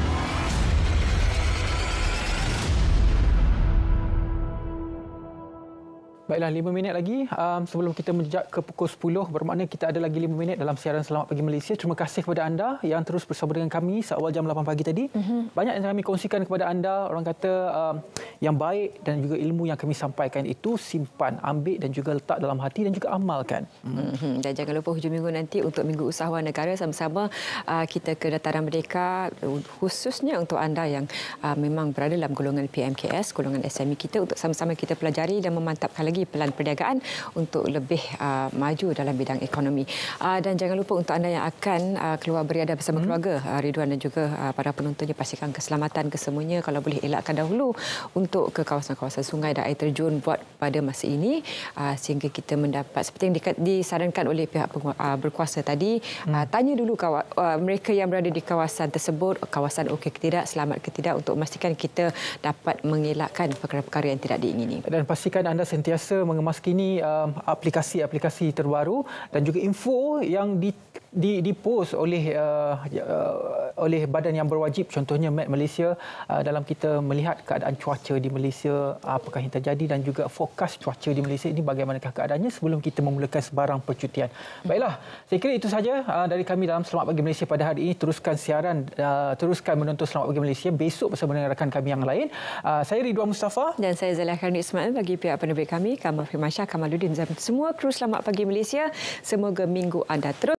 Baiklah, 5 minit lagi sebelum kita menjejak ke pukul 10, bermakna kita ada lagi 5 minit dalam siaran Selamat Pagi Malaysia. Terima kasih kepada anda yang terus bersama dengan kami seawal jam 8 pagi tadi. Banyak yang kami kongsikan kepada anda, orang kata yang baik dan juga ilmu yang kami sampaikan itu simpan, ambil dan juga letak dalam hati dan juga amalkan. Dan jangan lupa hujung minggu nanti untuk Minggu Usahawan Negara sama-sama kita ke Dataran Merdeka, khususnya untuk anda yang memang berada dalam golongan PMKS, golongan SME kita, untuk sama-sama kita pelajari dan memantapkan lagi pelan perniagaan untuk lebih maju dalam bidang ekonomi. Dan jangan lupa untuk anda yang akan keluar beriadah bersama keluarga, Ridwan dan juga para penontonnya, pastikan keselamatan kesemuanya. Kalau boleh elakkan dahulu untuk ke kawasan-kawasan sungai dan air terjun buat pada masa ini, sehingga kita mendapat seperti yang disarankan oleh pihak berkuasa tadi, tanya dulu mereka yang berada di kawasan tersebut, kawasan okey ke tidak, selamat ke tidak, untuk memastikan kita dapat mengelakkan perkara-perkara yang tidak diingini. Dan pastikan anda sentiasa mengemaskini aplikasi-aplikasi terbaru dan juga info yang dipost oleh badan yang berwajib, contohnya Met Malaysia, dalam kita melihat keadaan cuaca di Malaysia, apakah yang terjadi, dan juga fokus cuaca di Malaysia ini bagaimanakah keadaannya sebelum kita memulakan sebarang percutian. Baiklah, saya kira itu saja dari kami dalam Selamat Pagi Malaysia pada hari ini. Teruskan siaran, teruskan menonton Selamat Pagi Malaysia besok bersama dengan rakan kami yang lain. Saya Ridwan Mustafa dan saya Zaliha Karni Ismail. Bagi pihak penerbit kami, Kamal Firmansyah, Kamaluddin dan semua kru Selamat Pagi Malaysia, semoga minggu anda terus